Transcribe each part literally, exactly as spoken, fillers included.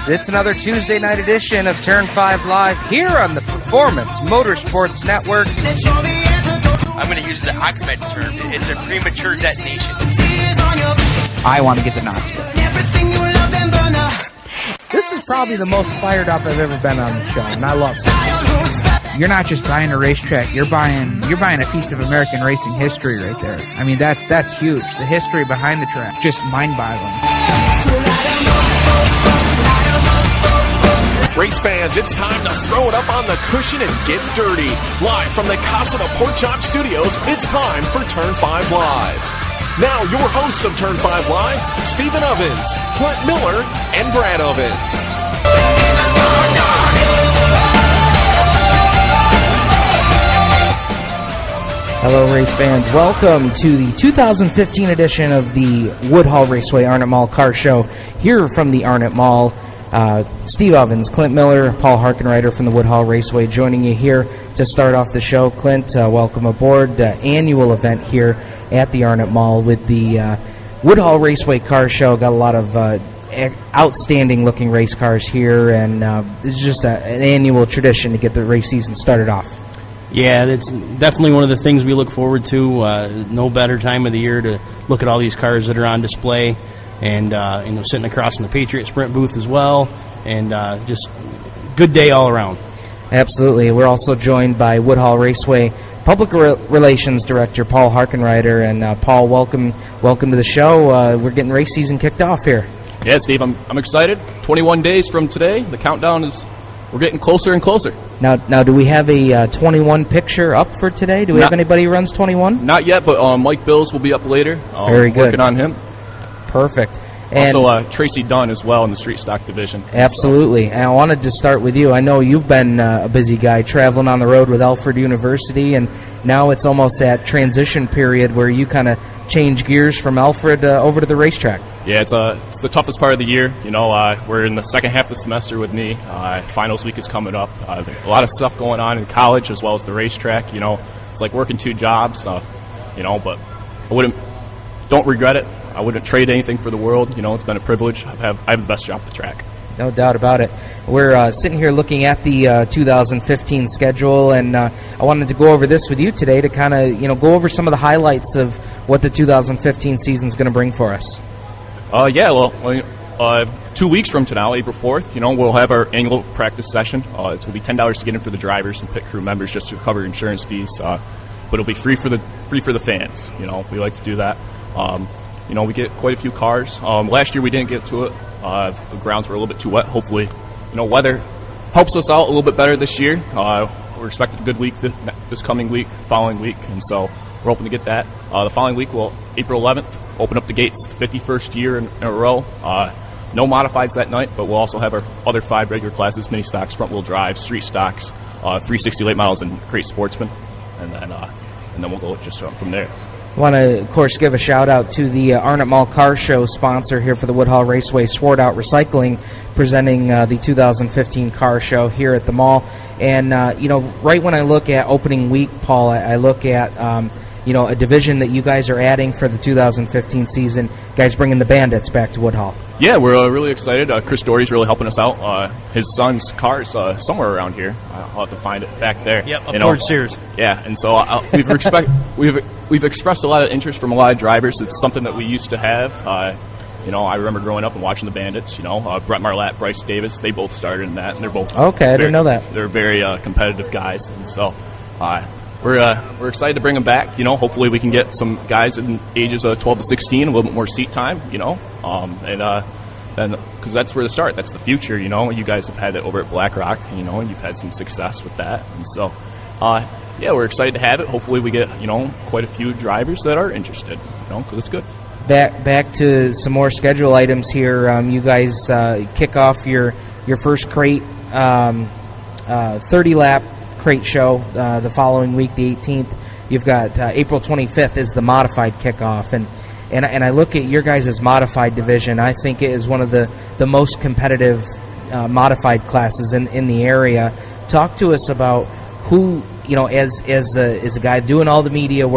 It's another Tuesday night edition of Turn five Live here on the Performance Motorsports Network. I'm going to use the Ahmed term. It's a premature detonation. I want to get the notch. This is probably the most fired up I've ever been on the show, and I love it. You're not just buying a racetrack. You're buying you're buying a piece of American racing history right there. I mean, that, that's huge. The history behind the track, just mind-boggling. Race fans, it's time to throw it up on the cushion and get dirty. Live from the Casa de Pork Chop Studios, it's time for Turn five Live. Now, your hosts of Turn five Live, Stephen Ovens, Clint Miller, and Brad Ovens. Hello, race fans. Welcome to the two thousand fifteen edition of the Woodhull Raceway Arnot Mall Car Show here from the Arnot Mall. Uh, Steve Ovens, Clint Miller, Paul Harkenrider from the Woodhull Raceway joining you here to start off the show. Clint, uh, welcome aboard. Uh, annual event here at the Arnot Mall with the uh, Woodhull Raceway Car Show. Got a lot of uh, outstanding looking race cars here, and uh, this is just a, an annual tradition to get the race season started off. Yeah, that's definitely one of the things we look forward to. Uh, no better time of the year to look at all these cars that are on display. And, uh, you know, sitting across from the Patriot Sprint booth as well, and uh, just good day all around. Absolutely. We're also joined by Woodhull Raceway Public Re- Relations Director Paul Harkenrider. And, uh, Paul, welcome welcome to the show. Uh, we're getting race season kicked off here. Yeah, Steve, I'm, I'm excited. twenty-one days from today. The countdown is, we're getting closer and closer. Now, now, do we have a uh, twenty-one picture up for today? Do we not, have anybody who runs twenty-one? Not yet, but um, Mike Bills will be up later. Um, Very good. Working on him. Perfect. And also, uh, Tracy Dunn as well in the street stock division. Absolutely. So. And I wanted to start with you. I know you've been uh, a busy guy traveling on the road with Alfred University, and now it's almost that transition period where you kind of change gears from Alfred uh, over to the racetrack. Yeah, it's, uh, it's the toughest part of the year. You know, uh, we're in the second half of the semester with me. Uh, finals week is coming up. Uh, a lot of stuff going on in college as well as the racetrack. You know, it's like working two jobs. Uh, you know, but I wouldn't. Don't regret it. I wouldn't trade anything for the world. You know, it's been a privilege. I have, I have the best job at the track. No doubt about it. We're uh, sitting here looking at the uh, two thousand fifteen schedule, and uh, I wanted to go over this with you today to kind of, you know, go over some of the highlights of what the two thousand fifteen season is going to bring for us. Uh, yeah, well, uh, two weeks from now, April fourth, you know, we'll have our annual practice session. Uh, it's going to be ten dollars to get in for the drivers and pit crew members just to cover insurance fees, uh, but it'll be free for the free for the fans. You know, we like to do that. Um, You know, we get quite a few cars. Um, last year we didn't get to it. Uh, the grounds were a little bit too wet. Hopefully, you know, weather helps us out a little bit better this year. Uh, we're expecting a good week this, this coming week, following week, and so we're hoping to get that. Uh, the following week, we'll, April eleventh, open up the gates, fifty-first year in, in a row. Uh, no modifieds that night, but we'll also have our other five regular classes, mini stocks, front-wheel drive, street stocks, uh, three sixty late models, and Crate Sportsman, and then, uh, and then we'll go just from there. I want to, of course, give a shout-out to the uh, Arnot Mall Car Show sponsor here for the Woodhull Raceway, Sword Out Recycling, presenting uh, the two thousand fifteen car show here at the mall. And, uh, you know, right when I look at opening week, Paul, I, I look at, um, you know, a division that you guys are adding for the two thousand fifteen season, guys bringing the Bandits back to Woodhull. Yeah, we're uh, really excited. Uh, Chris Dory's really helping us out. Uh, his son's car's uh, somewhere around here. I'll have to find it back there. Yep, up you towards know. Sears. Yeah, and so uh, we've expect we've we've expressed a lot of interest from a lot of drivers. It's something that we used to have. Uh, you know, I remember growing up and watching the Bandits. You know, uh, Brett Marlatt, Bryce Davis, they both started in that, and they're both okay. Very, I didn't know that. They're very uh, competitive guys, and so. Uh, We're uh, we're excited to bring them back. You know, hopefully we can get some guys in ages of twelve to sixteen, a little bit more seat time. You know, um, and uh, and because that's where to start. That's the future. You know, you guys have had it over at Black Rock. You know, and you've had some success with that. And so, uh, yeah, we're excited to have it. Hopefully we get you know quite a few drivers that are interested. You know, because it's good. Back back to some more schedule items here. Um, you guys uh, kick off your your first crate um, uh, thirty lap. Crate show uh, the following week, the eighteenth. You've got uh, April twenty-fifth is the modified kickoff, and and and I look at your guys' modified division. I think it is one of the the most competitive uh, modified classes in in the area. Talk to us about who you know as as a, as a guy doing all the media work,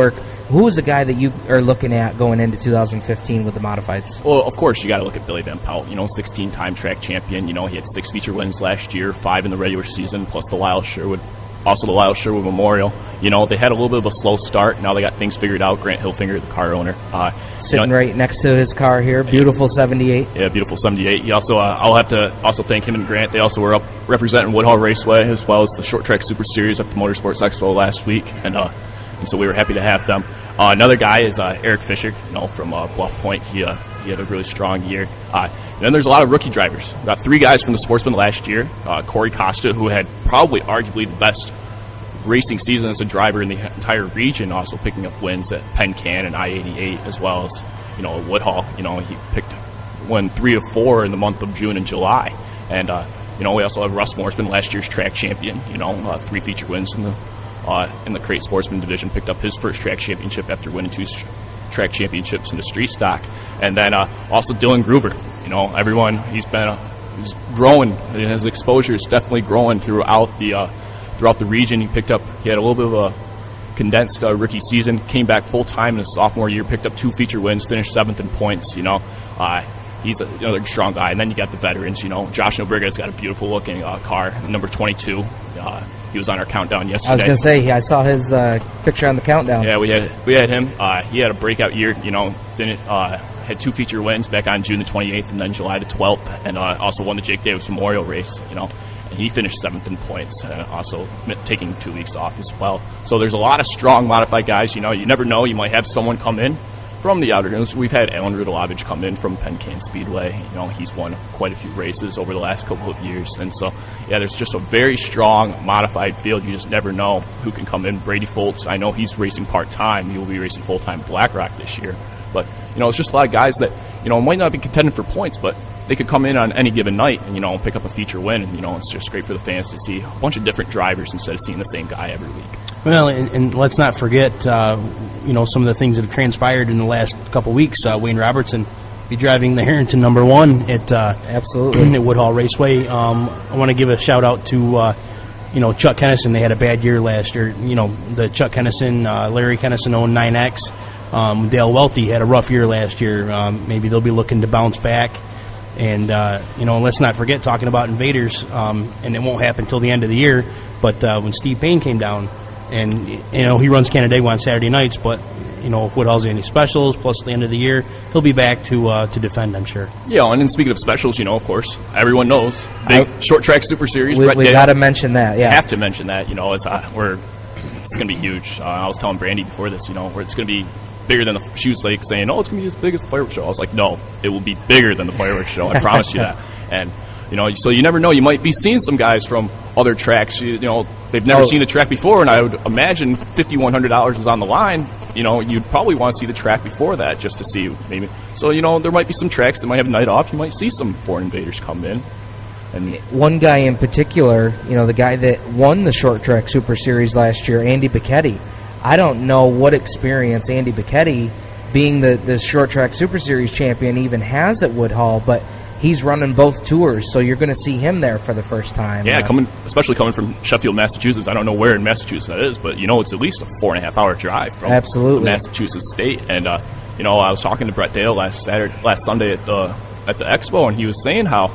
who is a guy that you are looking at going into two thousand fifteen with the modifieds? Well, of course, you got to look at Billy Van Pelt. You know, sixteen-time track champion. You know, he had six feature wins last year, five in the regular season, plus the Lyle Sherwood, also the Lyle Sherwood Memorial. You know, they had a little bit of a slow start. Now they got things figured out. Grant Hilfinger, the car owner, uh, sitting you know, right next to his car here, beautiful seventy-eight. Yeah, beautiful seventy-eight. He also, uh, I'll have to also thank him and Grant. They also were up representing Woodhull Raceway as well as the Short Track Super Series at the Motorsports Expo last week, and uh, and so we were happy to have them. Uh, another guy is uh, Eric Fisher, you know, from uh, Bluff Point. He uh, he had a really strong year. Uh, and then there's a lot of rookie drivers. We got three guys from the Sportsman last year. Uh, Corey Costa, who had probably arguably the best racing season as a driver in the entire region, also picking up wins at Penn Can and I eighty-eight, as well as, you know, Woodhull. You know, he picked won three of four in the month of June and July. And uh, you know, we also have Russ Morseman, last year's track champion. You know, uh, three feature wins in the uh, in the Crate Sportsman division. Picked up his first track championship after winning two st- track championships in the street stock. And then uh, also Dillon Groover. You know, everyone, he's been uh, he's growing. His exposure is definitely growing throughout the. Uh, Throughout the region, he picked up, he had a little bit of a condensed uh, rookie season, came back full-time in his sophomore year, picked up two feature wins, finished seventh in points, you know. Uh, he's a, another strong guy. And then you got the veterans, you know. Josh Nobriga's got a beautiful-looking uh, car, number twenty-two. Uh, he was on our countdown yesterday. I was going to say, I saw his uh, picture on the countdown. Yeah, we had we had him. Uh, he had a breakout year, you know, didn't uh, had two feature wins back on June the twenty-eighth and then July the twelfth, and uh, also won the Jake Davis Memorial Race, you know. He finished seventh in points, uh, also taking two weeks off as well. So there's a lot of strong modified guys. You know, you never know. You might have someone come in from the outer. We've had Alan Rudelovich come in from Penn Can Speedway. You know, he's won quite a few races over the last couple of years. And so, yeah, there's just a very strong modified field. You just never know who can come in. Brady Foltz, I know he's racing part-time. He will be racing full-time at Black Rock this year. But, you know, it's just a lot of guys that, you know, might not be contending for points, but they could come in on any given night and, you know, pick up a feature win. And, you know, it's just great for the fans to see a bunch of different drivers instead of seeing the same guy every week. Well, and, and let's not forget, uh, you know, some of the things that have transpired in the last couple weeks. Uh, Wayne Robertson be driving the Harrington number one at uh, absolutely at Woodhull Raceway. Um, I want to give a shout out to, uh, you know, Chuck Kennison. They had a bad year last year. You know, the Chuck Kennison, uh, Larry Kennison owned nine X. Um, Dale Welty had a rough year last year. Um, maybe they'll be looking to bounce back. And, uh, you know, let's not forget, talking about invaders, um, and it won't happen until the end of the year, but uh, when Steve Payne came down, and, you know, he runs Canandaigua on Saturday nights, but, you know, if Woodhull's any specials, plus the end of the year, he'll be back to uh, to defend, I'm sure. Yeah, and then speaking of specials, you know, of course, everyone knows, big I, short track super series. We, we got to mention that, yeah. Have to mention that, you know, it's, uh, we're, it's going to be huge. Uh, I was telling Branden before this, you know, where it's going to be bigger than the Hughes Lake, saying, oh, it's going to be as big as the fireworks show. I was like, no, it will be bigger than the fireworks show. I promise you that. And, you know, so you never know. You might be seeing some guys from other tracks. You, you know, they've never oh. seen a track before, and I would imagine five thousand one hundred dollars is on the line. You know, you'd probably want to see the track before that just to see maybe. So, you know, there might be some tracks that might have a night off. You might see some foreign invaders come in. And one guy in particular, you know, the guy that won the Short Track Super Series last year, Andy Bicchetti. I don't know what experience Andy Bicchetti, being the, the Short Track Super Series champion, even has at Woodhull, but he's running both tours, so you're going to see him there for the first time. Yeah, uh, coming, especially coming from Sheffield, Massachusetts. I don't know where in Massachusetts that is, but, you know, it's at least a four-and-a-half-hour drive from absolutely. Massachusetts State. And, uh, you know, I was talking to Brett Dale last Saturday, last Sunday at the at the Expo, and he was saying how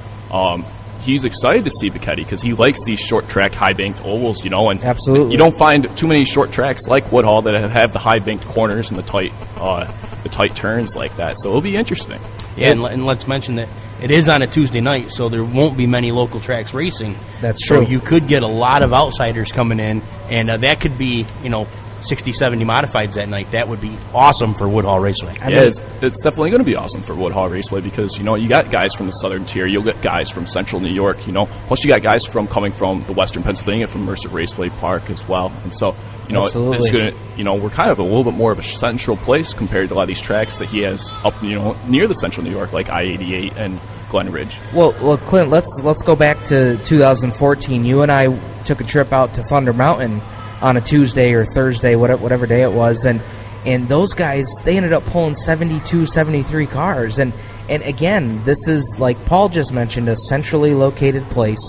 um, he's excited to see Bicchetti because he likes these short track, high banked ovals, you know, and absolutely. You don't find too many short tracks like Woodhull that have the high banked corners and the tight, uh, the tight turns like that. So it'll be interesting. Yeah, and, and let's mention that it is on a Tuesday night, so there won't be many local tracks racing. That's true. So you could get a lot of outsiders coming in, and uh, that could be, you know, sixty, seventy modifieds that night. That would be awesome for Woodhull Raceway. I yeah, mean, it's, it's definitely going to be awesome for Woodhull Raceway because, you know, you got guys from the southern tier, you'll get guys from central New York, you know, plus you got guys from coming from the western Pennsylvania, from Mercer Raceway Park as well. And so, you know, absolutely. It's going to, you know, we're kind of a little bit more of a central place compared to a lot of these tracks that he has up, you know, near the central New York, like I eighty-eight and Glen Ridge. Well, well, Clint, let's let's go back to two thousand fourteen. You and I took a trip out to Thunder Mountain on a Tuesday or Thursday, whatever, whatever day it was, and and those guys, they ended up pulling seventy-two, seventy-three cars. And, and again, this is, like Paul just mentioned, a centrally located place.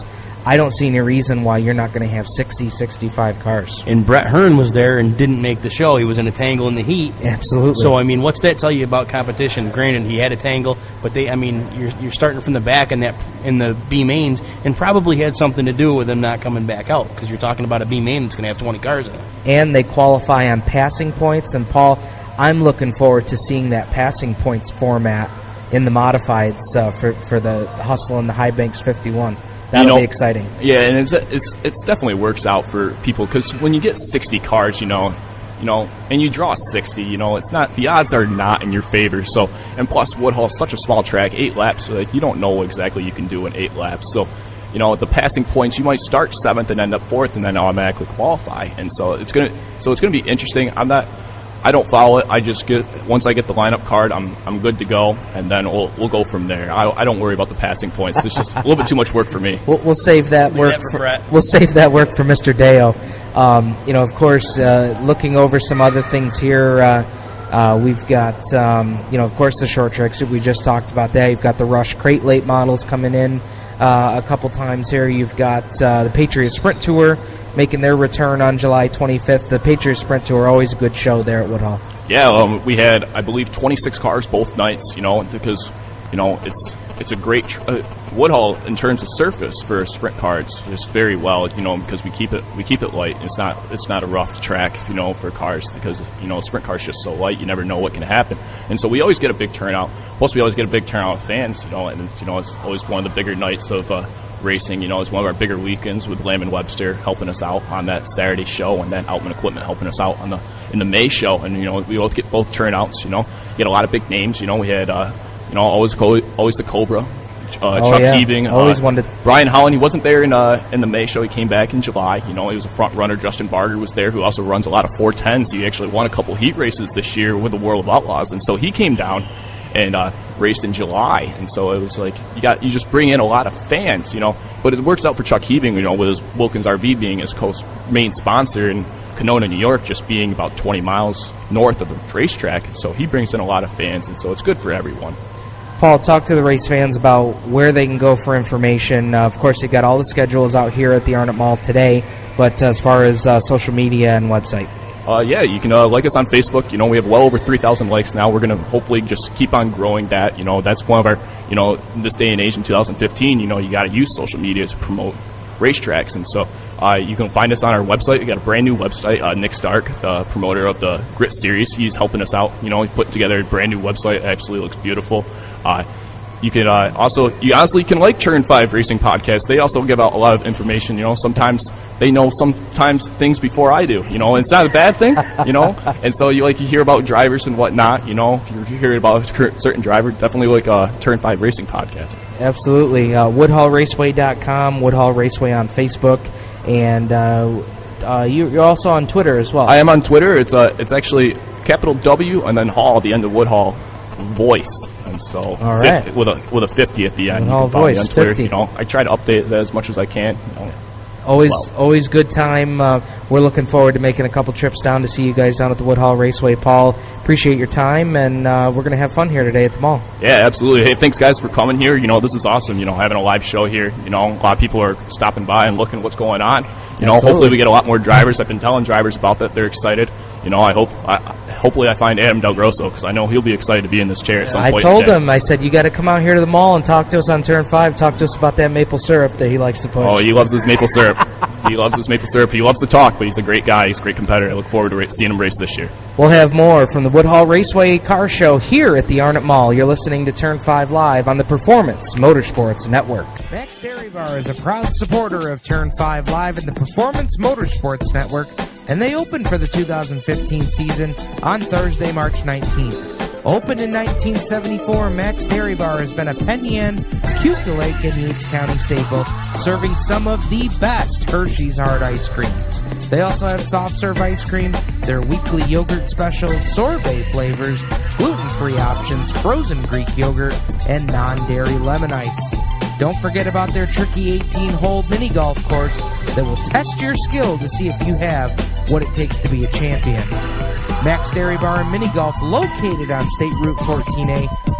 I don't see any reason why you're not going to have sixty, sixty-five cars. And Brett Hearn was there and didn't make the show. He was in a tangle in the heat. Absolutely. So, I mean, what's that tell you about competition? Granted, he had a tangle, but they, I mean, you're you're starting from the back in that in the B mains, and probably had something to do with them not coming back out, because you're talking about a B main that's going to have twenty cars in it. And they qualify on passing points. And Paul, I'm looking forward to seeing that passing points format in the modifieds uh, for for the Hustle and the High Banks fifty-one. That'll you know, be exciting. Yeah, and it's it's it's definitely works out for people, because when you get sixty cars, you know, you know, and you draw sixty, you know, it's not, the odds are not in your favor. So, and plus Woodhull is such a small track, eight laps, so like you don't know what exactly you can do in eight laps. So, you know, the passing points, you might start seventh and end up fourth, and then automatically qualify. And so it's gonna so it's gonna be interesting. I'm not. I don't follow it. I just get, once I get the lineup card, I'm I'm good to go, and then we'll we'll go from there. I, I don't worry about the passing points. It's just a little bit too much work for me. We'll, we'll save that Leave work. that for for, Brett. we'll save that work for Mister Deo. Um, you know, of course, uh, looking over some other things here. Uh, uh, we've got um, you know, of course, the short tracks that we just talked about. There, you've got the Rush Crate late models coming in uh, a couple times here. You've got uh, the Patriot Sprint Tour making their return on July twenty-fifth. The Patriot Sprint Tour, always a good show there at Woodhull. Yeah, um, we had, I believe, twenty-six cars both nights, you know, because, you know, it's it's a great, tr- uh, Woodhull, in terms of surface for sprint cars, is very well, you know, because we keep it we keep it light. It's not it's not a rough track, you know, for cars, because, you know, sprint cars just so light, you never know what can happen. And so we always get a big turnout. Plus, we always get a big turnout of fans, you know, and, you know, it's always one of the bigger nights of uh, racing. You know, it's one of our bigger weekends with Lamb and Webster helping us out on that Saturday show, and then Outman Equipment helping us out on the in the May show. And, you know, we both get both turnouts, you know, get a lot of big names. You know, we had, uh, you know, always always the Cobra, uh, oh, Chuck yeah. Heaving. Always uh, wanted Brian Holland, he wasn't there in uh, in the May show. He came back in July. You know, he was a front runner. Justin Barger was there, who also runs a lot of four tens. He actually won a couple heat races this year with the World of Outlaws. And so he came down and uh, raced in July. And so it was like, you got you just bring in a lot of fans, you know. But it works out for Chuck Heaving, you know, with his Wilkins R V being his co- main sponsor, and Canona, New York, just being about twenty miles north of the racetrack. So he brings in a lot of fans, and so it's good for everyone. Paul, talk to the race fans about where they can go for information. Uh, of course, you've got all the schedules out here at the Arnot Mall today, but as far as uh, social media and website. Uh, yeah, you can uh, like us on Facebook. You know, we have well over three thousand likes now. We're going to hopefully just keep on growing that. You know, that's one of our, you know, in this day and age in two thousand fifteen, you know, you got to use social media to promote racetracks. And so uh, you can find us on our website. We got a brand new website. Uh, Nick Stark, the promoter of the Grit Series, he's helping us out. You know, he put together a brand new website. It absolutely looks beautiful. Uh, you can uh, also, you honestly can like Turn five Racing Podcast. They also give out a lot of information. You know, sometimes they know sometimes things before I do. You know, and it's not a bad thing, you know. And so you like you hear about drivers and whatnot. You know, if you hear about a certain driver, definitely like a Turn five Racing Podcast. Absolutely. Uh, Woodhull Raceway dot com, Woodhull Raceway on Facebook, and uh, uh, you, you're also on Twitter as well. I am on Twitter. It's uh, it's actually capital W and then Hall at the end of Woodhull Voice. And so, all right. fifty, with a with a fifty at the end. Woodhull you can follow me Voice, on Twitter. fifty. You know, I try to update it as much as I can. You know. Always, Well. always good time. Uh, we're looking forward to making a couple trips down to see you guys down at the Woodhull Raceway. Paul, appreciate your time, and uh, we're going to have fun here today at the mall. Yeah, absolutely. Hey, thanks guys for coming here. You know, this is awesome. You know, having a live show here. You know, a lot of people are stopping by and looking what's going on. You know, Absolutely. hopefully we get a lot more drivers. I've been telling drivers about that. They're excited. You know, I hope, I, hopefully I find Adam Del Grosso, because I know he'll be excited to be in this chair at some I point told today. him, I said, you got to come out here to the mall and talk to us on Turn five. Talk to us about that maple syrup that he likes to push. Oh, he loves his maple syrup. He loves his maple syrup. He loves to talk, but he's a great guy. He's a great competitor. I look forward to ra- seeing him race this year. We'll have more from the Woodhull Raceway Car Show here at the Arnot Mall. You're listening to Turn five Live on the Performance Motorsports Network. Max Dairy Bar is a proud supporter of Turn five Live and the Performance Motorsports Network, and they open for the two thousand fifteen season on Thursday, March nineteenth. Opened in nineteen seventy-four, Max Dairy Bar has been a Penn Cuca Lake and Yates County staple, serving some of the best Hershey's hard ice cream. They also have soft serve ice cream, their weekly yogurt special, sorbet flavors, gluten-free options, frozen Greek yogurt, and non-dairy lemon ice. Don't forget about their tricky eighteen-hole mini golf course that will test your skill to see if you have what it takes to be a champion. Max Dairy Bar and Mini Golf, located on State Route fourteen A,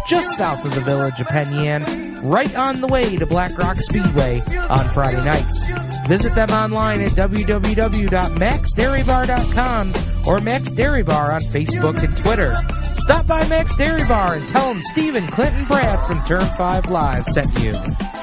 just south of the village of Penn Yan, right on the way to Black Rock Speedway on Friday nights. Visit them online at w w w dot max dairy bar dot com or Max Dairy Bar on Facebook and Twitter. Stop by Max Dairy Bar and tell them Stephen, Clinton, Brad from Turn five Live sent you.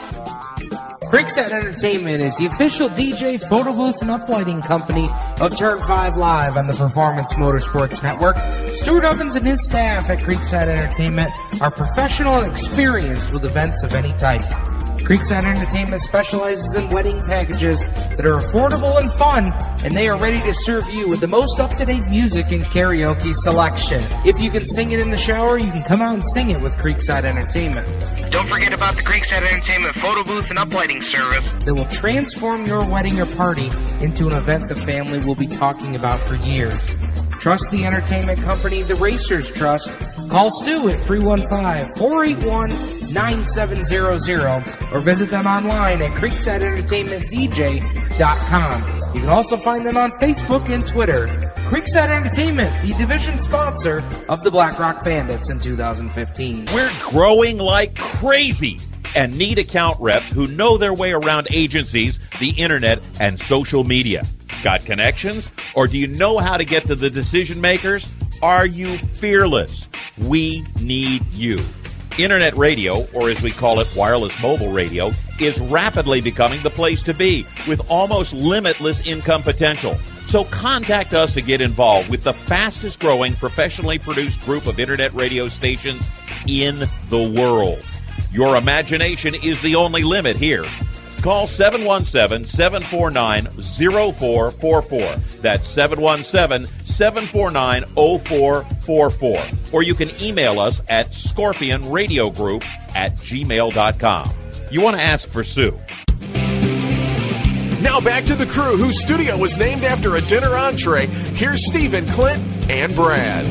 Creekside Entertainment is the official D J, photo booth, and uplighting company of Turn five Live on the Performance Motorsports Network. Stuart Ovens and his staff at Creekside Entertainment are professional and experienced with events of any type. Creekside Entertainment specializes in wedding packages that are affordable and fun, and they are ready to serve you with the most up-to-date music and karaoke selection. If you can sing it in the shower, you can come out and sing it with Creekside Entertainment. Don't forget about the Creekside Entertainment photo booth and uplighting service that will transform your wedding or party into an event the family will be talking about for years. Trust the entertainment company the racers trust. Call Stu at three one five, four eight one, nine seven zero zero or visit them online at creekside entertainment d j dot com. You can also find them on Facebook and Twitter. Creekside Entertainment, the division sponsor of the Black Rock Bandits in two thousand fifteen. We're growing like crazy and need account reps who know their way around agencies, the internet, and social media. Got connections? Or do you know how to get to the decision makers? Are you fearless? We need you. Internet radio, or as we call it, wireless mobile radio, is rapidly becoming the place to be with almost limitless income potential. So contact us to get involved with the fastest growing professionally produced group of internet radio stations in the world. Your imagination is the only limit here. Call seven one seven, seven four nine, zero four four four. That's seven one seven, seven four nine, zero four four four. Or you can email us at scorpionradiogroup at gmail dot com. You want to ask for Sue. Now back to the crew whose studio was named after a dinner entree. Here's Stephen, Clint, and Brad.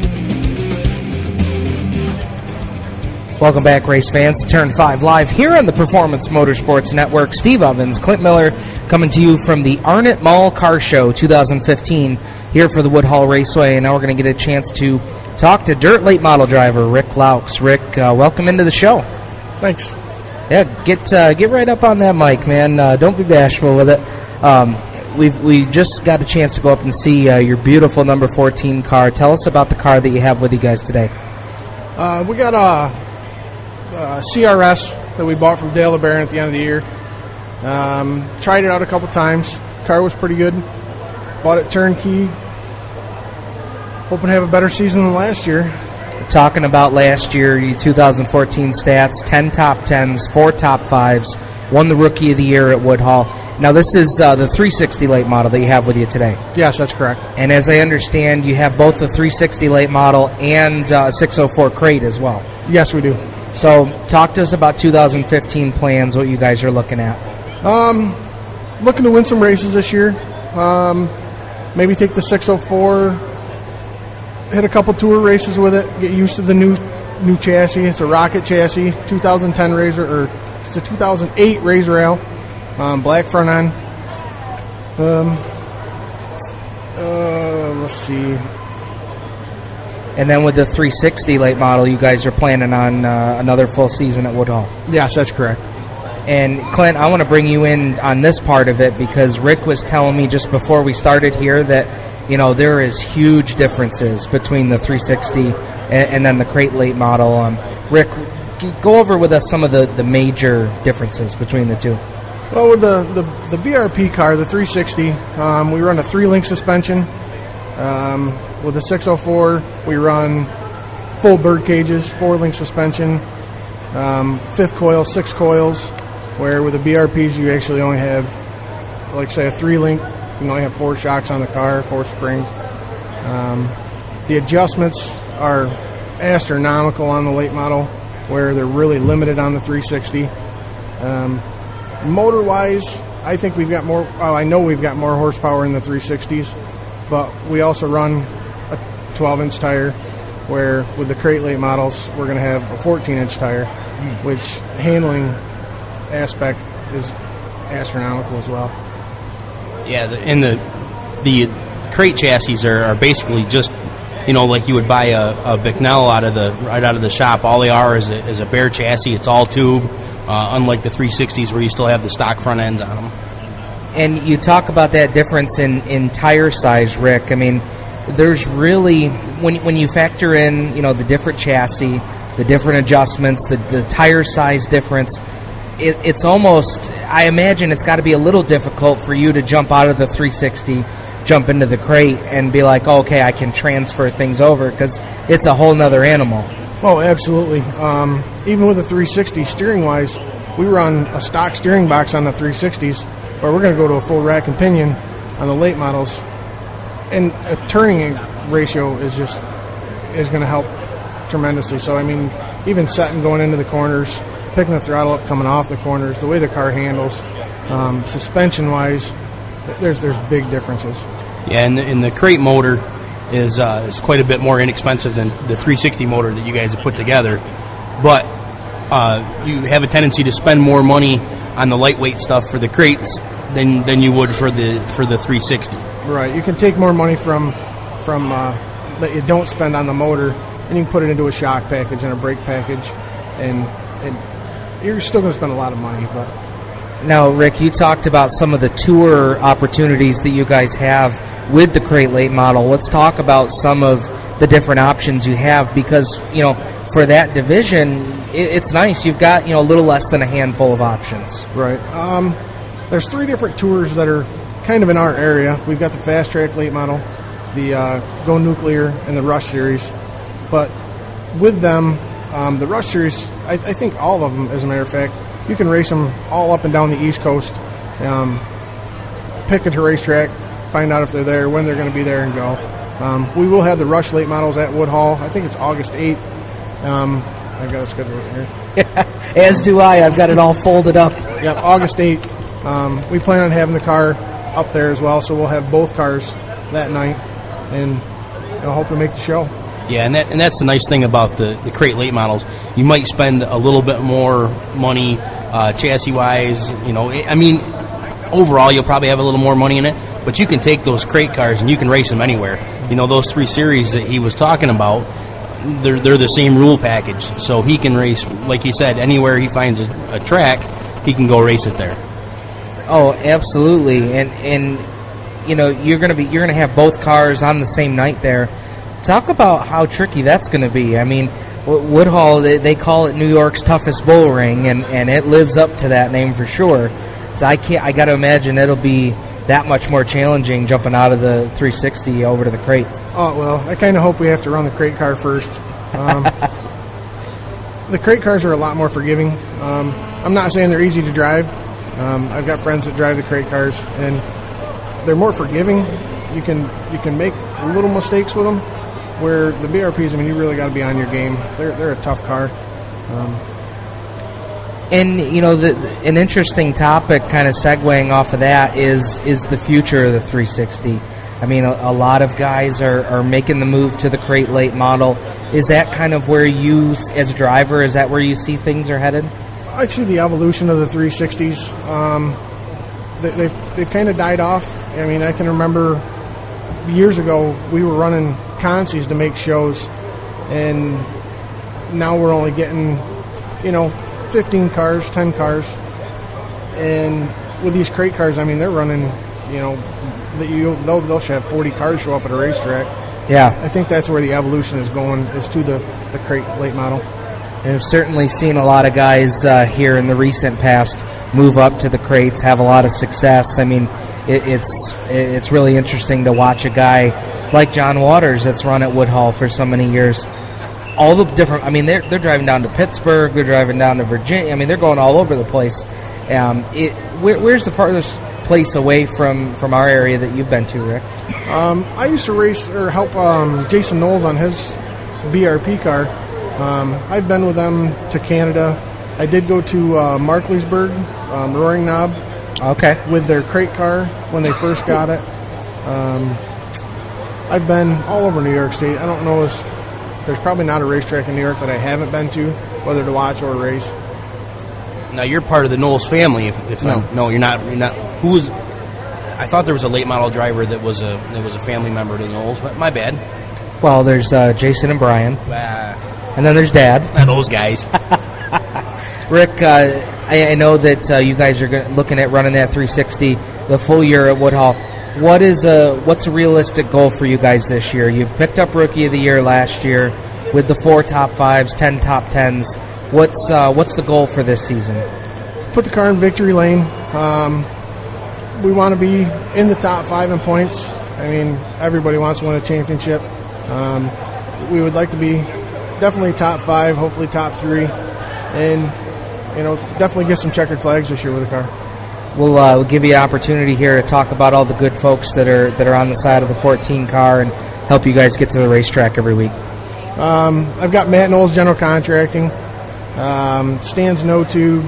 Welcome back, race fans, to Turn five Live here on the Performance Motorsports Network. Steve Ovens, Clint Miller, coming to you from the Arnot Mall Car Show twenty fifteen here for the Woodhull Raceway. And now we're going to get a chance to talk to dirt late model driver Rick Loucks. Rick, uh, welcome into the show. Thanks. Yeah, get uh, get right up on that mic, man. Uh, don't be bashful with it. Um, we we just got a chance to go up and see uh, your beautiful number fourteen car. Tell us about the car that you have with you guys today. Uh, we got a... Uh, C R S that we bought from Dale LeBaron at the end of the year. Um, tried it out a couple times. Car was pretty good. Bought it turnkey. Hoping to have a better season than last year. Talking about last year, your two thousand fourteen stats, ten top tens, four top fives, won the Rookie of the Year at Woodhull. Now this is uh, the three sixty late model that you have with you today. Yes, that's correct. And as I understand, you have both the three sixty late model and uh, six oh four crate as well. Yes, we do. So, talk to us about two thousand fifteen plans, what you guys are looking at. Um, looking to win some races this year. Um, maybe take the six oh four, hit a couple tour races with it, get used to the new new chassis. It's a rocket chassis, two thousand ten Razor, or it's a two thousand eight Razor L, um, black front end. Um, uh, let's see. And then with the three sixty late model, you guys are planning on uh, another full season at Woodhull. Yes, that's correct. And Clint, I want to bring you in on this part of it because Rick was telling me just before we started here that, you know, there is huge differences between the three sixty and, and then the crate late model. Um, Rick, go over with us some of the, the major differences between the two. Well, with the, the, the B R P car, the three sixty, um, we run a three-link suspension. Um, with the six oh four, we run full bird cages, four-link suspension, um, fifth coil, six coils, where with the B R Ps you actually only have, like say, a three-link. You can only have four shocks on the car, four springs. Um, the adjustments are astronomical on the late model, where they're really limited on the three sixty. Um, motor-wise, I think we've got more, oh, I know we've got more horsepower in the three sixties. But we also run a twelve inch tire, where with the crate late models, we're going to have a fourteen inch tire, mm. which handling aspect is astronomical as well. Yeah, the, and the the crate chassis are, are basically just you know, like you would buy a, a McConnell out of the right out of the shop. All they are is a, is a bare chassis. It's all tube, uh, unlike the three sixties where you still have the stock front ends on them. And you talk about that difference in, in tire size, Rick. I mean, there's really, when when you factor in, you know, the different chassis, the different adjustments, the, the tire size difference, it, it's almost, I imagine it's got to be a little difficult for you to jump out of the three sixty, jump into the crate, and be like, oh, okay, I can transfer things over, because it's a whole nother animal. Oh, absolutely. Um, even with the three sixty, steering-wise, we run a stock steering box on the three sixties, but we're going to go to a full rack and pinion on the late models. And a turning ratio is just is going to help tremendously. So, I mean, even setting going into the corners, picking the throttle up coming off the corners, the way the car handles, um, suspension-wise, there's there's big differences. Yeah, and the, and the crate motor is uh, is quite a bit more inexpensive than the three sixty motor that you guys have put together. But uh, you have a tendency to spend more money on the lightweight stuff for the crates than than you would for the for the three sixty. Right, you can take more money from from uh, that you don't spend on the motor, and you can put it into a shock package and a brake package, and, and you're still going to spend a lot of money. But now, Rick, you talked about some of the tour opportunities that you guys have with the crate late model. Let's talk about some of the different options you have, because, you know, for that division, it, it's nice. You've got, you know, a little less than a handful of options. Right. Um, there's three different tours that are kind of in our area. We've got the Fast Track late model, the uh, Go Nuclear, and the Rush Series. But with them, um, the Rush Series, I, I think all of them, as a matter of fact, you can race them all up and down the East Coast, um, pick a racetrack, find out if they're there, when they're going to be there, and go. Um, we will have the Rush late models at Woodhull. I think it's August eighth. Um, I've got a schedule right here. As do I. I've got it all folded up. Yep, August eighth. Um, we plan on having the car up there as well, so we'll have both cars that night, and I hope to make the show. Yeah, and that and that's the nice thing about the, the crate late models. You might spend a little bit more money uh, chassis-wise. You know, I mean, overall you'll probably have a little more money in it, but you can take those crate cars and you can race them anywhere. You know, those three series that he was talking about, they're they're the same rule package, so he can race, like he said, anywhere he finds a, a track, he can go race it there. Oh, absolutely, and and you know you're gonna be you're gonna have both cars on the same night there. Talk about how tricky that's going to be. I mean, Woodhull, they, they call it New York's toughest bull ring, and, and it lives up to that name for sure. So I can't. I got to imagine it'll be that much more challenging jumping out of the three sixty over to the crate. Oh, well, I kind of hope we have to run the crate car first. Um, the crate cars are a lot more forgiving. Um, I'm not saying they're easy to drive. Um, I've got friends that drive the crate cars, and they're more forgiving. You can you can make little mistakes with them. Where the B R Ps, I mean, you really got to be on your game. They're they're a tough car. Um, and you know, the, an interesting topic, kind of segueing off of that, is is the future of the three sixty. I mean, a, a lot of guys are, are making the move to the crate late model. Is that kind of where you, as a driver, is that where you see things are headed? I see the evolution of the three sixties. Um, they, they've they've kind of died off. I mean, I can remember years ago we were running consies to make shows, and now we're only getting, you know, fifteen cars, ten cars, and with these crate cars, I mean, they're running, you know, that you they'll, they'll have forty cars show up at a racetrack. Yeah, I think that's where the evolution is going, is to the the crate late model. And I've certainly seen a lot of guys uh, here in the recent past move up to the crates, have a lot of success. I mean, it, it's it's really interesting to watch a guy like John Waters that's run at Woodhull for so many years. All the different, I mean, they're they're driving down to Pittsburgh, they're driving down to Virginia. I mean, they're going all over the place. Um, it, where, where's the farthest place away from, from our area that you've been to, Rick? Um, I used to race or help um, Jason Knowles on his B R P car. Um, I've been with them to Canada. I did go to uh, Markleysburg, um, Roaring Knob. Okay. With their crate car when they first got it. Um, I've been all over New York State. I don't know if there's probably not a racetrack in New York that I haven't been to, whether to watch or race. Now you're part of the Knowles family. If, if no. I'm, no, you're not. You're not. Who was? I thought there was a late model driver that was a that was a family member to the Knowles, but my bad. Well, there's uh, Jason and Brian. Uh, and then there's Dad. And those guys. Rick, uh, I, I know that uh, you guys are gonna, looking at running that three sixty the full year at Woodhull. What is a, what's a realistic goal for you guys this year? You picked up Rookie of the Year last year with the four top fives, ten top tens. What's uh, what's the goal for this season? Put the car in victory lane. Um, we want to be in the top five in points. I mean, everybody wants to win a championship. Um, we would like to be definitely top five, hopefully top three, and you know, definitely get some checkered flags this year with the car. We'll, uh, we'll give you an opportunity here to talk about all the good folks that are that are on the side of the fourteen car and help you guys get to the racetrack every week. Um, I've got Matt Knowles General Contracting, um, Stan's No Tube,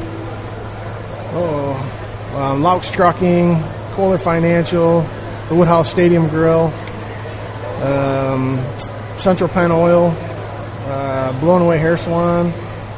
oh, um, Loucks Trucking, Kohler Financial, the Woodhull Stadium Grill, um, Central Penn Oil, uh, Blown Away Hair Salon,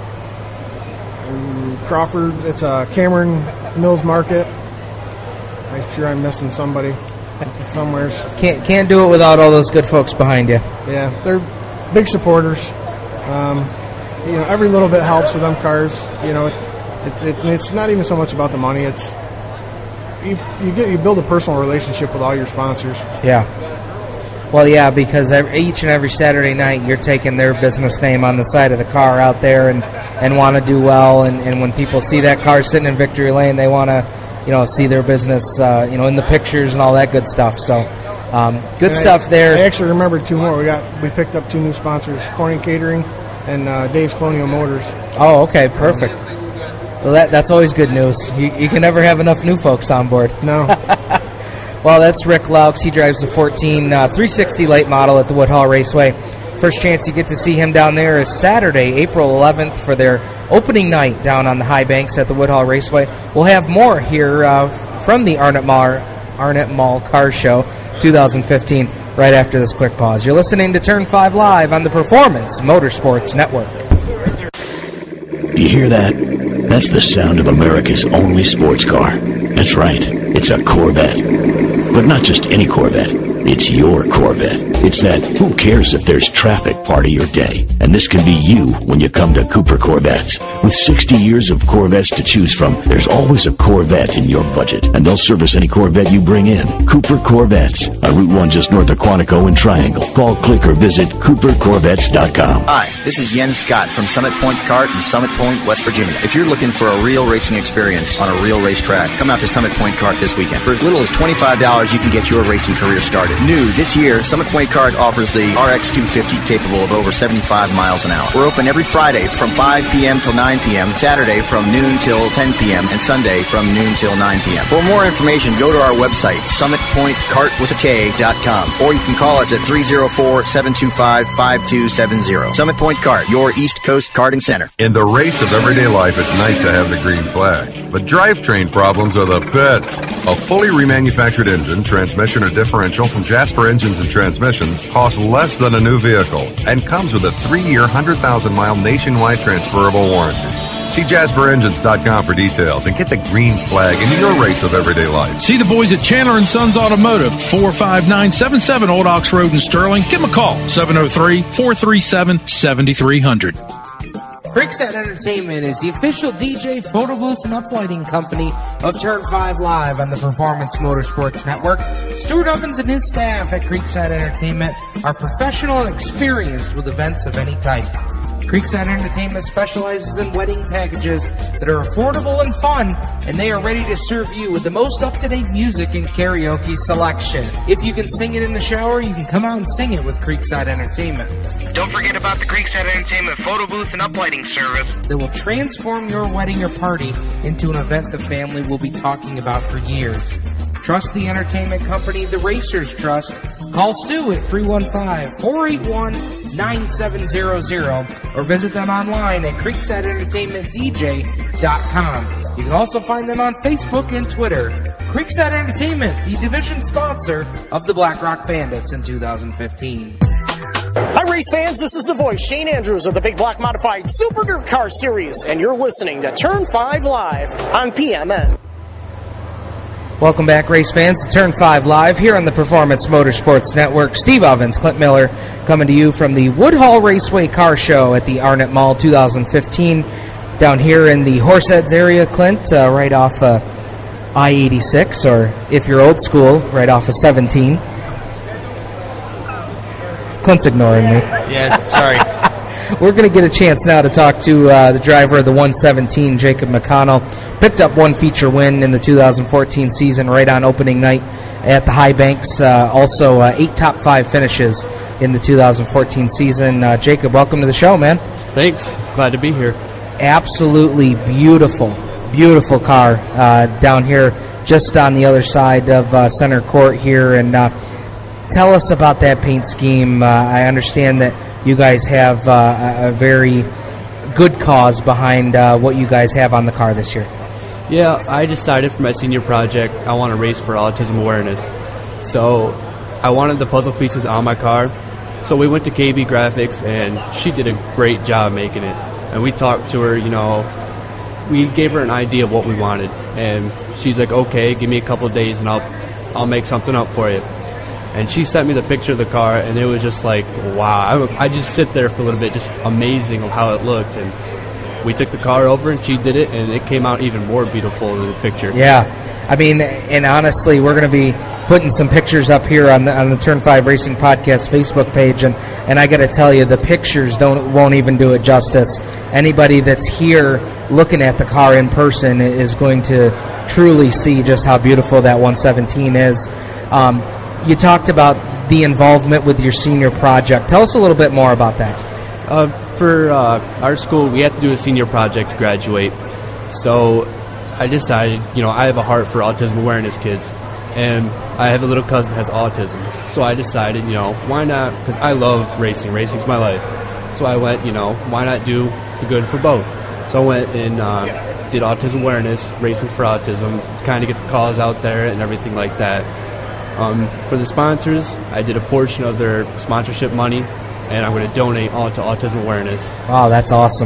Crawford, it's a Cameron Mills Market. I'm sure I'm missing somebody somewheres. Can't can't do it without all those good folks behind you. Yeah, they're big supporters. Um, you know, every little bit helps with them cars. You know, it, it, it, it's not even so much about the money. It's you you get you build a personal relationship with all your sponsors. Yeah. Well, yeah, because every, each and every Saturday night you're taking their business name on the side of the car out there and, and want to do well. And, and when people see that car sitting in victory lane, they want to, you know, see their business, uh, you know, in the pictures and all that good stuff. So, um, good and stuff I, there. I actually remembered two more. We got we picked up two new sponsors: Corning Catering and uh, Dave's Colonial Motors. Oh, okay, perfect. Well, that that's always good news. You, you can never have enough new folks on board. No. Well, that's Rick Loucks. He drives the fourteen uh, three sixty late model at the Woodhull Raceway. First chance you get to see him down there is Saturday, April eleventh, for their opening night down on the high banks at the Woodhull Raceway. We'll have more here uh, from the Arnot Mall, Arnot Mall Car Show twenty fifteen right after this quick pause. You're listening to Turn five Live on the Performance Motorsports Network. You hear that? That's the sound of America's only sports car. That's right. It's a Corvette. But not just any Corvette. It's your Corvette. It's that who cares if there's traffic part of your day. And this can be you when you come to Cooper Corvettes. With sixty years of Corvettes to choose from, there's always a Corvette in your budget. And they'll service any Corvette you bring in. Cooper Corvettes on Route one just north of Quantico and Triangle. Call, click, or visit cooper corvettes dot com. Hi, this is Jens Scott from Summit Point Kart in Summit Point, West Virginia. If you're looking for a real racing experience on a real racetrack, come out to Summit Point Kart this weekend. For as little as twenty-five dollars, you can get your racing career started. New this year, Summit Point Kart offers the R X two fifty, capable of over seventy-five miles an hour. We're open every Friday from five p.m. till nine p.m., Saturday from noon till ten p.m., and Sunday from noon till nine p.m. For more information, go to our website, summit point kart with a K dot com, or you can call us at three oh four, seven two five, five two seven zero. Summit Point Kart, your East Coast karting center. In the race of everyday life, it's nice to have the green flag, but drivetrain problems are the pits. A fully remanufactured engine, transmission, or differential from Jasper Engines and Transmissions costs less than a new vehicle and comes with a three-year, one hundred thousand mile nationwide transferable warranty. See jasper engines dot com for details and get the green flag in your race of everyday life. See the boys at Chandler and Sons Automotive, four five nine seven seven Old Ox Road in Sterling. Give them a call, seven oh three, four three seven, seven three zero zero. Creekside Entertainment is the official D J, photo booth, and uplighting company of Turn five Live on the Performance Motorsports Network. Stuart Ovens and his staff at Creekside Entertainment are professional and experienced with events of any type. Creekside Entertainment specializes in wedding packages that are affordable and fun, and they are ready to serve you with the most up-to-date music and karaoke selection. If you can sing it in the shower, you can come out and sing it with Creekside Entertainment. Don't forget about the Creekside Entertainment photo booth and uplighting service that will transform your wedding or party into an event the family will be talking about for years. Trust the entertainment company the racers trust. Call Stu at three one five, four eight one, nine seven zero zero or visit them online at creekside entertainment d j dot com. You can also find them on Facebook and Twitter. Creekside Entertainment, the division sponsor of the Black Rock Bandits in two thousand fifteen. Hi, race fans. This is the voice, Shane Andrews of the Big Block Modified Super Dirt Car Series, and you're listening to Turn five Live on P M N. Welcome back, race fans, to Turn five Live here on the Performance Motorsports Network. Steve Ovens, Clint Miller, coming to you from the Woodhull Raceway Car Show at the Arnot Mall two thousand fifteen, down here in the Horseheads area, Clint, uh, right off uh, I eighty-six, or if you're old school, right off of seventeen. Clint's ignoring me. Yeah, sorry. We're going to get a chance now to talk to uh, the driver of the one seventeen, Jacob McConnell. Picked up one feature win in the two thousand fourteen season right on opening night at the High Banks. Uh, also, uh, eight top five finishes in the two thousand fourteen season. Uh, Jacob, welcome to the show, man. Thanks. Glad to be here. Absolutely beautiful, beautiful car uh, down here just on the other side of uh, center court here. And uh, tell us about that paint scheme. Uh, I understand that you guys have uh, a very good cause behind uh, what you guys have on the car this year. Yeah, I decided for my senior project I want to race for autism awareness. So I wanted the puzzle pieces on my car. So we went to K B Graphics, and she did a great job making it. And we talked to her, you know, we gave her an idea of what we wanted. And she's like, okay, give me a couple of days and I'll, I'll make something up for you. And she sent me the picture of the car, and it was just like, wow. I, I just sit there for a little bit, just amazing of how it looked. And we took the car over, and she did it, and it came out even more beautiful than the picture. Yeah. I mean, and honestly, we're going to be putting some pictures up here on the on the Turn five Racing Podcast Facebook page, and, and I got to tell you, the pictures don't won't even do it justice. Anybody that's here looking at the car in person is going to truly see just how beautiful that one seventeen is. Um, You talked about the involvement with your senior project. Tell us a little bit more about that. Uh, for uh, our school, we have to do a senior project to graduate. So I decided, you know, I have a heart for autism awareness kids, and I have a little cousin that has autism. So I decided, you know, why not? Because I love racing. Racing's my life. So I went, you know, why not do the good for both? So I went and uh, did autism awareness, racing for autism, kind of get the cause out there and everything like that. Um, for the sponsors, I did a portion of their sponsorship money, and I'm going to donate all to autism awareness. Wow, that's awesome.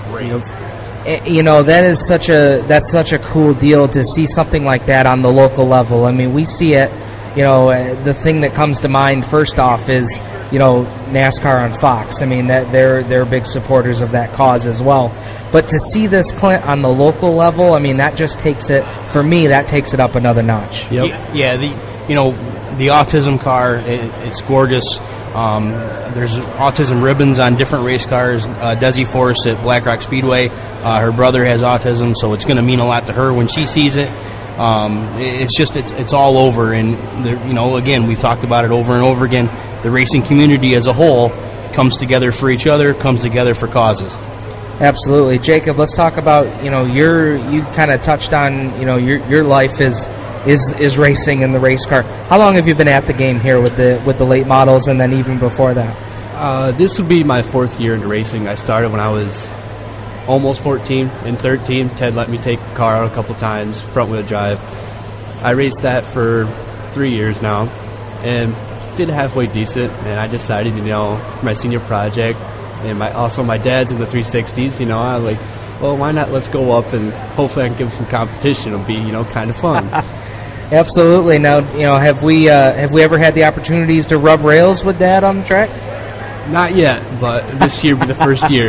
Great. You know, that is such a that's such a cool deal to see something like that on the local level. I mean, we see it. You know, the thing that comes to mind first off is, you know, NASCAR on Fox. I mean, that they're they're big supporters of that cause as well. But to see this, Clint, on the local level, I mean, that just takes it, for me, that takes it up another notch. Yep. Yeah, the you know, the autism car, it, it's gorgeous. Um, there's autism ribbons on different race cars. Uh, Desi Force at Black Rock Speedway, uh, her brother has autism, so it's going to mean a lot to her when she sees it. Um, it's just it's it's all over, and the, you know, again, we've talked about it over and over again. The racing community as a whole comes together for each other, comes together for causes. Absolutely, Jacob. Let's talk about, you know, your you kind of touched on, you know, your your life is is is racing in the race car. How long have you been at the game here with the with the late models, and then even before that? Uh, this would be my fourth year into racing. I started when I was almost fourteen. In thirteen, Ted let me take the car out a couple times, front wheel drive. I raced that for three years now, and did halfway decent. And I decided, you know, for my senior project, and my also my dad's in the three sixties. You know, I was like, well, why not? Let's go up, and hopefully I can give some competition. It'll be, you know, kind of fun. Absolutely. Now, you know, have we uh, have we ever had the opportunities to rub rails with Dad on the track? Not yet, but this year will be the first year.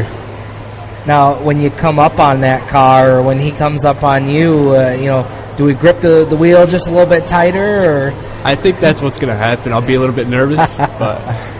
Now, when you come up on that car, or when he comes up on you, uh, you know, do we grip the, the wheel just a little bit tighter? Or I think that's what's going to happen. I'll be a little bit nervous, but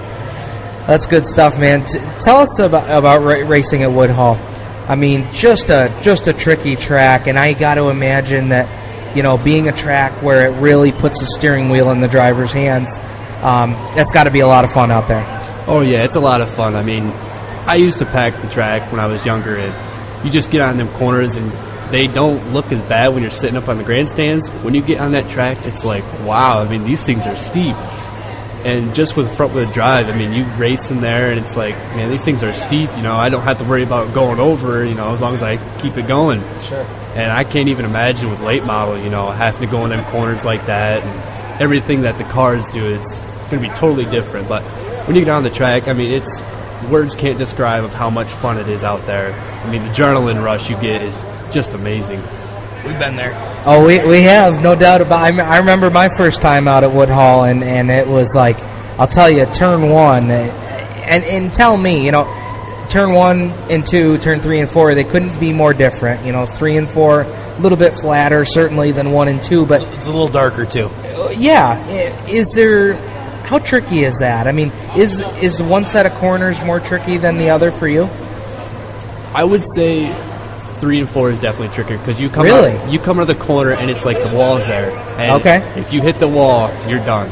that's good stuff, man. T- tell us about about ra- racing at Woodhull. I mean, just a just a tricky track, and I got to imagine that, you know, being a track where it really puts the steering wheel in the driver's hands, um, that's got to be a lot of fun out there. Oh yeah, it's a lot of fun. I mean, I used to pack the track when I was younger, and you just get on them corners, and they don't look as bad when you're sitting up on the grandstands. When you get on that track, it's like, wow, I mean, these things are steep. And just with front wheel drive, I mean, you race in there, and it's like, man, these things are steep. You know, I don't have to worry about going over, you know, as long as I keep it going. Sure. And I can't even imagine with late model, you know, having to go in them corners like that, and everything that the cars do, it's going to be totally different. But when you get on the track, I mean, it's words can't describe of how much fun it is out there. I mean, the adrenaline rush you get is just amazing. We've been there. Oh, we we have, no doubt about it. I remember my first time out at Woodhull, and, and it was like, I'll tell you, turn one, and, and tell me, you know, turn one and two, turn three and four, they couldn't be more different. You know, three and four, a little bit flatter, certainly, than one and two, but... It's a little darker, too. Yeah. Is there... How tricky is that? I mean, is is one set of corners more tricky than the other for you? I would say three and four is definitely trickier because you come really? out, you come out of the corner and it's like the wall's there. And okay. If you hit the wall, you're done.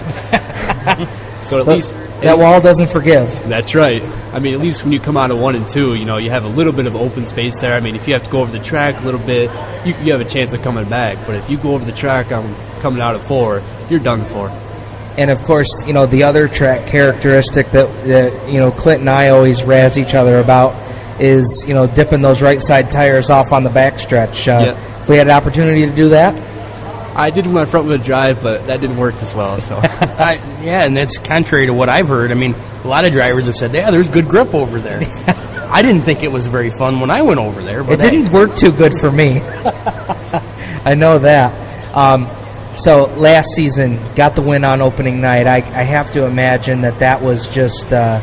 So at but least that wall doesn't forgive. That's right. I mean, at least when you come out of one and two, you know, you have a little bit of open space there. I mean, if you have to go over the track a little bit, you you have a chance of coming back. But if you go over the track on coming out of four, you're done for. And of course, you know, the other track characteristic that, that you know Clint and I always razz each other about is, you know, dipping those right side tires off on the backstretch. Uh, yep. If we had an opportunity to do that, I did my front wheel drive, but that didn't work as well. So, I, yeah, and that's contrary to what I've heard. I mean, a lot of drivers have said, "Yeah, there's good grip over there." I didn't think it was very fun when I went over there, but it didn't hey. work too good for me. I know that. Um, So last season, got the win on opening night. I, I have to imagine that that was just uh,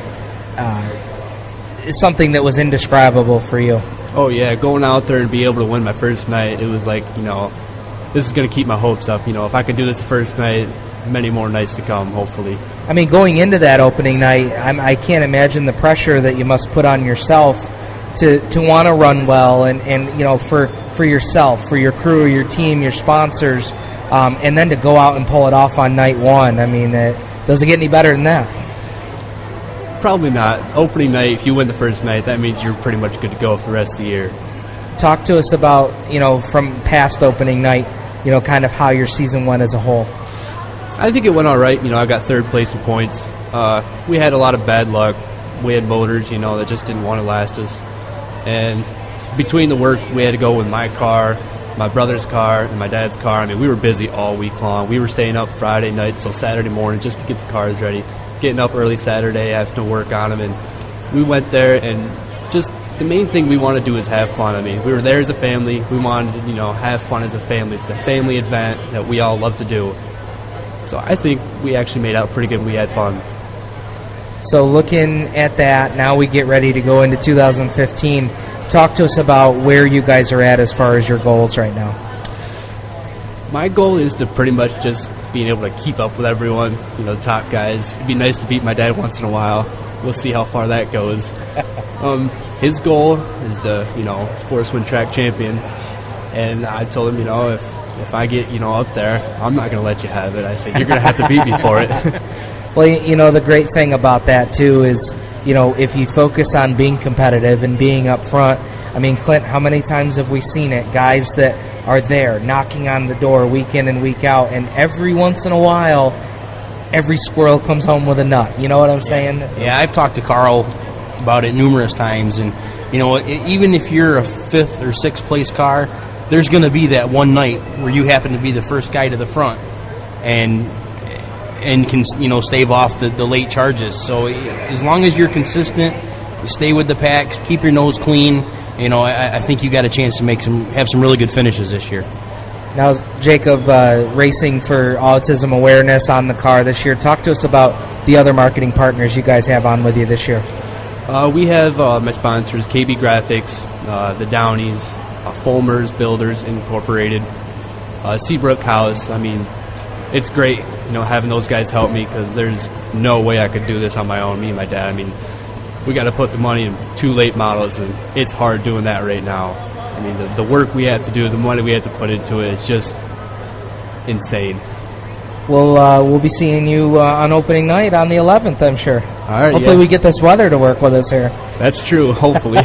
uh, something that was indescribable for you. Oh, yeah, going out there and be able to win my first night, it was like, you know, this is going to keep my hopes up. You know, if I can do this the first night, many more nights to come, hopefully. I mean, going into that opening night, I'm, I can't imagine the pressure that you must put on yourself to, to want to run well and, and, you know, for, for yourself, for your crew, your team, your sponsors, Um, and then to go out and pull it off on night one. I mean, it doesn't get any better than that. Probably not. Opening night, if you win the first night, that means you're pretty much good to go for the rest of the year. Talk to us about, you know, from past opening night, you know, kind of how your season went as a whole. I think it went all right. You know, I got third place in points. Uh, we had a lot of bad luck. We had motors, you know, that just didn't want to last us. And between the work, we had to go with my car, my brother's car, and my dad's car. I mean, we were busy all week long. We were staying up Friday night till Saturday morning just to get the cars ready, getting up early Saturday, having to work on them. And we went there, and just the main thing we want to do is have fun. I mean, we were there as a family. We wanted to, you know, have fun as a family. It's a family event that we all love to do. So I think we actually made out pretty good. We had fun. So looking at that, now we get ready to go into two thousand fifteen. Talk to us about where you guys are at as far as your goals right now. My goal is to pretty much just being able to keep up with everyone, you know, the top guys. It'd be nice to beat my dad once in a while. We'll see how far that goes. um, his goal is to, you know, sportsman track champion. And I told him, you know, if, if I get, you know, up there, I'm not going to let you have it. I said, you're going to have to beat me for it. Well, you know, the great thing about that, too, is, you know, if you focus on being competitive and being up front, I mean, Clint, how many times have we seen it? Guys that are there knocking on the door week in and week out, and every once in a while, every squirrel comes home with a nut. You know what I'm saying? Yeah, I've talked to Carl about it numerous times, and, you know, even if you're a fifth or sixth place car, there's going to be that one night where you happen to be the first guy to the front and and can, you know, stave off the, the late charges. So as long as you're consistent, you stay with the packs, keep your nose clean, you know, I, I think you got a chance to make some have some really good finishes this year. Now, Jacob, uh, racing for autism awareness on the car this year. Talk to us about the other marketing partners you guys have on with you this year. Uh, we have uh, my sponsors, K B Graphics, uh, the Downies, uh, Fulmers Builders Incorporated, uh, Seabrook House. I mean, it's great, you know, having those guys help me because there's no way I could do this on my own, me and my dad. I mean, we got to put the money in two late models, and it's hard doing that right now. I mean, the, the work we have to do, the money we have to put into it is just insane. Well, uh, we'll be seeing you uh, on opening night on the eleventh, I'm sure. All right. Hopefully yeah. we get this weather to work with us here. That's true, hopefully.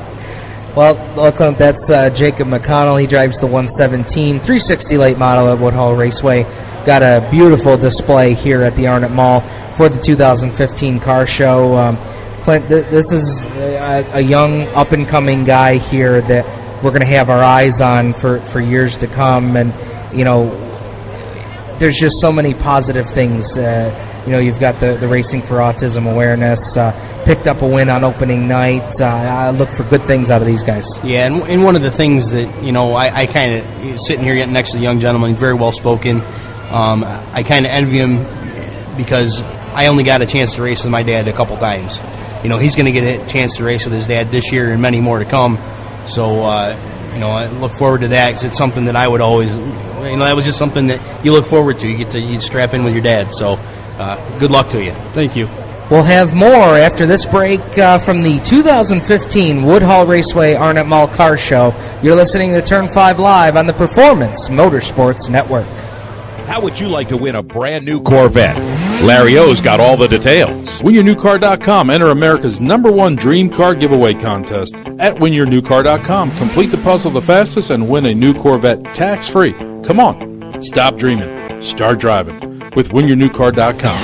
Well, look, that's uh, Jacob McConnell. He drives the one seventeen three sixty late model at Woodhull Raceway. Got a beautiful display here at the Arnot Mall for the two thousand fifteen car show. Um, Clint, th- this is a, a young, up-and-coming guy here that we're going to have our eyes on for, for years to come. And, you know, there's just so many positive things uh, you know, you've got the, the Racing for Autism Awareness, uh, picked up a win on opening night. Uh, I look for good things out of these guys. Yeah, and, and one of the things that, you know, I, I kind of, sitting here next to the young gentleman, very well spoken, um, I kind of envy him because I only got a chance to race with my dad a couple times. You know, he's going to get a chance to race with his dad this year and many more to come. So, uh, you know, I look forward to that because it's something that I would always, you know, that was just something that you look forward to. You get to you strap in with your dad. So, uh, good luck to you. Thank you. We'll have more after this break uh, from the two thousand fifteen Woodhull Raceway Arnot Mall Car Show. You're listening to Turn five Live on the Performance Motorsports Network. How would you like to win a brand new Corvette? Larry O's got all the details. win your new car dot com. Enter America's number one dream car giveaway contest at win your new car dot com. Complete the puzzle the fastest and win a new Corvette tax-free. Come on, stop dreaming, start driving with win your new car dot com.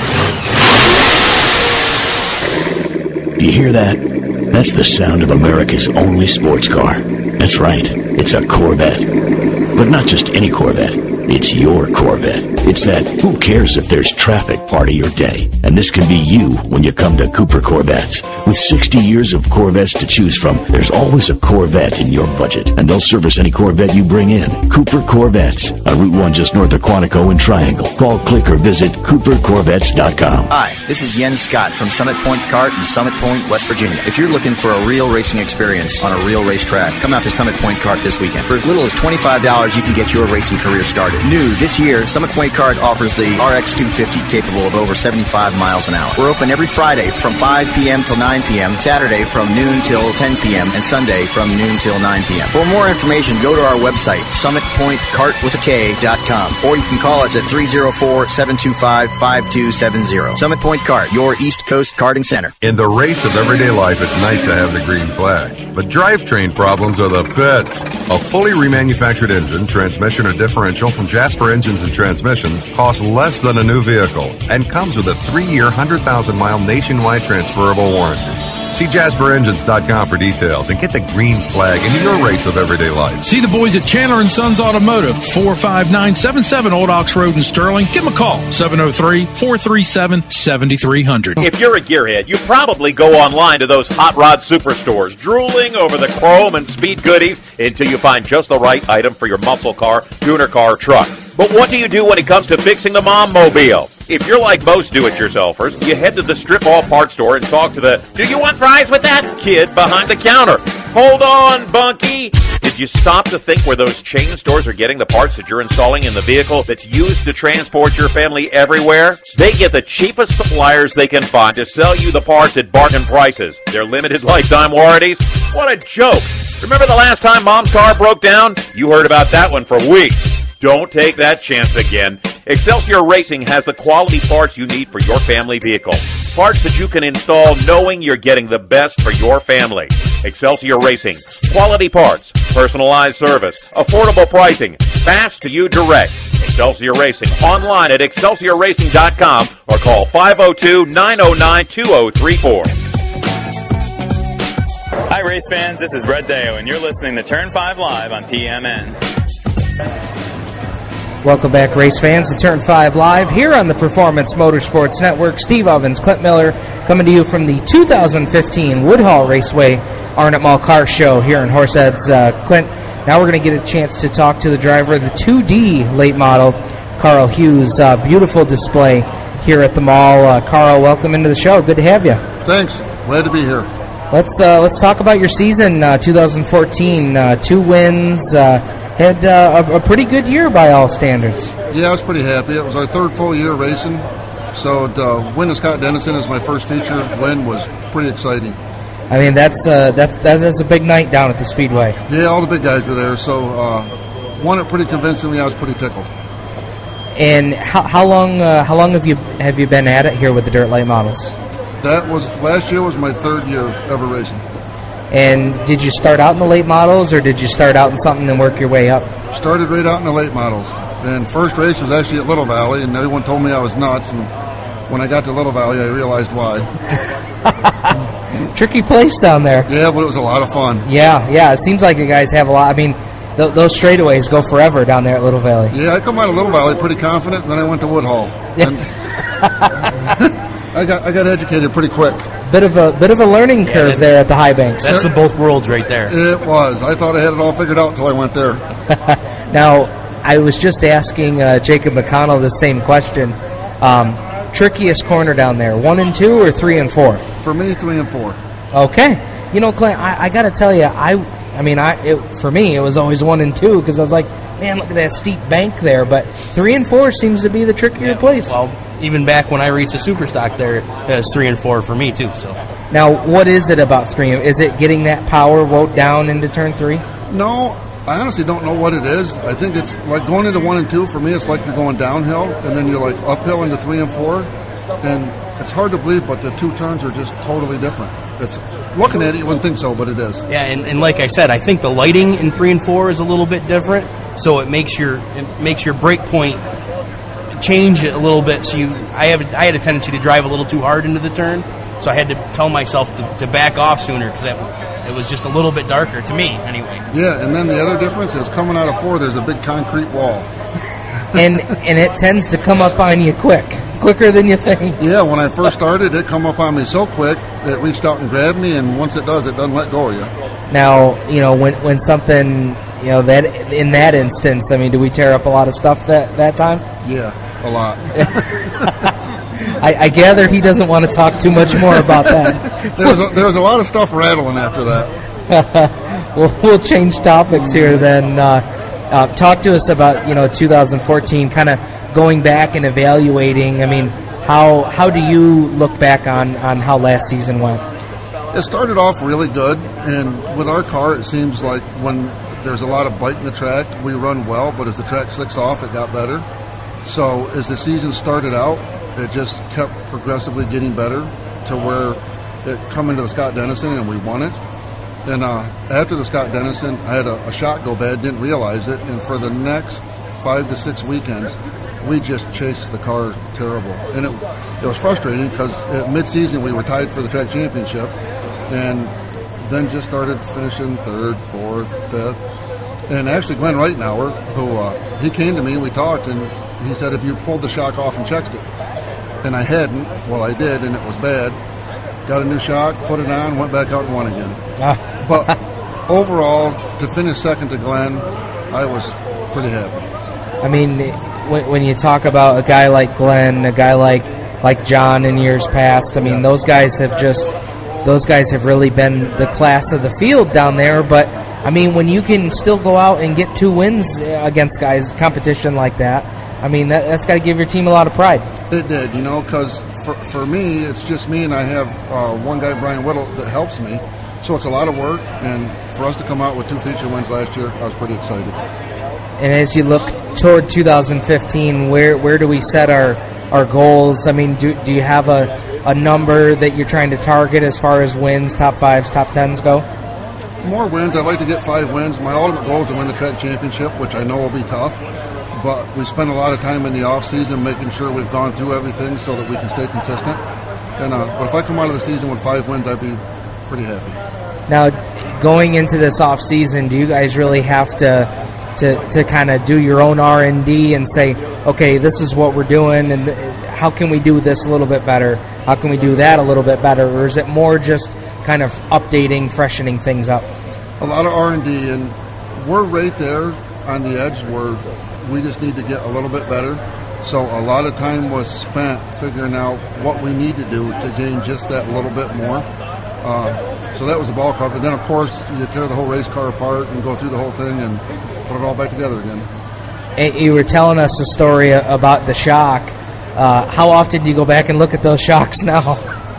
You hear that? That's the sound of America's only sports car. That's right, it's a Corvette. But not just any Corvette. It's your Corvette. It's that who cares if there's traffic part of your day. And this can be you when you come to Cooper Corvettes. With sixty years of Corvettes to choose from, there's always a Corvette in your budget. And they'll service any Corvette you bring in. Cooper Corvettes on Route one just north of Quantico and Triangle. Call, click, or visit cooper corvettes dot com. Hi, this is Jens Scott from Summit Point Kart in Summit Point, West Virginia. If you're looking for a real racing experience on a real racetrack, come out to Summit Point Kart this weekend. For as little as twenty-five dollars, you can get your racing career started. New this year, Summit Point Kart offers the R X two fifty capable of over seventy-five miles an hour. We're open every Friday from five p.m. till nine p.m., Saturday from noon till ten p.m., and Sunday from noon till nine p.m. For more information, go to our website, summit point kart with a K dot com, or you can call us at three oh four, seven two five, five two seven zero. Summit Point Kart, your East Coast karting center. In the race of everyday life, it's nice to have the green flag. But drivetrain problems are the pits. A fully remanufactured engine, transmission, or differential from Jasper Engines and Transmissions costs less than a new vehicle and comes with a three-year, one hundred thousand mile nationwide transferable warranty. See jasper engines dot com for details and get the green flag into your race of everyday life. See the boys at Chandler and Sons Automotive, four five nine seven seven Old Ox Road in Sterling. Give them a call, seven oh three, four three seven, seven three zero zero. If you're a gearhead, you probably go online to those hot rod superstores, drooling over the chrome and speed goodies until you find just the right item for your muscle car, tuner car, truck. But what do you do when it comes to fixing the mom mobile? If you're like most do-it-yourselfers, you head to the strip mall parts store and talk to the "Do you want fries with that?" kid behind the counter. Hold on, Bunky. Did you stop to think where those chain stores are getting the parts that you're installing in the vehicle that's used to transport your family everywhere? They get the cheapest suppliers they can find to sell you the parts at bargain prices. Their limited lifetime warranties? What a joke. Remember the last time Mom's car broke down? You heard about that one for weeks. Don't take that chance again. Excelsior Racing has the quality parts you need for your family vehicle. Parts that you can install knowing you're getting the best for your family. Excelsior Racing. Quality parts, personalized service, affordable pricing, fast to you direct. Excelsior Racing. Online at excelsior racing dot com or call five oh two, nine oh nine, two oh three four. Hi race fans, this is Red Deo and you're listening to Turn five Live on P M N. Welcome back, race fans, to Turn five Live here on the Performance Motorsports Network. Steve Ovens, Clint Miller, coming to you from the two thousand fifteen Woodhull Raceway Arnot Mall Car Show here in Horseheads. Uh, Clint, now we're going to get a chance to talk to the driver of the two D late model, Carl Hughes. Uh, beautiful display here at the mall. Uh, Carl, welcome into the show. Good to have you. Thanks. Glad to be here. Let's uh, let's talk about your season, uh, two thousand fourteen. Uh, two wins. Uh, Had uh, a, a pretty good year by all standards. Yeah, I was pretty happy. It was our third full year racing, so to win Scott Dennison as my first feature win was pretty exciting. I mean, that's uh, that that is a big night down at the Speedway. Yeah, all the big guys were there, so uh, won it pretty convincingly. I was pretty tickled. And how, how long uh, how long have you have you been at it here with the dirt late models? That was last year was my third year ever racing. And did you start out in the late models, or did you start out in something and work your way up? Started right out in the late models. And first race was actually at Little Valley, and everyone told me I was nuts. And when I got to Little Valley, I realized why. Tricky place down there. Yeah, but it was a lot of fun. Yeah, yeah. It seems like you guys have a lot. I mean, th- those straightaways go forever down there at Little Valley. Yeah, I come out of Little Valley pretty confident, and then I went to Woodhull. And I got I got educated pretty quick. Bit of a bit of a learning Yeah, curve that's- there at the high banks. That's the both worlds right there. It was. I thought I had it all figured out until I went there. Now, I was just asking uh, Jacob McConnell the same question. Um, trickiest corner down there, one and two or three and four? For me, three and four. Okay. You know, Clint, I, I got to tell you, I, I mean, I it, for me, it was always one and two because I was like, man, look at that steep bank there. But three and four seems to be the trickier Yeah, place. Well, even back when I raced a super stock there, it was three and four for me too. So Now, what is it about three? Is it getting that power woke down into turn three? No, I honestly don't know what it is. I think it's like going into one and two. For me, it's like you're going downhill, and then you're like uphill into three and four. And it's hard to believe, but the two turns are just totally different. It's looking at it, you wouldn't think so, but it is. yeah, and, and like I said, I think the lighting in three and four is a little bit different. So it makes your it makes your brake point change it a little bit. So you, I have I had a tendency to drive a little too hard into the turn. So I had to tell myself to, to back off sooner because it was just a little bit darker to me anyway. Yeah, and then the other difference is coming out of four, there's a big concrete wall. and and it tends to come up on you quick, quicker than you think. Yeah, when I first started, it come up on me so quick, it reached out and grabbed me, and once it does, it doesn't let go of you. Now, you know, when when something, you know, that in that instance, I mean, do we tear up a lot of stuff that, that time? Yeah, a lot. I, I gather he doesn't want to talk too much more about that. there, was a, there was a lot of stuff rattling after that. we'll, we'll change topics here then. Uh, uh, talk to us about, you know, two thousand fourteen, kind of going back and evaluating. I mean, how how do you look back on, on how last season went? It started off really good, and with our car, it seems like when there's a lot of bite in the track, we run well, but as the track slicks off, it got better. So as the season started out, it just kept progressively getting better to where it come into the Scott Dennison and we won it. And uh, after the Scott Dennison, I had a, a shot go bad, didn't realize it, and for the next five to six weekends, we just chased the car terrible. And it, it was frustrating because at mid-season we were tied for the track championship, and then just started finishing third, fourth, fifth. And actually Glenn Reitnauer, who uh, he came to me and we talked, and he said, if you pulled the shock off and checked it. And I hadn't. Well, I did, and it was bad. Got a new shock, put it on, went back out and won again. Ah. But overall, to finish second to Glenn, I was pretty happy. I mean, when, when you talk about a guy like Glenn, a guy like like John in years past, I mean, yes. those guys have just, those guys have really been the class of the field down there. But, I mean, when you can still go out and get two wins against guys, competition like that, I mean, that, that's got to give your team a lot of pride. It did, you know, because for, for me, it's just me, and I have uh, one guy, Brian Whittle, that helps me. So it's a lot of work, and for us to come out with two feature wins last year, I was pretty excited. And as you look toward two thousand fifteen, where where do we set our, our goals? I mean, do do you have a, a number that you're trying to target as far as wins, top fives, top tens go? More wins. I'd like to get five wins. My ultimate goal is to win the track championship, which I know will be tough. But we spend a lot of time in the off season making sure we've gone through everything so that we can stay consistent. And uh, but if I come out of the season with five wins, I'd be pretty happy. Now, going into this off season, do you guys really have to to to kind of do your own R and D and say, okay, this is what we're doing, and how can we do this a little bit better? How can we do that a little bit better? Or is it more just kind of updating, freshening things up? A lot of R and D, and we're right there on the edge where we just need to get a little bit better. So a lot of time was spent figuring out what we need to do to gain just that little bit more. Uh, so that was the ball club. And then, of course, you tear the whole race car apart and go through the whole thing and put it all back together again. And you were telling us a story about the shock. Uh, how often do you go back and look at those shocks now?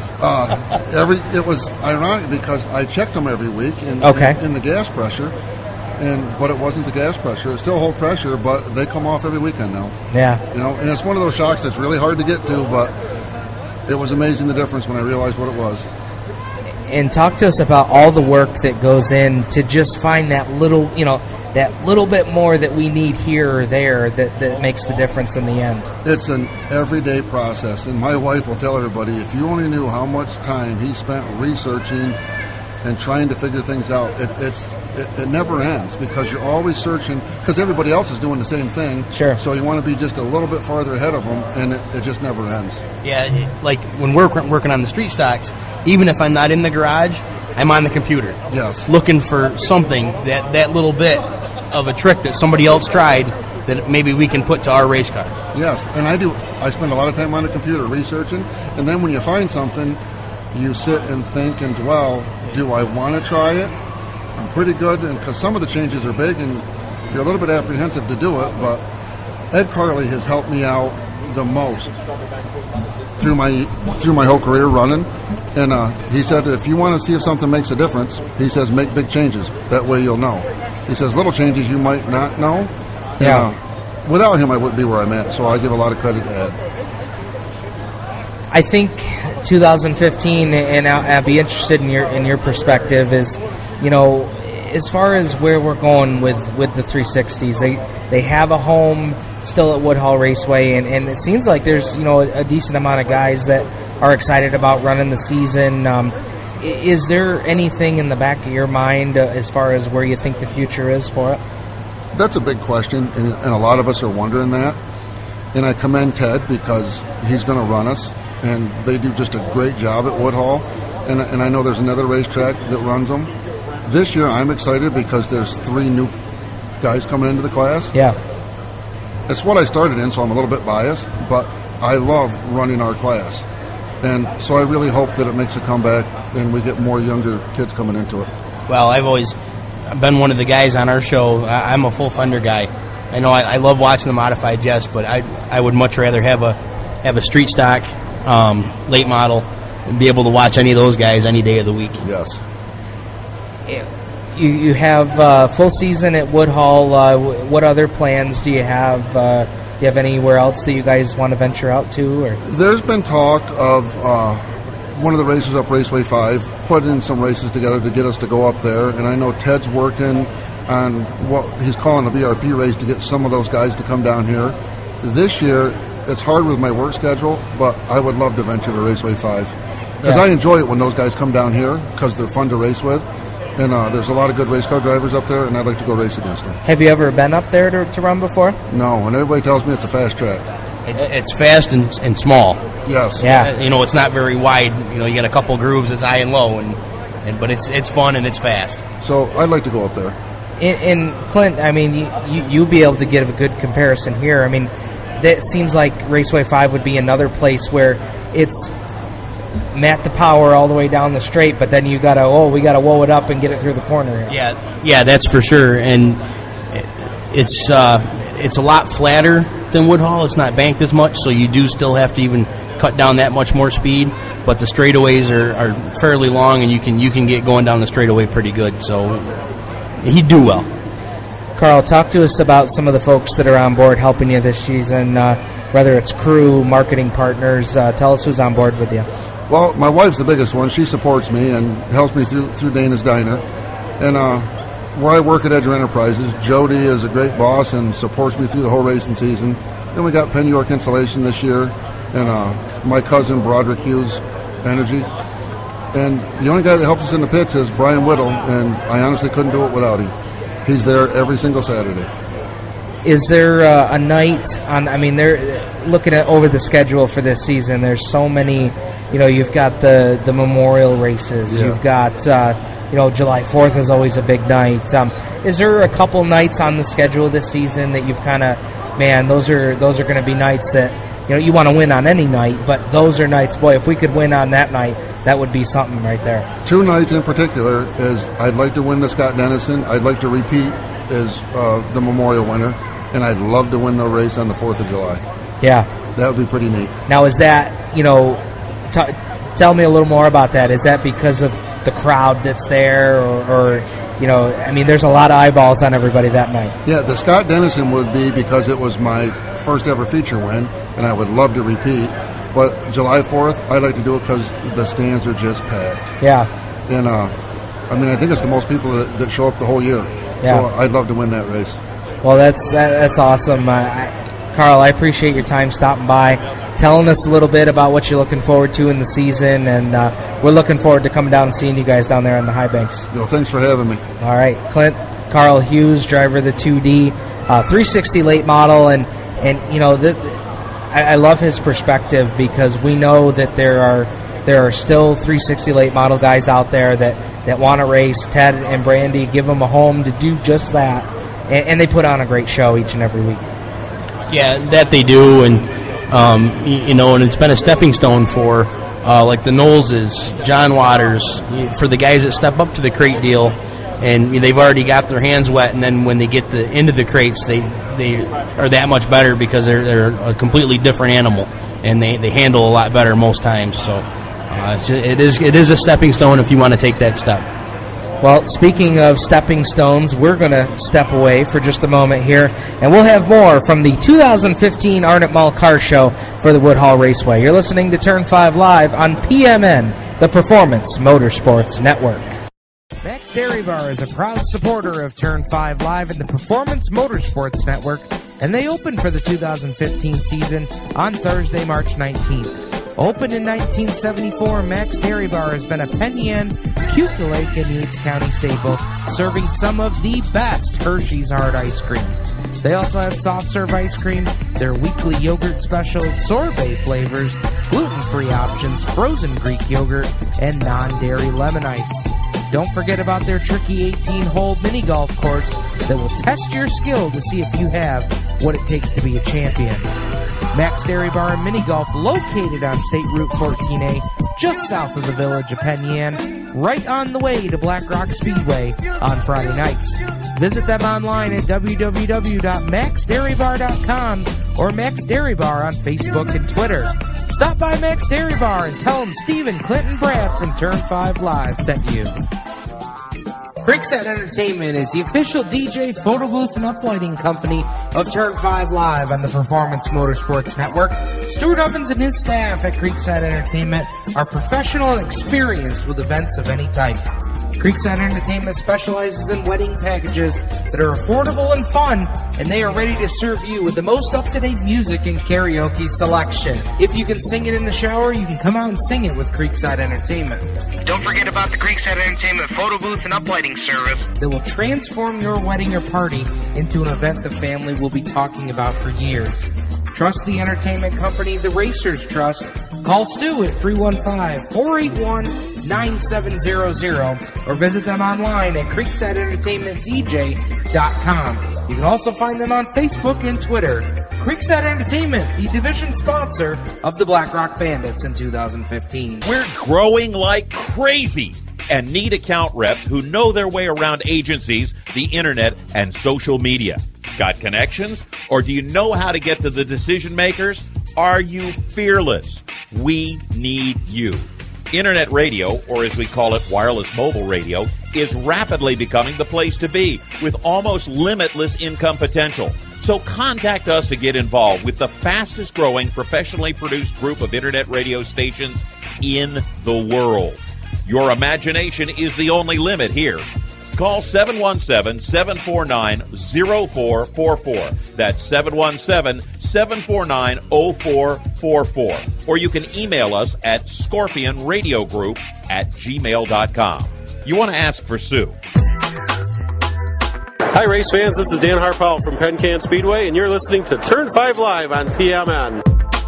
Uh, every it was ironic because I checked them every week in, okay. in, in the gas pressure. And but it wasn't the gas pressure. It still hold pressure, but they come off every weekend now. Yeah. You know, and it's one of those shocks that's really hard to get to, but it was amazing the difference when I realized what it was. And talk to us about all the work that goes in to just find that little, you know, that little bit more that we need here or there that, that makes the difference in the end. It's an everyday process, and my wife will tell everybody, if you only knew how much time he spent researching and trying to figure things out, it, it's it, it never ends because you're always searching, because everybody else is doing the same thing. Sure. So you want to be just a little bit farther ahead of them, and it, it just never ends. Yeah, it, like when we're working on the street stocks, even if I'm not in the garage, I'm on the computer. Yes. Looking for something, that, that little bit of a trick that somebody else tried that maybe we can put to our race car. Yes, and I do. I spend a lot of time on the computer researching, and then when you find something, you sit and think and dwell, do I want to try it? I'm pretty good, and because some of the changes are big, and you're a little bit apprehensive to do it, but Ed Carley has helped me out the most through my through my whole career running. And uh, he said, if you want to see if something makes a difference, he says, make big changes. That way you'll know. He says, little changes you might not know. Yeah. And, uh, without him, I wouldn't be where I'm at. So I give a lot of credit to Ed. I think two thousand fifteen, and I'll, I'll be interested in your in your perspective, is, you know, as far as where we're going with, with the three sixties, they they have a home still at Woodhull Raceway, and, and it seems like there's, you know, a, a decent amount of guys that are excited about running the season. Um, is there anything in the back of your mind uh, as far as where you think the future is for it? That's a big question, and, and a lot of us are wondering that. And I commend Ted because he's going to run us, and they do just a great job at Woodhull. And, and I know there's another racetrack that runs them. This year I'm excited because there's three new guys coming into the class. Yeah. It's what I started in, so I'm a little bit biased, but I love running our class. And so I really hope that it makes a comeback and we get more younger kids coming into it. Well, I've always been one of the guys on our show. I, I'm a full fender guy. I know I, I love watching the modified, yes, but I I would much rather have a have a street stock um, late model and be able to watch any of those guys any day of the week. Yes. You you have uh, full season at Woodhull. Uh, what other plans do you have? Uh, do you have anywhere else that you guys want to venture out to? Or? There's been talk of uh, one of the races up Raceway five, putting some races together to get us to go up there. And I know Ted's working on what he's calling the B R P race to get some of those guys to come down here. This year, it's hard with my work schedule, but I would love to venture to Raceway five. Because Yeah. I enjoy it when those guys come down here because they're fun to race with. And uh, there's a lot of good race car drivers up there, and I'd like to go race against them. Have you ever been up there to, to run before? No, and everybody tells me it's a fast track. It's, it's fast and, and small. Yes. Yeah. You know, it's not very wide. You know, you got a couple grooves. It's high and low, and, and but it's it's fun and it's fast. So I'd like to go up there. In, in Clint, I mean, you, you you'll be able to get a good comparison here. I mean, that seems like Raceway five would be another place where it's mat the power all the way down the straight, but then you gotta oh we gotta woe it up and get it through the corner. Yeah, yeah, that's for sure. And it's uh, it's a lot flatter than Woodhull. It's not banked as much, so you do still have to even cut down that much more speed. But the straightaways are, are fairly long, and you can you can get going down the straightaway pretty good. So he'd do well. Carl, talk to us about some of the folks that are on board helping you this season, uh, whether it's crew, marketing partners. Uh, tell us who's on board with you. Well, my wife's the biggest one. She supports me and helps me through through Dana's Diner. And uh, where I work at Edger Enterprises, Jody is a great boss and supports me through the whole racing season. Then we got Penn York Insulation this year, and uh, my cousin Broderick Hughes Energy. And the only guy that helps us in the pits is Brian Whittle, and I honestly couldn't do it without him. He's there every single Saturday. Is there uh, a night on? I mean, they're looking at over the schedule for this season. There's so many. You know, you've got the, the memorial races. Yeah. You've got uh, you know July fourth is always a big night. Um, is there a couple nights on the schedule this season that you've kind of man? Those are those are going to be nights that you know you want to win on any night, but those are nights. Boy, if we could win on that night, that would be something right there. Two nights in particular is I'd like to win the Scott Dennison. I'd like to repeat as uh, the Memorial winner, and I'd love to win the race on the fourth of July. Yeah, that would be pretty neat. Now, is that you know? T- tell me a little more about that. Is that because of the crowd that's there, or, or you know? I mean, there's a lot of eyeballs on everybody that night. Yeah, the Scott Dennison would be because it was my first ever feature win, and I would love to repeat. But July fourth, I'd like to do it because the stands are just packed. Yeah. And, uh, I mean, I think it's the most people that, that show up the whole year. Yeah. So I'd love to win that race. Well, that's that, that's awesome. Uh, I, Carl, I appreciate your time stopping by, telling us a little bit about what you're looking forward to in the season, and uh, we're looking forward to coming down and seeing you guys down there on the high banks. Yo, thanks for having me. All right, Clint, Carl Hughes, driver of the two D, uh, three sixty late model, and, and you know, the, I, I love his perspective because we know that there are there are still three sixty late model guys out there that, that want to race. Ted and Brandy give them a home to do just that, and, and they put on a great show each and every week. Yeah, that they do, and um, you, you know, and it's been a stepping stone for uh, like the Knowleses, John Waters, for the guys that step up to the crate deal, and they've already got their hands wet, and then when they get the into the crates, they they are that much better because they're they're a completely different animal, and they, they handle a lot better most times. So uh, it's just, it is it is a stepping stone if you want to take that step. Well, speaking of stepping stones, we're going to step away for just a moment here, and we'll have more from the two thousand fifteen Arnot Mall Car Show for the Woodhull Raceway. You're listening to Turn five Live on P M N, the Performance Motorsports Network. Max Dairy Bar is a proud supporter of Turn five Live and the Performance Motorsports Network, and they open for the two thousand fifteen season on Thursday, March nineteenth. Opened in nineteen seventy-four, Max Dairy Bar has been a P M N, Cuca Lake, and Eads County staple, serving some of the best Hershey's hard ice cream. They also have soft serve ice cream, their weekly yogurt specials, sorbet flavors, gluten-free options, frozen Greek yogurt, and non-dairy lemon ice. Don't forget about their tricky eighteen-hole mini golf course that will test your skill to see if you have what it takes to be a champion. Max Dairy Bar and Mini Golf, located on State Route fourteen A, just south of the village of Penn, right on the way to Black Rock Speedway on Friday nights. Visit them online at w w w dot max dairy bar dot com or Max Dairy Bar on Facebook and Twitter. Stop by Max Dairy Bar and tell them Stephen, Clint, and Brad from Turn five Live sent you. Creekset Entertainment is the official D J, photo booth, and uplighting company of Turn five Live on the Performance Motorsports Network. Stuart Ovens and his staff at Creekset Entertainment are professional and experienced with events of any type. Creekset Entertainment specializes in wedding packages that are affordable and fun, and they are ready to serve you with the most up-to-date music and karaoke selection. If you can sing it in the shower, you can come out and sing it with Creekside Entertainment. Don't forget about the Creekside Entertainment photo booth and uplighting service that will transform your wedding or party into an event the family will be talking about for years. Trust the entertainment company the racers trust. Call Stu at three one five, four eight one, nine seven zero zero or visit them online at creekside entertainment d j dot com. You can also find them on Facebook and Twitter. Creekside Entertainment, the division sponsor of the Black Rock Bandits in two thousand fifteen. We're growing like crazy and need account reps who know their way around agencies, the internet, and social media. Got connections? Or do you know how to get to the decision makers? Are you fearless? We need you. Internet radio, or as we call it, wireless mobile radio, is rapidly becoming the place to be with almost limitless income potential. So contact us to get involved with the fastest growing professionally produced group of internet radio stations in the world. Your imagination is the only limit here. Call seven one seven, seven four nine, zero four four four. That's seven one seven, seven four nine, zero four four four. Or you can email us at scorpion radio group at gmail dot com. You want to ask for Sue. Hi, race fans. This is Dan Harpal from Penn Can Speedway, and you're listening to Turn five Live on P M N.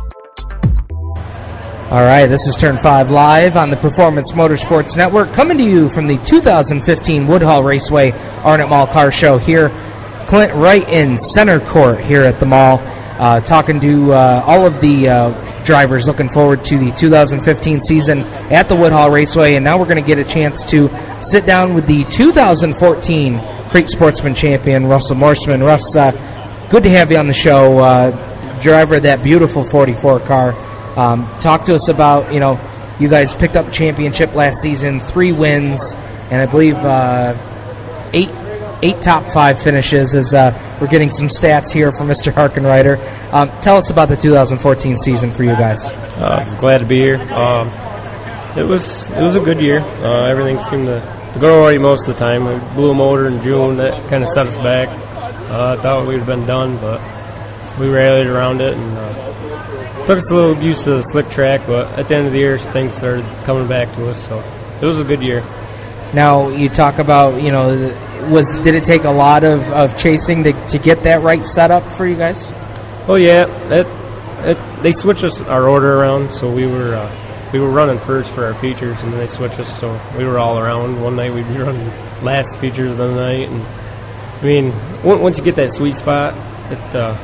All right, this is Turn five Live on the Performance Motorsports Network, coming to you from the two thousand fifteen Woodhull Raceway Arnot Mall Car Show here. Clint right in center court here at the mall, uh, talking to uh, all of the uh, drivers looking forward to the two thousand fifteen season at the Woodhull Raceway. And now we're going to get a chance to sit down with the two thousand fourteen Crate Sportsman champion, Russell Morseman. Russ, uh, good to have you on the show, uh, driver of that beautiful forty-four car. Um, talk to us about, you know, you guys picked up a championship last season, three wins, and I believe uh, eight eight top five finishes as uh, we're getting some stats here from Mister Harkenrider. Um, tell us about the two thousand fourteen season for you guys. Uh, glad to be here. Um, it was it was a good year. Uh, everything seemed to, to go already most of the time. We blew a motor in June. That kind of set us back. Uh, I thought we would have been done, but we rallied around it, and uh, took us a little used to the slick track, but at the end of the year, things started coming back to us, so it was a good year. Now, you talk about, you know, was did it take a lot of, of chasing to, to get that right setup for you guys? Oh, yeah. It, it, they switched us our order around, so we were uh, we were running first for our features, and then they switched us, so we were all around. One night we'd be running last features of the night, and I mean, once you get that sweet spot, it uh,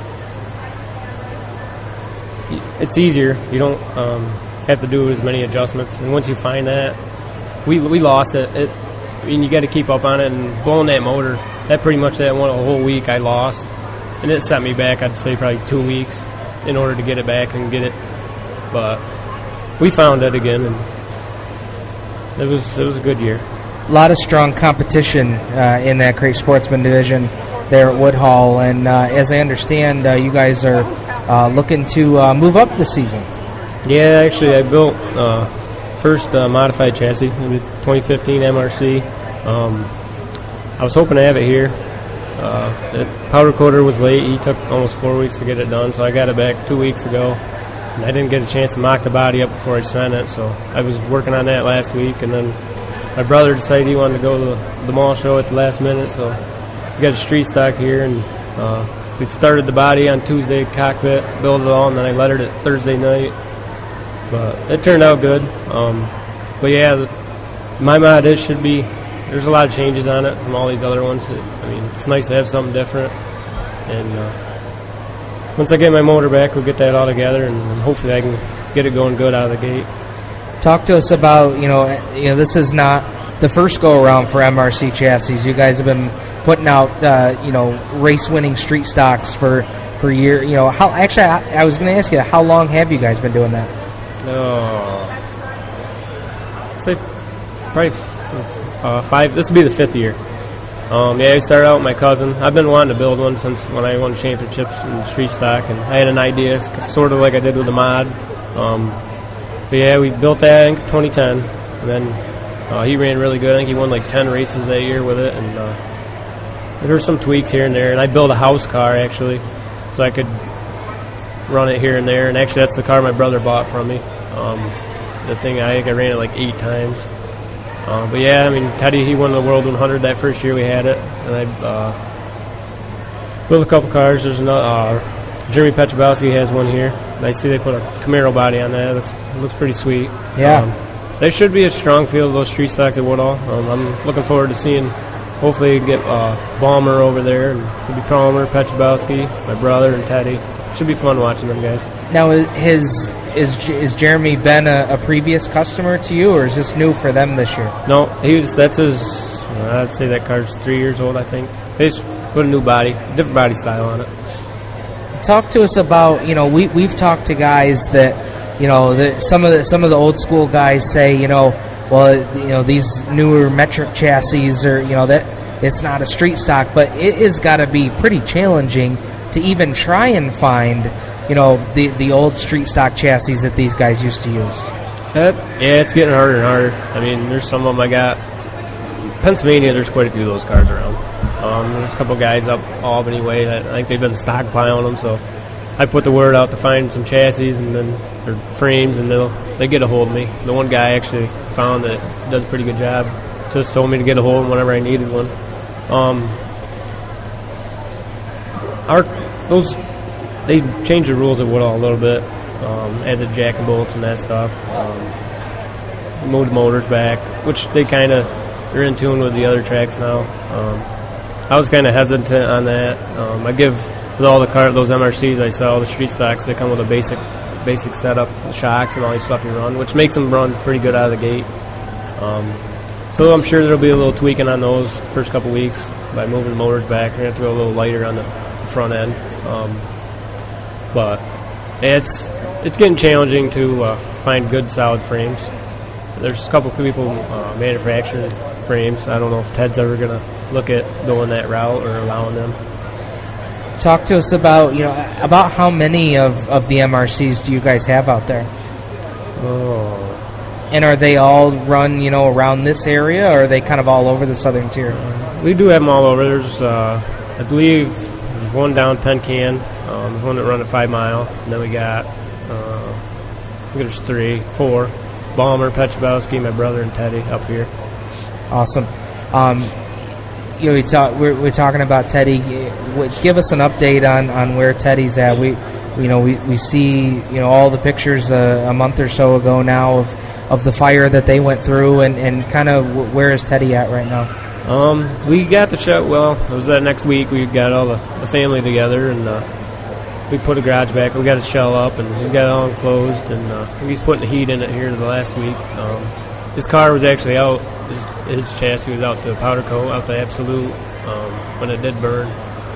it's easier. You don't um, have to do as many adjustments, and once you find that, we we lost it. It I mean, you got to keep up on it, and blowing that motor, that pretty much that one a whole week I lost, and it set me back. I'd say probably two weeks in order to get it back and get it, but we found it again, and it was it was a good year. A lot of strong competition uh, in that Crate Sportsman division there at Woodhull, and uh, as I understand, uh, you guys are uh, looking to uh, move up this season. Yeah, actually, I built uh, first uh, modified chassis in the twenty fifteen M R C. Um, I was hoping to have it here. Uh, the powder coater was late. He took almost four weeks to get it done, so I got it back two weeks ago. And I didn't get a chance to mock the body up before I sent it, so I was working on that last week, and then my brother decided he wanted to go to the, the mall show at the last minute, so we got a street stock here, and uh, we started the body on Tuesday, cockpit, built it all, and then I lettered it Thursday night. But it turned out good. Um, but yeah, the, my mod is should be, there's a lot of changes on it from all these other ones. It, I mean, it's nice to have something different. And uh, once I get my motor back, we'll get that all together, and, and hopefully I can get it going good out of the gate. Talk to us about, you know, you know, this is not the first go-around for M R C chassis. You guys have been putting out, uh, you know, race-winning street stocks for, for years. You know, how actually, I, I was going to ask you, how long have you guys been doing that? Oh, I'd say probably uh, five. This will be the fifth year. Um, yeah, I started out with my cousin. I've been wanting to build one since when I won championships in street stock, and I had an idea, sort of like I did with the mod. Um, but yeah, we built that in twenty ten, and then uh, he ran really good. I think he won like ten races that year with it, and uh, there were some tweaks here and there. And I built a house car actually, so I could run it here and there. And actually, that's the car my brother bought from me. Um, the thing, I think I ran it like eight times. Uh, but yeah, I mean, Teddy, he won the World one hundred that first year we had it. And I uh, built a couple cars. There's another, uh, Jeremy Petrobowski has one here. And I see they put a Camaro body on that. It looks, it looks pretty sweet. Yeah. Um, there should be a strong field of those street stocks at Woodhull. Um, I'm looking forward to seeing, hopefully, get uh, Balmer over there. And it'll be Palmer, Petrobowski, my brother, and Teddy. Should be fun watching them guys. Now, his is is Jeremy been a, a previous customer to you, or is this new for them this year? No, he was. That's his. I'd say that car's three years old. I think they just put a new body, different body style on it. Talk to us about, you know, we we've talked to guys that, you know, the, some of the some of the old school guys say, you know, well, you know, these newer metric chassis are, you know, that it's not a street stock, but it has got to be pretty challenging to even try and find, you know, the the old street stock chassis that these guys used to use. That, yeah, it's getting harder and harder. I mean, there's some of them I got. Pennsylvania, there's quite a few of those cars around. Um, there's a couple guys up Albany way that I think they've been stockpiling them, so I put the word out to find some chassis and then or frames, and they'll they get a hold of me. The one guy actually found that does a pretty good job. Just told me to get a hold of them whenever I needed one. Um, our those they changed the rules at Woodhull a little bit. Um, added jack and bolts and that stuff. Um, moved motors back, which they kind of are in tune with the other tracks now. Um, I was kind of hesitant on that. Um, I give with all the car those M R Cs I sell, the street stocks, they come with a basic basic setup, the shocks and all this stuff you run, which makes them run pretty good out of the gate. Um, so I'm sure there'll be a little tweaking on those first couple weeks by moving the motors back. We're going to have to go a little lighter on the front end. Um, but it's it's getting challenging to uh, find good solid frames. There's a couple of people uh, manufacturing frames. I don't know if Ted's ever going to look at going that route or allowing them. Talk to us about, you know, about how many of, of the M R Cs do you guys have out there? Oh. And are they all run, you know, around this area, or are they kind of all over the southern tier? Uh, we do have them all over. There's, uh, I believe, there's one down Pencan. Um, there's one that run a five mile, and then we got uh, I think there's three, four. Balmer, Petrovsky, my brother, and Teddy up here. Awesome. Um, you know, we talk, we're, we're talking about Teddy. Give us an update on, on where Teddy's at. We, you know, we, we see you know all the pictures uh, a month or so ago now of, of the fire that they went through, and, and kind of where is Teddy at right now? Um, we got the show. Well, it was that next week. We got all the, the family together, and uh, we put a garage back. We got a shell up, and he's got it all enclosed, and uh, he's putting the heat in it here the last week. Um, his car was actually out. His, his chassis was out to powder coat, out to absolute um, when it did burn.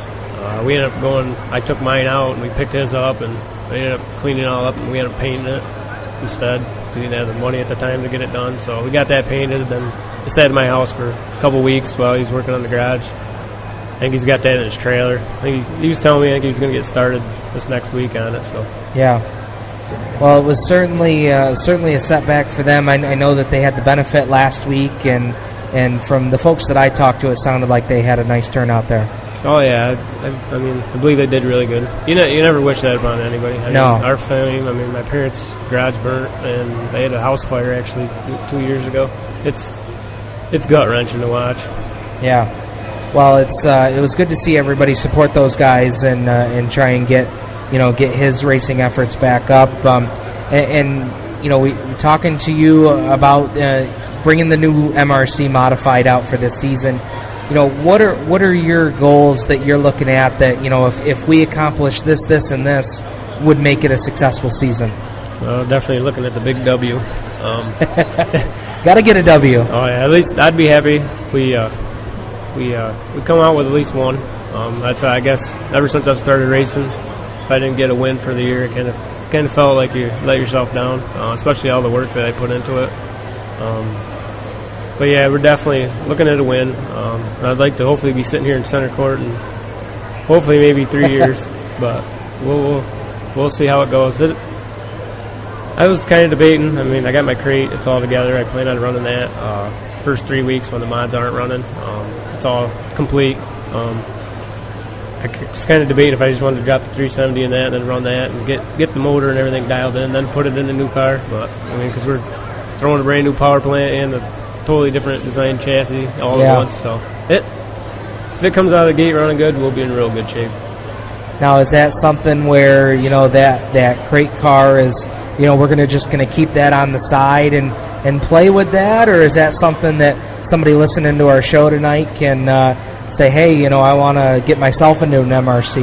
Uh, we ended up going. I took mine out, and we picked his up, and we ended up cleaning it all up, and we ended up painting it instead. We didn't have the money at the time to get it done, so we got that painted. Then it sat in my house for a couple weeks while he was working on the garage. I think he's got that in his trailer. I think he, he was telling me I think he was going to get started this next week on it. So yeah. Well, it was certainly uh, certainly a setback for them. I, I know that they had the benefit last week, and and from the folks that I talked to, it sounded like they had a nice turnout there. Oh yeah, I, I mean, I believe they did really good. You know, you never wish that upon anybody. I no, mean, our family. I mean, my parents' garage burnt, and they had a house fire actually two years ago. It's it's gut wrenching to watch. Yeah. Well, it's uh, it was good to see everybody support those guys and uh, and try and get you know get his racing efforts back up. Um, and, and you know, we we're talking to you about uh, bringing the new M R C modified out for this season. You know, what are what are your goals that you're looking at that, you know, if, if we accomplish this, this, and this, would make it a successful season? Well, definitely looking at the big W. Um, Got to get a W. Oh, yeah, at least I'd be happy if we, uh, we, uh, we come out with at least one. Um, that's, I guess, ever since I've started racing, if I didn't get a win for the year, it kind of kind of felt like you let yourself down, uh, especially all the work that I put into it. Um, But yeah, we're definitely looking at a win. Um, I'd like to hopefully be sitting here in center court and hopefully maybe three years, but we'll, we'll we'll see how it goes. It, I was kind of debating. I mean, I got my crate; it's all together. I plan on running that uh, first three weeks when the mods aren't running. Um, it's all complete. Um, I was kind of debating if I just wanted to drop the three seventy in that and then run that and get get the motor and everything dialed in, then put it in the new car. But I mean, because we're throwing a brand new power plant and a totally different design chassis all yeah. at once. So it, if it comes out of the gate running good, we'll be in real good shape. Now, is that something where, you know, that, that crate car is, you know, we're gonna just going to keep that on the side and, and play with that? Or is that something that somebody listening to our show tonight can uh, say, hey, you know, I want to get myself into an M R C?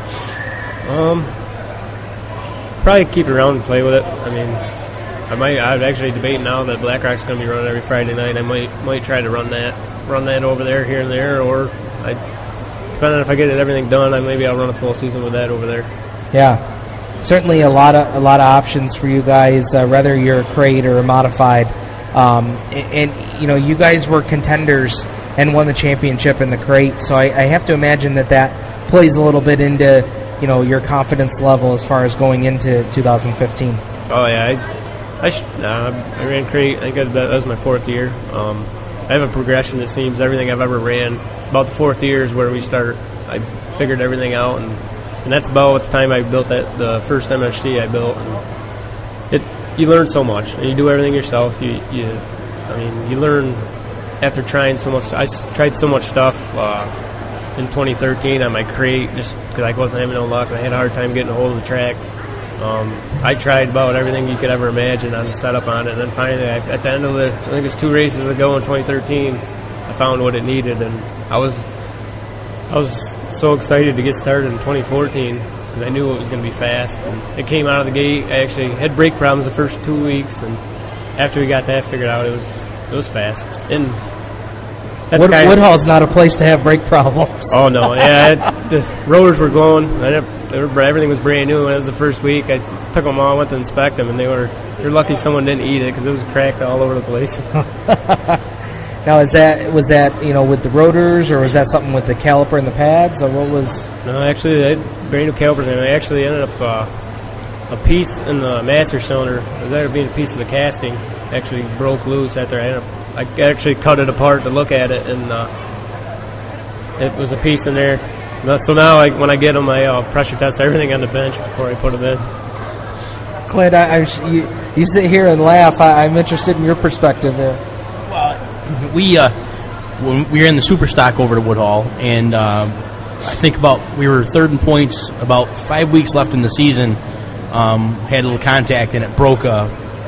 Um, probably keep it around and play with it. I mean, I might. I'm actually debating now that Black Rock's going to be running every Friday night. I might might try to run that, run that over there, here and there, or I, depending on if I get everything done, I maybe I'll run a full season with that over there. Yeah, certainly a lot of a lot of options for you guys, uh, whether you're a crate or a modified. Um, and, and you know, you guys were contenders and won the championship in the crate, so I, I have to imagine that that plays a little bit into, you know, your confidence level as far as going into two thousand fifteen. Oh yeah. I, I, sh- uh, I ran crate. I think that was my fourth year. Um, I have a progression that seems everything I've ever ran. About the fourth year is where we start. I figured everything out, and, and that's about the time I built that the first M S C I built. And it you learn so much, and you do everything yourself. You, you I mean, you learn after trying so much. I tried so much stuff uh, in twenty thirteen on my crate just because I wasn't having no luck, and I had a hard time getting a hold of the track. Um, I tried about everything you could ever imagine on the setup on it, and then finally, I, at the end of the, I think it was two races ago in twenty thirteen, I found what it needed, and I was, I was so excited to get started in twenty fourteen because I knew it was going to be fast. And it came out of the gate. I actually had brake problems the first two weeks, and after we got that figured out, it was it was fast. And that's Wood, kind of, Woodhull's not a place to have brake problems. Oh no, yeah, it, the rotors were glowing. I never, they were, everything was brand new. When it was the first week, I took them all, went to inspect them, and they were. You're lucky someone didn't eat it because it was cracked all over the place. Now, is that was that you know with the rotors, or was that something with the caliper and the pads, or what was? No, actually, they had brand new calipers, and I actually ended up uh, a piece in the master cylinder. It was ended up being a piece of the casting. Actually broke loose after I ended up. I actually cut it apart to look at it, and uh, it was a piece in there. So now, I, when I get them, I uh, pressure test everything on the bench before I put them in. Clint, I, I, you, you sit here and laugh. I, I'm interested in your perspective there. Well, we uh, when we were in the super stock over to Woodhull, and uh, I think about we were third in points. About five weeks left in the season, um, had a little contact and it broke a,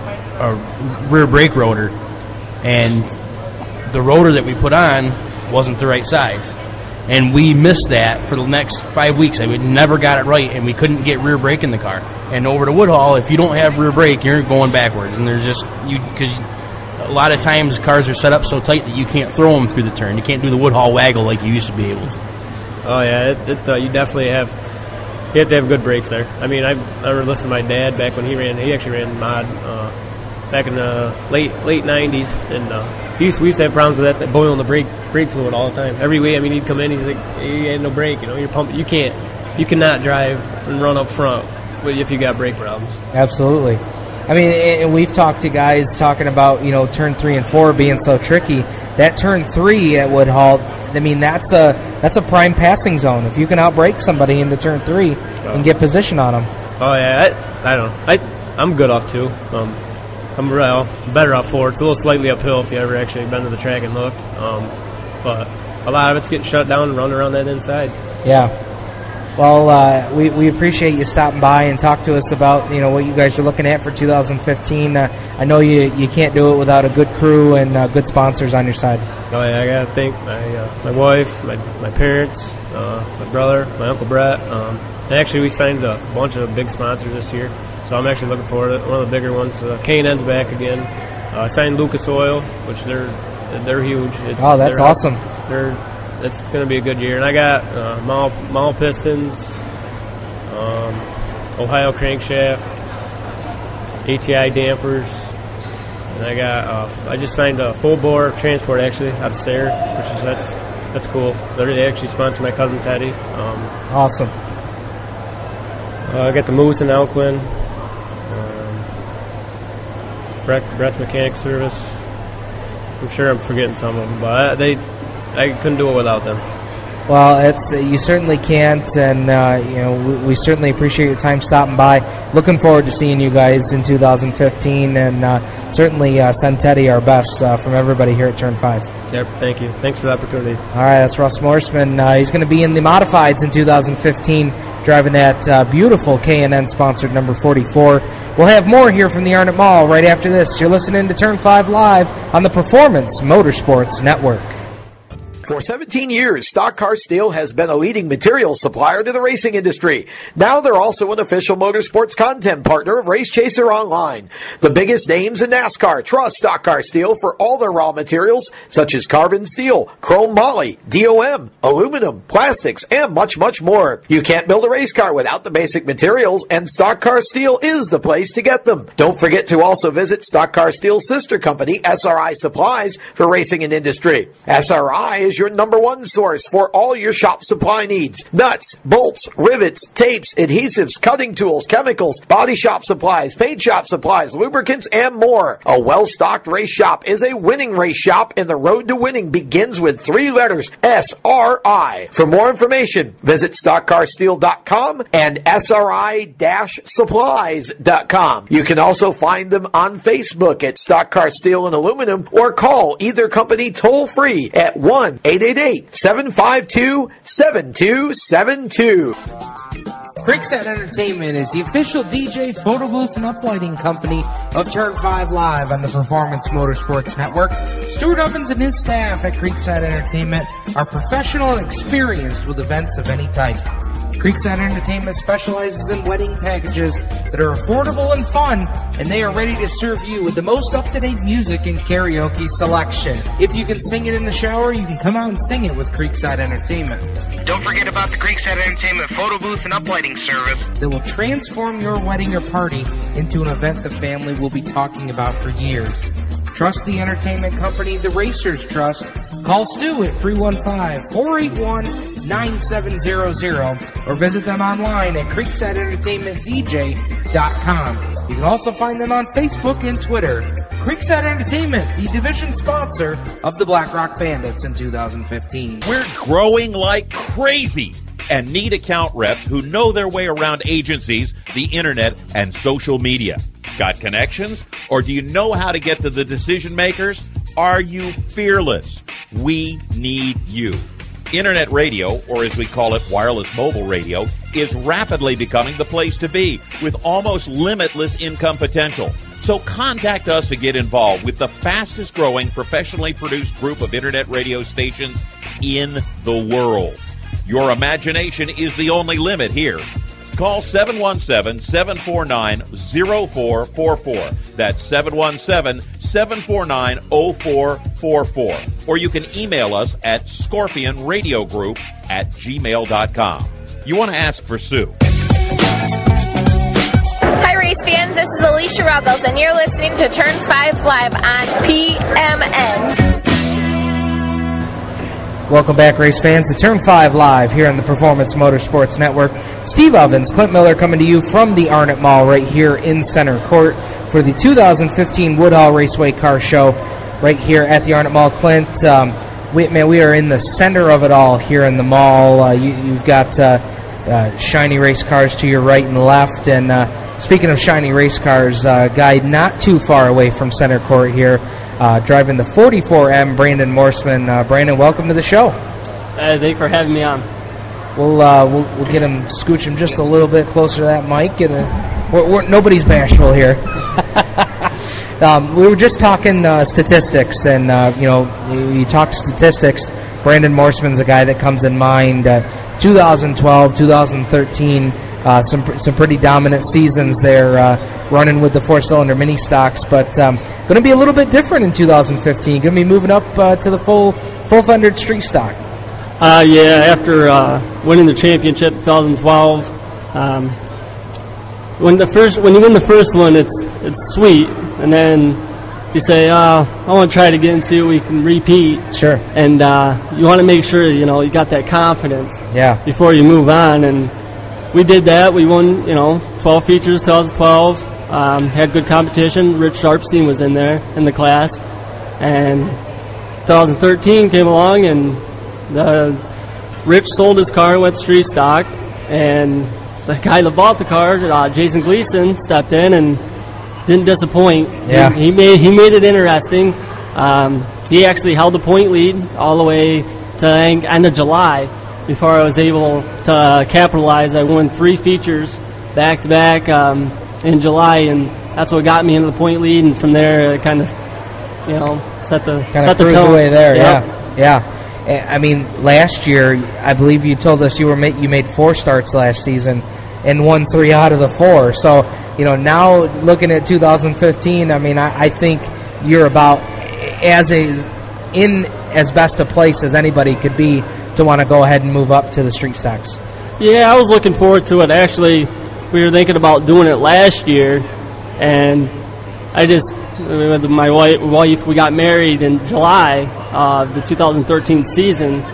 a rear brake rotor, and the rotor that we put on wasn't the right size. And we missed that for the next five weeks. I never got it right, and we couldn't get rear brake in the car. And over to Woodhull, if you don't have rear brake, you're going backwards. And there's just you because a lot of times cars are set up so tight that you can't throw them through the turn. You can't do the Woodhull waggle like you used to be able to. Oh yeah, it, it, uh, you definitely have. You have to have good brakes there. I mean, I I remember listening to my dad back when he ran. He actually ran mod uh, back in the late late nineties, and uh, he used to, we used to have problems with that, that boiling the brake brake fluid all the time. Every week, I mean, he'd come in, he's like, "You had no brake, you know, you're pumping. You can't, you cannot drive and run up front if you got brake problems." Absolutely. I mean, and we've talked to guys talking about, you know, turn three and four being so tricky. That turn three at Woodhull, I mean, that's a that's a prime passing zone. If you can outbrake somebody into turn three oh. and get position on them. Oh yeah, I, I don't know. I I'm good off two. Um, I'm well, better off four. It's a little slightly uphill if you ever actually been to the track and looked. Um, but a lot of it's getting shut down and running around that inside. Yeah. Well, uh, we, we appreciate you stopping by and talk to us about, you know, what you guys are looking at for two thousand fifteen. Uh, I know you you can't do it without a good crew and uh, good sponsors on your side. Oh yeah, I gotta thank my uh, my wife, my my parents, uh, my brother, my Uncle Brett. Um, and actually, we signed a bunch of big sponsors this year, so I'm actually looking forward to it. One of the bigger ones. Uh, K and N's back again. Uh, I signed Lucas Oil, which they're they're huge. It, oh, that's they're, awesome. They're It's going to be a good year. And I got uh, Mall, Mall Pistons, um, Ohio Crankshaft, A T I Dampers, and I got uh, I just signed a full bore transport actually out of Sayre, which is that's that's cool. They actually sponsor my cousin Teddy. Um, awesome. Uh, I got the Moose in Elkland, um, Brett, Brett's Mechanic Service. I'm sure I'm forgetting some of them, but they. I couldn't do it without them. Well, it's you certainly can't, and uh, you know we, we certainly appreciate your time stopping by. Looking forward to seeing you guys in two thousand fifteen, and uh, certainly uh, send Teddy our best uh, from everybody here at Turn Five. Yep, thank you. Thanks for the opportunity. All right, that's Russ Morseman. Uh, he's going to be in the modifieds in two thousand fifteen, driving that uh, beautiful K and N sponsored number forty-four. We'll have more here from the Arnot Mall right after this. You're listening to Turn Five Live on the Performance Motorsports Network. For seventeen years, Stock Car Steel has been a leading materials supplier to the racing industry. Now they're also an official motorsports content partner of Race Chaser Online. The biggest names in NASCAR trust Stock Car Steel for all their raw materials, such as carbon steel, chrome moly, D O M, aluminum, plastics, and much, much more. You can't build a race car without the basic materials, and Stock Car Steel is the place to get them. Don't forget to also visit Stock Car Steel's sister company, S R I Supplies, for racing and industry. S R I is your number one source for all your shop supply needs. Nuts, bolts, rivets, tapes, adhesives, cutting tools, chemicals, body shop supplies, paint shop supplies, lubricants, and more. A well-stocked race shop is a winning race shop, and the road to winning begins with three letters, S R I. For more information, visit stock car steel dot com and S R I supplies dot com. You can also find them on Facebook at Stock Car Steel and Aluminum, or call either company toll-free at one eight eight eight, seven five two, seven two seven two. Creekside Entertainment is the official D J, photo booth, and uplighting company of Turn five Live on the Performance Motorsports Network. Stuart Ovens and his staff at Creekside Entertainment are professional and experienced with events of any type. Creekside Entertainment specializes in wedding packages that are affordable and fun, and they are ready to serve you with the most up-to-date music and karaoke selection. If you can sing it in the shower, you can come out and sing it with Creekside Entertainment. Don't forget about the Creekside Entertainment photo booth and uplighting service that will transform your wedding or party into an event the family will be talking about for years. Trust the entertainment company the racers trust. Call Stu at three one five, four eight one, nine seven zero zero or visit them online at creekside entertainment d j dot com. You can also find them on Facebook and Twitter. Creekside Entertainment, the division sponsor of the Black Rock Bandits in two thousand fifteen. We're growing like crazy, and need account reps who know their way around agencies, the internet, and social media. Got connections? Or do you know how to get to the decision makers? Are you fearless? We need you. Internet radio, or as we call it, wireless mobile radio, is rapidly becoming the place to be with almost limitless income potential. So contact us to get involved with the fastest growing professionally produced group of internet radio stations in the world. Your imagination is the only limit here. Call seven one seven, seven four nine, zero four four four. That's seven one seven, seven four nine, zero four four four. Or you can email us at scorpion radio group at gmail dot com. You want to ask for Sue. Hi, race fans. This is Alicia Ruggles, and you're listening to Turn five Live on P M N. Welcome back, race fans, to Turn five Live here on the Performance Motorsports Network. Steve Ovens, Clint Miller coming to you from the Arnot Mall right here in Center Court for the two thousand fifteen Woodhull Raceway Car Show right here at the Arnot Mall. Clint, um, we, man, we are in the center of it all here in the mall. Uh, you, you've got uh, uh, shiny race cars to your right and left. And uh, speaking of shiny race cars, uh, guy not too far away from Center Court here, Uh, driving the forty-four M, Branden Morseman. Uh, Branden, welcome to the show. Uh, thank you for having me on. We'll uh, we'll, we'll get him, scooch him just a little bit closer to that mic. And uh, we're, we're, nobody's bashful here. um, we were just talking uh, statistics, and uh, you know, you, you talk statistics. Branden Morseman's a guy that comes in mind. Uh, twenty twelve, twenty thirteen. Uh, some some pretty dominant seasons there, uh, running with the four-cylinder mini stocks, but um, going to be a little bit different in two thousand fifteen. Going to be moving up uh, to the full full-thundered street stock. Uh, yeah, after uh, winning the championship in twenty twelve, um, when the first when you win the first one, it's it's sweet, and then you say, uh, I want to try it again, see if we can repeat. Sure. And uh, you want to make sure you know you got that confidence. Yeah. Before you move on, and we did that. We won, you know, twelve features, twenty twelve. Um, had good competition. Rich Sharpstein was in there in the class. And twenty thirteen came along, and the, Rich sold his car and went street stock. And the guy that bought the car, uh, Jason Gleason, stepped in and didn't disappoint. Yeah. He, he made he made it interesting. Um, he actually held the point lead all the way to I think, end of July. Before I was able to uh, capitalize, I won three features back to back um, in July, and that's what got me into the point lead. And from there, it kind of, you know, set the kind set of the tone. away there. Yep. Yeah, yeah. I mean, last year, I believe you told us you were ma- you made four starts last season and won three out of the four. So, you know, now looking at two thousand fifteen, I mean, I, I think you're about as a in as best a place as anybody could be to want to go ahead and move up to the street stocks. Yeah, I was looking forward to it. Actually, we were thinking about doing it last year, and I just, with my wife, wife we got married in July, uh, the two thousand thirteen season,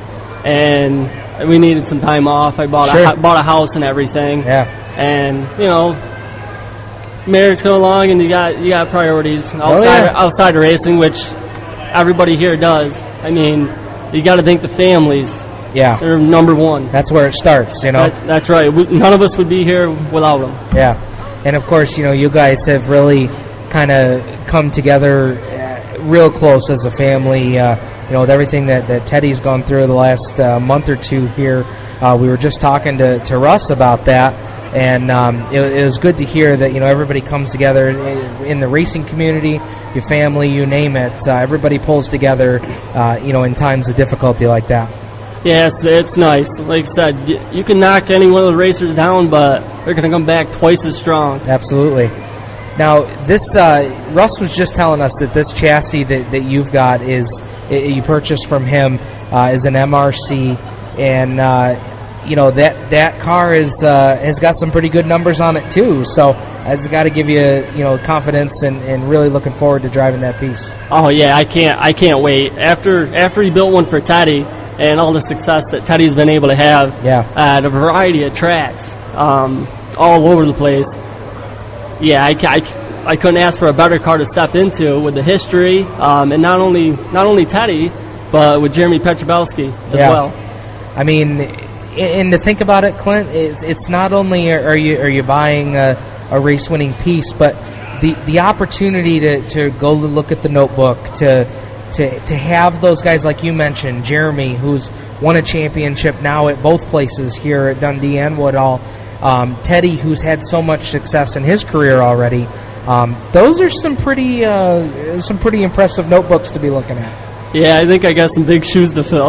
and we needed some time off. I bought Sure. a bought a house and everything. Yeah. And you know, marriage come along, and you got you got priorities outside Oh, yeah. outside of racing, which everybody here does. I mean, you got to think the families. Yeah. They're number one. That's where it starts, you know. That, that's right. We, none of us would be here without them. Yeah. And, of course, you know, you guys have really kind of come together uh, real close as a family, uh, you know, with everything that, that Teddy's gone through the last uh, month or two here. Uh, we were just talking to, to Russ about that, and um, it, it was good to hear that, you know, everybody comes together in the racing community, your family, you name it. Uh, everybody pulls together, uh, you know, in times of difficulty like that. Yeah, it's it's nice. Like I said, you, you can knock any one of the racers down, but they're going to come back twice as strong. Absolutely. Now, this uh, Russ was just telling us that this chassis that, that you've got is it, you purchased from him uh, is an M R C, and uh, you know that that car is uh, has got some pretty good numbers on it too. So it's got to give you you know confidence and, and really looking forward to driving that piece. Oh yeah, I can't I can't wait. After after he built one for Teddy and all the success that Teddy's been able to have yeah. at a variety of tracks um, all over the place. Yeah, I, I, I couldn't ask for a better car to step into with the history, um, and not only not only Teddy, but with Jeremy Petrobelski as yeah. well. I mean, and to think about it, Clint, it's it's not only are you are you buying a, a race winning piece, but the the opportunity to, to go look at the notebook, to to to have those guys like you mentioned, Jeremy, who's won a championship now at both places here at Dundee and Woodhull, um, Teddy, who's had so much success in his career already. Um, those are some pretty uh, some pretty impressive notebooks to be looking at. Yeah, I think I got some big shoes to fill.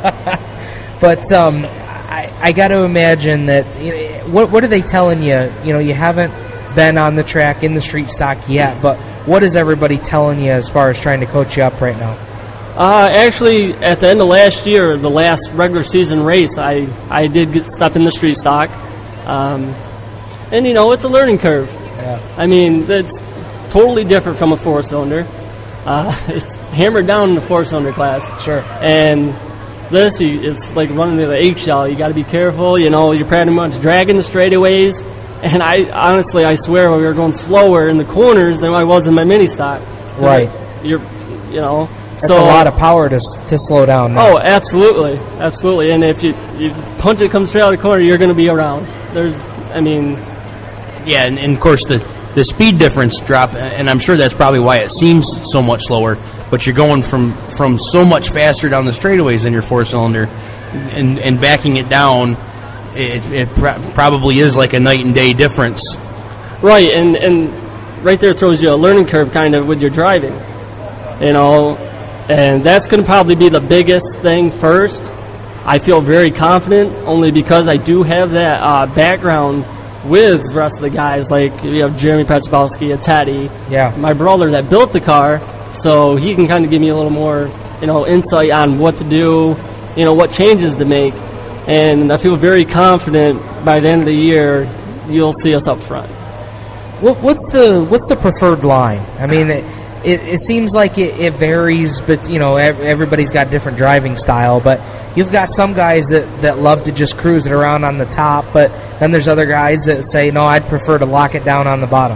But um, I, I got to imagine that. You know, what what are they telling you? You know, you haven't been on the track in the street stock yet, but what is everybody telling you as far as trying to coach you up right now? Uh, actually, at the end of last year, the last regular season race, I, I did get step in the street stock. Um, and, you know, it's a learning curve. Yeah. I mean, it's totally different from a four-cylinder. Uh, it's hammered down in the four-cylinder class. Sure. And this, you, it's like running to the eggshell. You got to be careful. You know, you're pretty much dragging the straightaways. And I honestly, I swear, we were going slower in the corners than I was in my mini stock. Right. You're, you know. That's so, a lot of power to to slow down now. Oh, absolutely, absolutely. And if you, you punch it, comes straight out of the corner, you're going to be around. There's, I mean, yeah, and, and of course the the speed difference drop, and I'm sure that's probably why it seems so much slower. But you're going from from so much faster down the straightaways than your four cylinder, and and backing it down. It, it pr- probably is like a night and day difference. Right, and, and right there throws you a learning curve kind of with your driving, you know, and that's going to probably be the biggest thing first. I feel very confident only because I do have that uh, background with the rest of the guys, like you have Jeremy Petrzbowski, a Teddy, yeah, my brother that built the car, so he can kind of give me a little more, you know, insight on what to do, you know, what changes to make. And I feel very confident by the end of the year you'll see us up front. What, what's the what's the preferred line? I mean, it, it, it seems like it, it varies, but you know everybody's got different driving style. But you've got some guys that, that love to just cruise it around on the top, but then there's other guys that say, no, I'd prefer to lock it down on the bottom.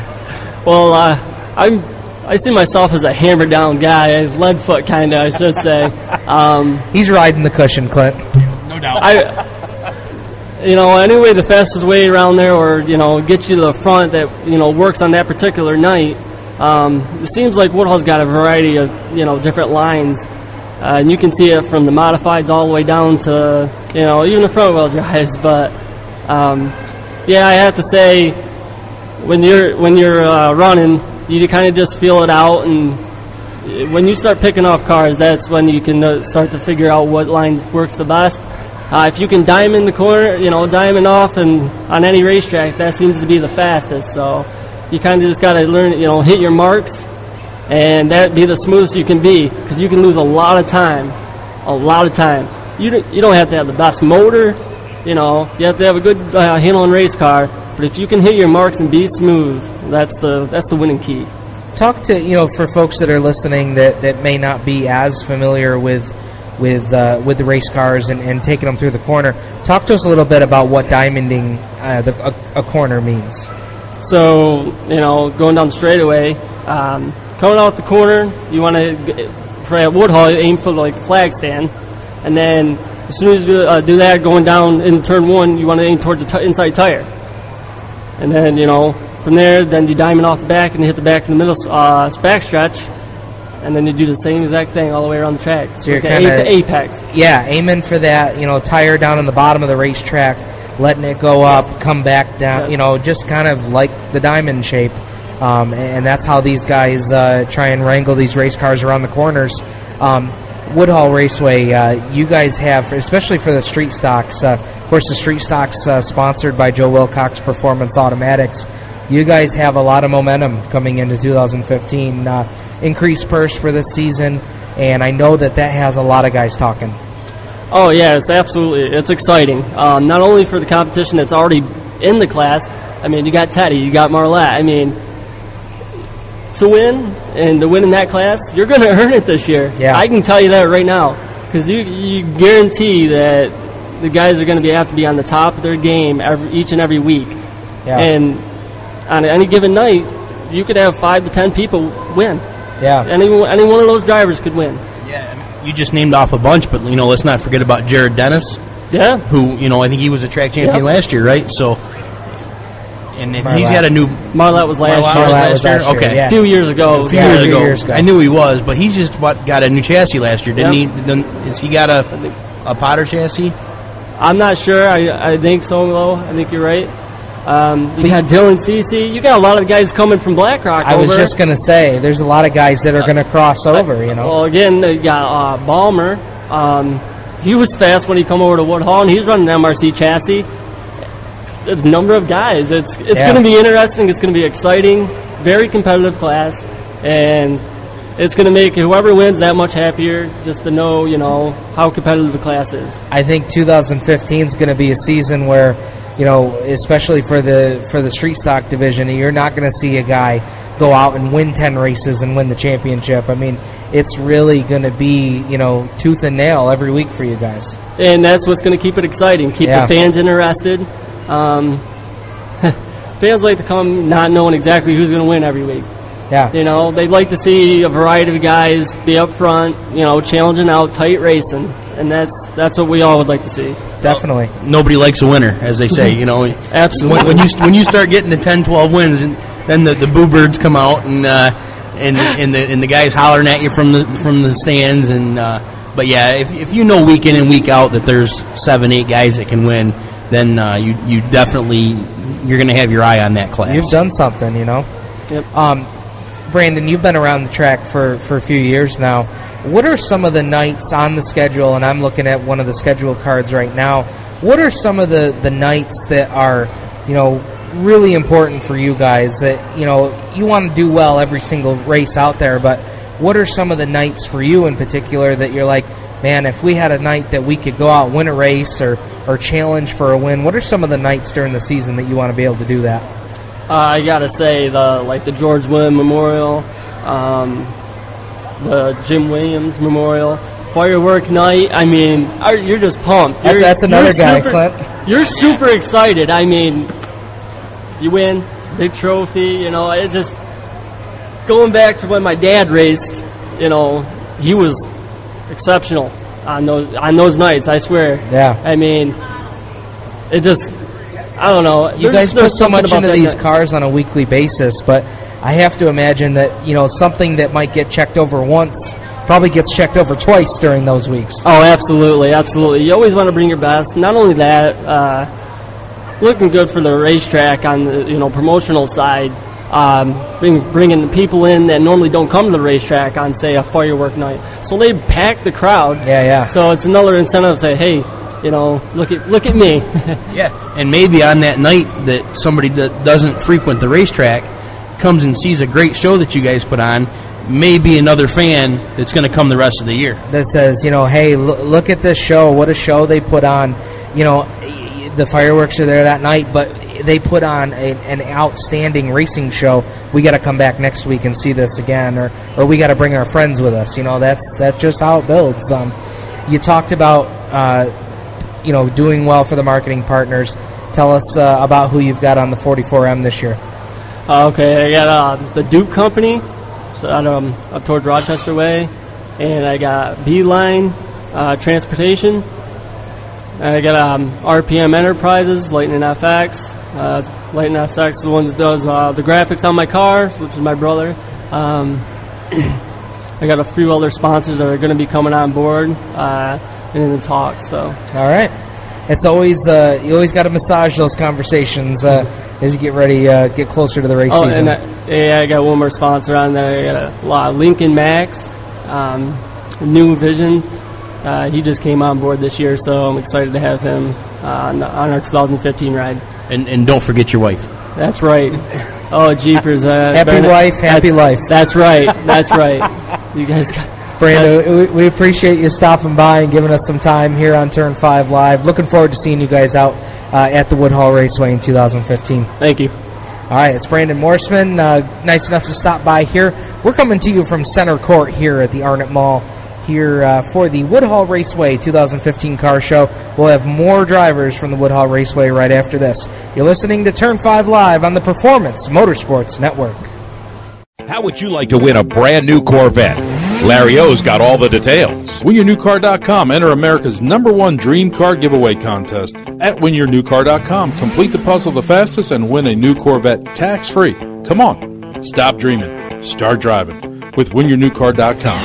Well, uh, I'm I see myself as a hammer down guy, a lead foot kind of, I should say. Um, He's riding the cushion, Clint. No doubt. I, you know, anyway, the fastest way around there, or you know, get you to the front that you know works on that particular night. Um, it seems like Woodhull's got a variety of you know different lines, uh, and you can see it from the modifieds all the way down to you know even the front wheel drives. But um, yeah, I have to say, when you're when you're uh, running, you kind of just feel it out, and when you start picking off cars, that's when you can uh, start to figure out what line works the best. Uh, if you can diamond the corner, you know, diamond off, and on any racetrack, that seems to be the fastest. So you kind of just got to learn, you know, hit your marks, and that be the smoothest you can be, because you can lose a lot of time, a lot of time. You don't, you don't have to have the best motor, you know, you have to have a good uh, handling race car, but if you can hit your marks and be smooth, that's the that's the winning key. Talk to, you know, for folks that are listening that, that may not be as familiar with with uh, with the race cars and, and taking them through the corner. Talk to us a little bit about what diamonding uh, the, a, a corner means. So, you know, going down the straightaway, um, coming out the corner, you want to, for at Woodhull, aim for like the flag stand, and then as soon as you uh, do that, going down in turn one, you want to aim towards the t- inside tire, and then you know from there, then you diamond off the back and you hit the back in the middle uh, back stretch. And then you do the same exact thing all the way around the track. So you're like kind of apex. Yeah, aiming for that, you know, tire down in the bottom of the racetrack, letting it go up, come back down, yeah. you know, just kind of like the diamond shape. Um, and that's how these guys uh, try and wrangle these race cars around the corners. Um, Woodhull Raceway, uh, you guys have, especially for the street stocks, uh, of course the street stocks uh, sponsored by Joe Wilcox Performance Automatics. You guys have a lot of momentum coming into two thousand fifteen. Uh, increased purse for this season, and I know that that has a lot of guys talking. Oh, yeah, it's absolutely, it's exciting. Um, not only for the competition that's already in the class, I mean, you got Teddy, you got Marlette. I mean, to win, and to win in that class, you're going to earn it this year. Yeah. I can tell you that right now, because you, you guarantee that the guys are going to be have to be on the top of their game every, each and every week. Yeah. And on any given night, you could have five to ten people win. Yeah. Any, any one of those drivers could win. Yeah, you just named off a bunch, but you know, let's not forget about Jared Dennis. Yeah. Who, you know, I think he was a track champion Yep. last year, right? So, and then he's Marlette. got a new. Marlette was last Marlette year. was Marlette last was year. last year, Okay, yeah. A few years ago. A few Yeah. years A few ago. years ago. I knew he was, but he's just what got a new chassis last year, didn't Yep. he? Didn't, is he got a a Potter chassis? I'm not sure. I, I think so, though. I think you're right. Um, you got Dillon, C C. You got a lot of guys coming from BlackRock. I was over. just going to say, there's a lot of guys that are going to cross over, you know. Well, again, you got uh, Balmer. Um, he was fast when he come over to Woodhull, and he's running an M R C chassis. There's a number of guys. It's it's Yeah. going to be interesting. It's going to be exciting. Very competitive class, and it's going to make whoever wins that much happier just to know, you know, how competitive the class is. I think two thousand fifteen is going to be a season where, you know, especially for the for the street stock division, you're not going to see a guy go out and win ten races and win the championship. I mean, it's really going to be, you know, tooth and nail every week for you guys. And that's what's going to keep it exciting, keep Yeah. the fans interested. Um, fans like to come not knowing exactly who's going to win every week. Yeah. You know, they'd like to see a variety of guys be up front, you know, challenging out, tight racing. And that's that's what we all would like to see. Definitely. Nobody likes a winner, as they say. You know, Absolutely. When, when you when you start getting to ten, twelve wins, and then the, the boo birds come out, and uh, and and the and the guys hollering at you from the from the stands, and uh, but yeah, if if you know week in and week out that there's seven, eight guys that can win, then uh, you you definitely you're going to have your eye on that class. You've done something, you know. Yep. Um, Branden, you've been around the track for, for a few years now. What are some of the nights on the schedule, and I'm looking at one of the schedule cards right now, what are some of the, the nights that are, you know, really important for you guys that, you know, you want to do well every single race out there, but what are some of the nights for you in particular that you're like, man, if we had a night that we could go out and win a race or, or challenge for a win, what are some of the nights during the season that you want to be able to do that? Uh, I gotta say the like the George William Memorial, um, the Jim Williams Memorial, firework night. I mean, are, you're just pumped. That's, You're, that's another you're guy, super, Clint. You're super excited. I mean, you win, big trophy. You know, it just going back to when my dad raced. You know, he was exceptional on those on those nights. I swear. Yeah. I mean, it just. I don't know. You There's- guys there's put so much something into about that these night. cars on a weekly basis, but I have to imagine that, you know, something that might get checked over once probably gets checked over twice during those weeks. Oh, absolutely, absolutely. You always want to bring your best. Not only that, uh, looking good for the racetrack on the you know promotional side. Um, bring, bringing people in that normally don't come to the racetrack on, say, a firework night. So they pack the crowd. Yeah, yeah. So it's another incentive to say, hey, you know, look at look at me. Yeah, and maybe on that night that somebody that doesn't frequent the racetrack comes and sees a great show that you guys put on, maybe another fan that's going to come the rest of the year. That says, you know, hey, lo- look at this show. What a show they put on. You know, the fireworks are there that night, but they put on a, an outstanding racing show. We got to come back next week and see this again, or, or we got to bring our friends with us. You know, that's that's just how it builds. Um, you talked about, uh, you know, doing well for the marketing partners. Tell us uh, about who you've got on the forty-four M this year. Uh, okay, I got uh, the Duke Company, so out, um, up towards Rochester Way, and I got Beeline uh, Transportation. I got um, R P M Enterprises, Lightning F X. Uh, Lightning F X is the one that does uh, the graphics on my cars, which is my brother. Um, I got a few other sponsors that are going to be coming on board uh, and in the talks. So, all right, it's always uh, you always got to massage those conversations uh, as you get ready, uh, get closer to the race oh, season. and I, yeah, I got one more sponsor on there. I got a lot of Lincoln Max, um, New Visions. Uh, he just came on board this year, so I'm excited to have him uh, on, the, on our two thousand fifteen ride. And and don't forget your wife. That's right. Oh, jeepers! Uh, happy Branden, wife, happy that's, life. That's right. That's right. You guys got. Branden, we, we appreciate you stopping by and giving us some time here on Turn five Live. Looking forward to seeing you guys out uh, at the Woodhull Raceway in two thousand fifteen. Thank you. All right, it's Branden Morseman. Uh, nice enough to stop by here. We're coming to you from Center Court here at the Arnot Mall here uh, for the Woodhull Raceway two thousand fifteen car show. We'll have more drivers from the Woodhull Raceway right after this. You're listening to Turn five Live on the Performance Motorsports Network. How would you like to win a brand new Corvette? Larry O's got all the details. win your new car dot com. Enter America's number one dream car giveaway contest. At win your new car dot com, complete the puzzle the fastest and win a new Corvette tax-free. Come on, stop dreaming, start driving with win your new car dot com.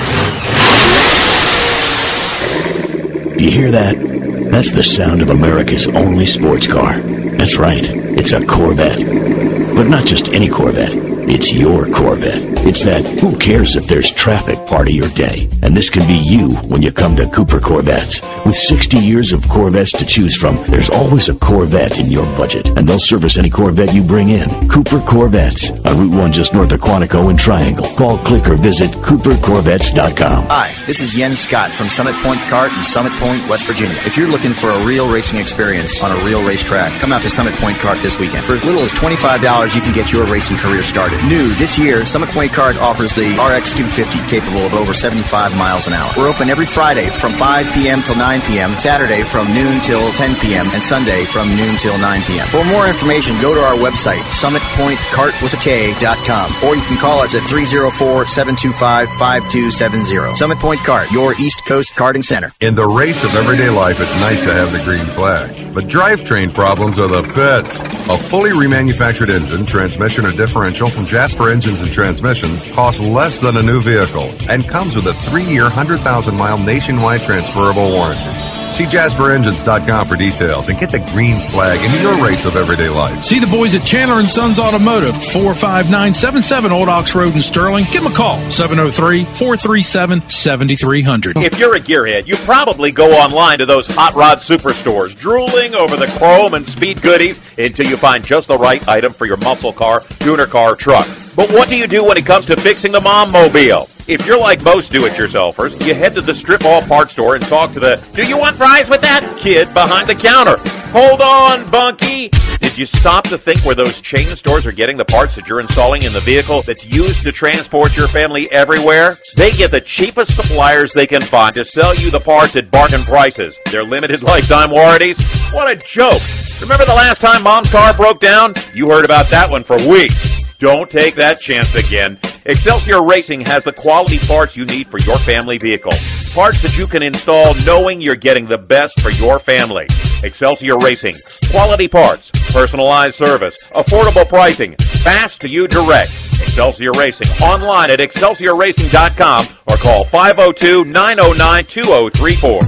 You hear that? That's the sound of America's only sports car. That's right, it's a Corvette. But not just any Corvette. It's your Corvette. It's that who cares if there's traffic part of your day. And this can be you when you come to Cooper Corvettes. With sixty years of Corvettes to choose from, there's always a Corvette in your budget. And they'll service any Corvette you bring in. Cooper Corvettes on Route one just north of Quantico and Triangle. Call, click, or visit cooper corvettes dot com. Hi, this is Jens Scott from Summit Point Kart in Summit Point, West Virginia. If you're looking for a real racing experience on a real racetrack, come out to Summit Point Kart this weekend. For as little as twenty-five dollars, you can get your racing career started. New this year, Summit Point Kart offers the R X two fifty, capable of over seventy-five miles an hour. We're open every Friday from five p.m. till nine p.m., Saturday from noon till ten p.m., and Sunday from noon till nine p.m. For more information, go to our website, summit point kart with a K dot com, or you can call us at three oh four, seven two five, five two seven zero. Summit Point Kart, your East Coast karting center. In the race of everyday life, it's nice to have the green flag. But drivetrain problems are the pits. A fully remanufactured engine, transmission, or differential from Jasper Engines and Transmissions costs less than a new vehicle and comes with a three-year, one hundred thousand mile nationwide transferable warranty. See jasper engines dot com for details and get the green flag into your race of everyday life. See the boys at Chandler and Sons Automotive, four five nine seven seven Old Ox Road in Sterling. Give them a call, seven oh three, four three seven, seven three zero zero. If you're a gearhead, you probably go online to those hot rod superstores, drooling over the chrome and speed goodies until you find just the right item for your muscle car, tuner car, truck. But what do you do when it comes to fixing the mom mobile? If you're like most do-it-yourselfers, you head to the strip mall parts store and talk to the "Do you want fries with that?" kid behind the counter. Hold on, Bunky. Did you stop to think where those chain stores are getting the parts that you're installing in the vehicle that's used to transport your family everywhere? They get the cheapest suppliers they can find to sell you the parts at bargain prices. Their limited lifetime warranties? What a joke. Remember the last time Mom's car broke down? You heard about that one for weeks. Don't take that chance again. Excelsior Racing has the quality parts you need for your family vehicle. Parts that you can install knowing you're getting the best for your family. Excelsior Racing. Quality parts, personalized service, affordable pricing, fast to you direct. Excelsior Racing. Online at excelsior racing dot com or call five oh two, nine oh nine, two oh three four.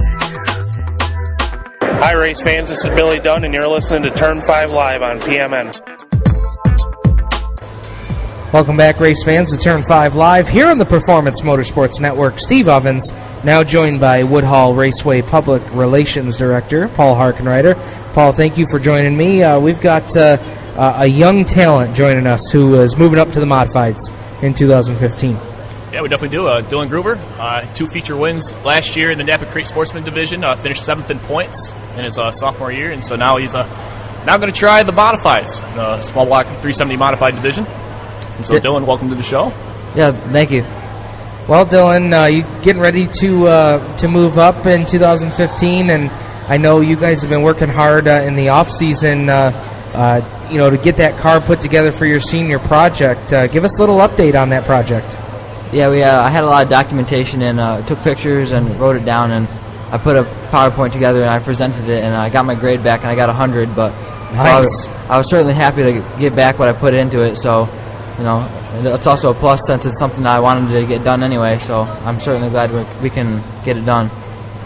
Hi, race fans. This is Billy Dunn, and you're listening to Turn five Live on P M N. Welcome back, race fans, to Turn five Live here on the Performance Motorsports Network. Steve Ovens, now joined by Woodhull Raceway Public Relations Director, Paul Harkenrider. Paul, thank you for joining me. Uh, we've got uh, uh, a young talent joining us who is moving up to the Modifieds in two thousand fifteen. Yeah, we definitely do. Uh, Dillon Gruber, uh, two feature wins last year in the Napa Crate Sportsman division, uh, finished seventh in points in his uh, sophomore year, and so now he's uh, now going to try the Modifieds, the small block three seventy Modified division. And so, D- Dillon, welcome to the show. Yeah, thank you. Well, Dillon, uh, you getting ready to uh, to move up in two thousand fifteen, and I know you guys have been working hard uh, in the off season, uh, uh, you know, to get that car put together for your senior project. Uh, give us a little update on that project. Yeah, we. Uh, I had a lot of documentation and uh, took pictures and wrote it down, and I put a PowerPoint together and I presented it, and I got my grade back, and I got one hundred. But nice. I was, I was certainly happy to get back what I put into it. So, you know, it's also a plus since it's something I wanted to get done anyway. So I'm certainly glad we, we can get it done.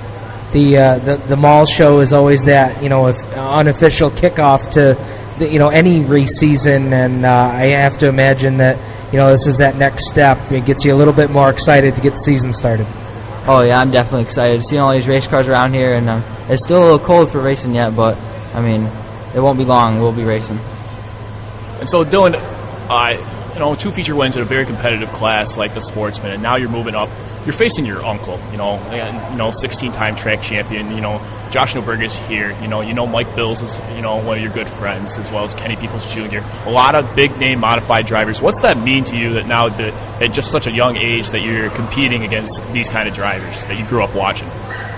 The uh, the the mall show is always that, you know, if, unofficial kickoff to the, you know, any race season, and uh, I have to imagine that, you know, this is that next step. It gets you a little bit more excited to get the season started. Oh yeah, I'm definitely excited. Seeing all these race cars around here, and uh, it's still a little cold for racing yet, but I mean, it won't be long. We'll be racing. And so, Dillon, uh, you know, two feature wins in a very competitive class like the Sportsman, and now you're moving up. You're facing your uncle, you know, and, you know, sixteen-time track champion. You know, Josh Newberg is here. You know, you know Mike Bills is, you know, one of your good friends, as well as Kenny Peoples Junior A lot of big-name modified drivers. What's that mean to you that now, that at just such a young age, that you're competing against these kind of drivers that you grew up watching?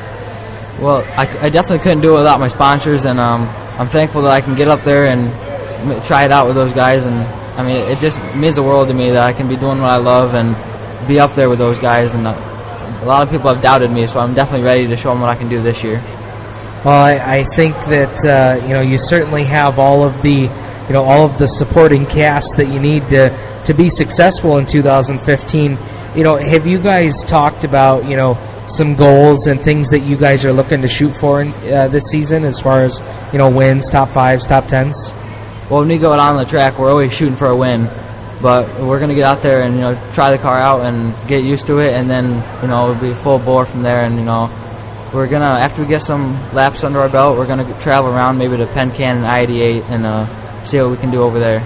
Well, I, I definitely couldn't do it without my sponsors, and um, I'm thankful that I can get up there and try it out with those guys. And I mean, it just means the world to me that I can be doing what I love and be up there with those guys, and uh, a lot of people have doubted me, so I'm definitely ready to show them what I can do this year. Well, I, I think that uh, you know you certainly have all of the you know all of the supporting cast that you need to to be successful in two thousand fifteen. You know, have you guys talked about you know some goals and things that you guys are looking to shoot for in, uh, this season, as far as you know wins, top fives, top tens? Well, when we go out on the track, we're always shooting for a win, but we're going to get out there and you know try the car out and get used to it, and then you know it'll be full bore from there, and you know. We're going to, after we get some laps under our belt, we're going to travel around maybe to Penn Can and I eighty-eight and uh, see what we can do over there.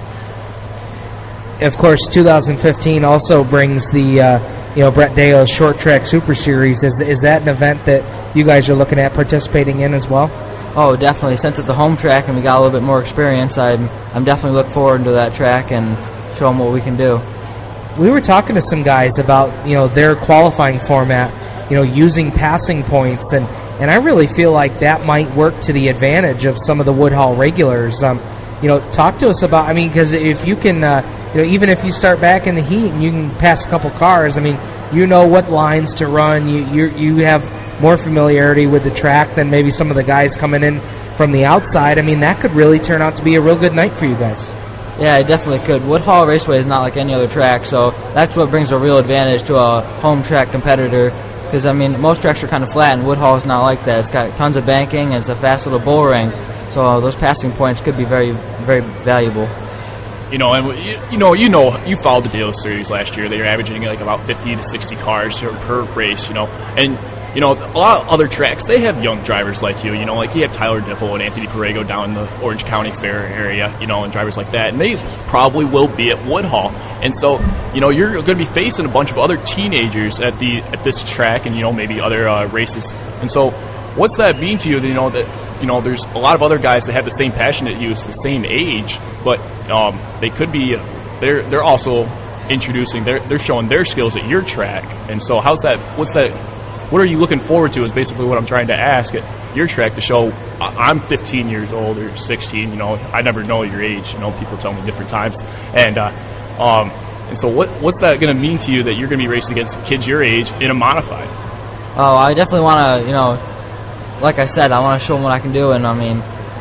Of course, two thousand fifteen also brings the uh, you know Brett Deo's Short Track Super Series. Is is that an event that you guys are looking at participating in as well? Oh, definitely. Since it's a home track and we got a little bit more experience, I'm I'm definitely looking forward to that track and show them what we can do. We were talking to some guys about you know their qualifying format. You know, using passing points, and, and I really feel like that might work to the advantage of some of the Woodhull regulars. Um, you know, talk to us about. I mean, because if you can, uh, you know, even if you start back in the heat and you can pass a couple cars, I mean, you know what lines to run. You you you have more familiarity with the track than maybe some of the guys coming in from the outside. I mean, that could really turn out to be a real good night for you guys. Yeah, it definitely could. Woodhull Raceway is not like any other track, so that's what brings a real advantage to a home track competitor. Because, I mean, most tracks are kind of flat, and Woodhull is not like that. It's got tons of banking, and it's a fast little bull ring. So uh, those passing points could be very, very valuable. You know, and you, you know, you know, you followed the Dillon series last year. They were averaging like about fifty to sixty cars per race. You know, and you know, a lot of other tracks, they have young drivers like you. You know, like you have Tyler Dipple and Anthony Perego down in the Orange County Fair area. You know, and drivers like that, and they probably will be at Woodhull. And so, you know, you're going to be facing a bunch of other teenagers at the at this track, and you know, maybe other uh, races. And so, what's that mean to you? That, you know, that you know, there's a lot of other guys that have the same passion that you, it's the same age, but um, they could be. They're they're also introducing. They're they're showing their skills at your track. And so, how's that? What's that? What are you looking forward to is basically what I'm trying to ask at your track to show I'm fifteen years old or sixteen, you know, I never know your age, you know, people tell me different times. And uh, um, and so what what's that going to mean to you that you're going to be racing against kids your age in a modified? Oh, I definitely want to, you know, like I said, I want to show them what I can do. And, I mean,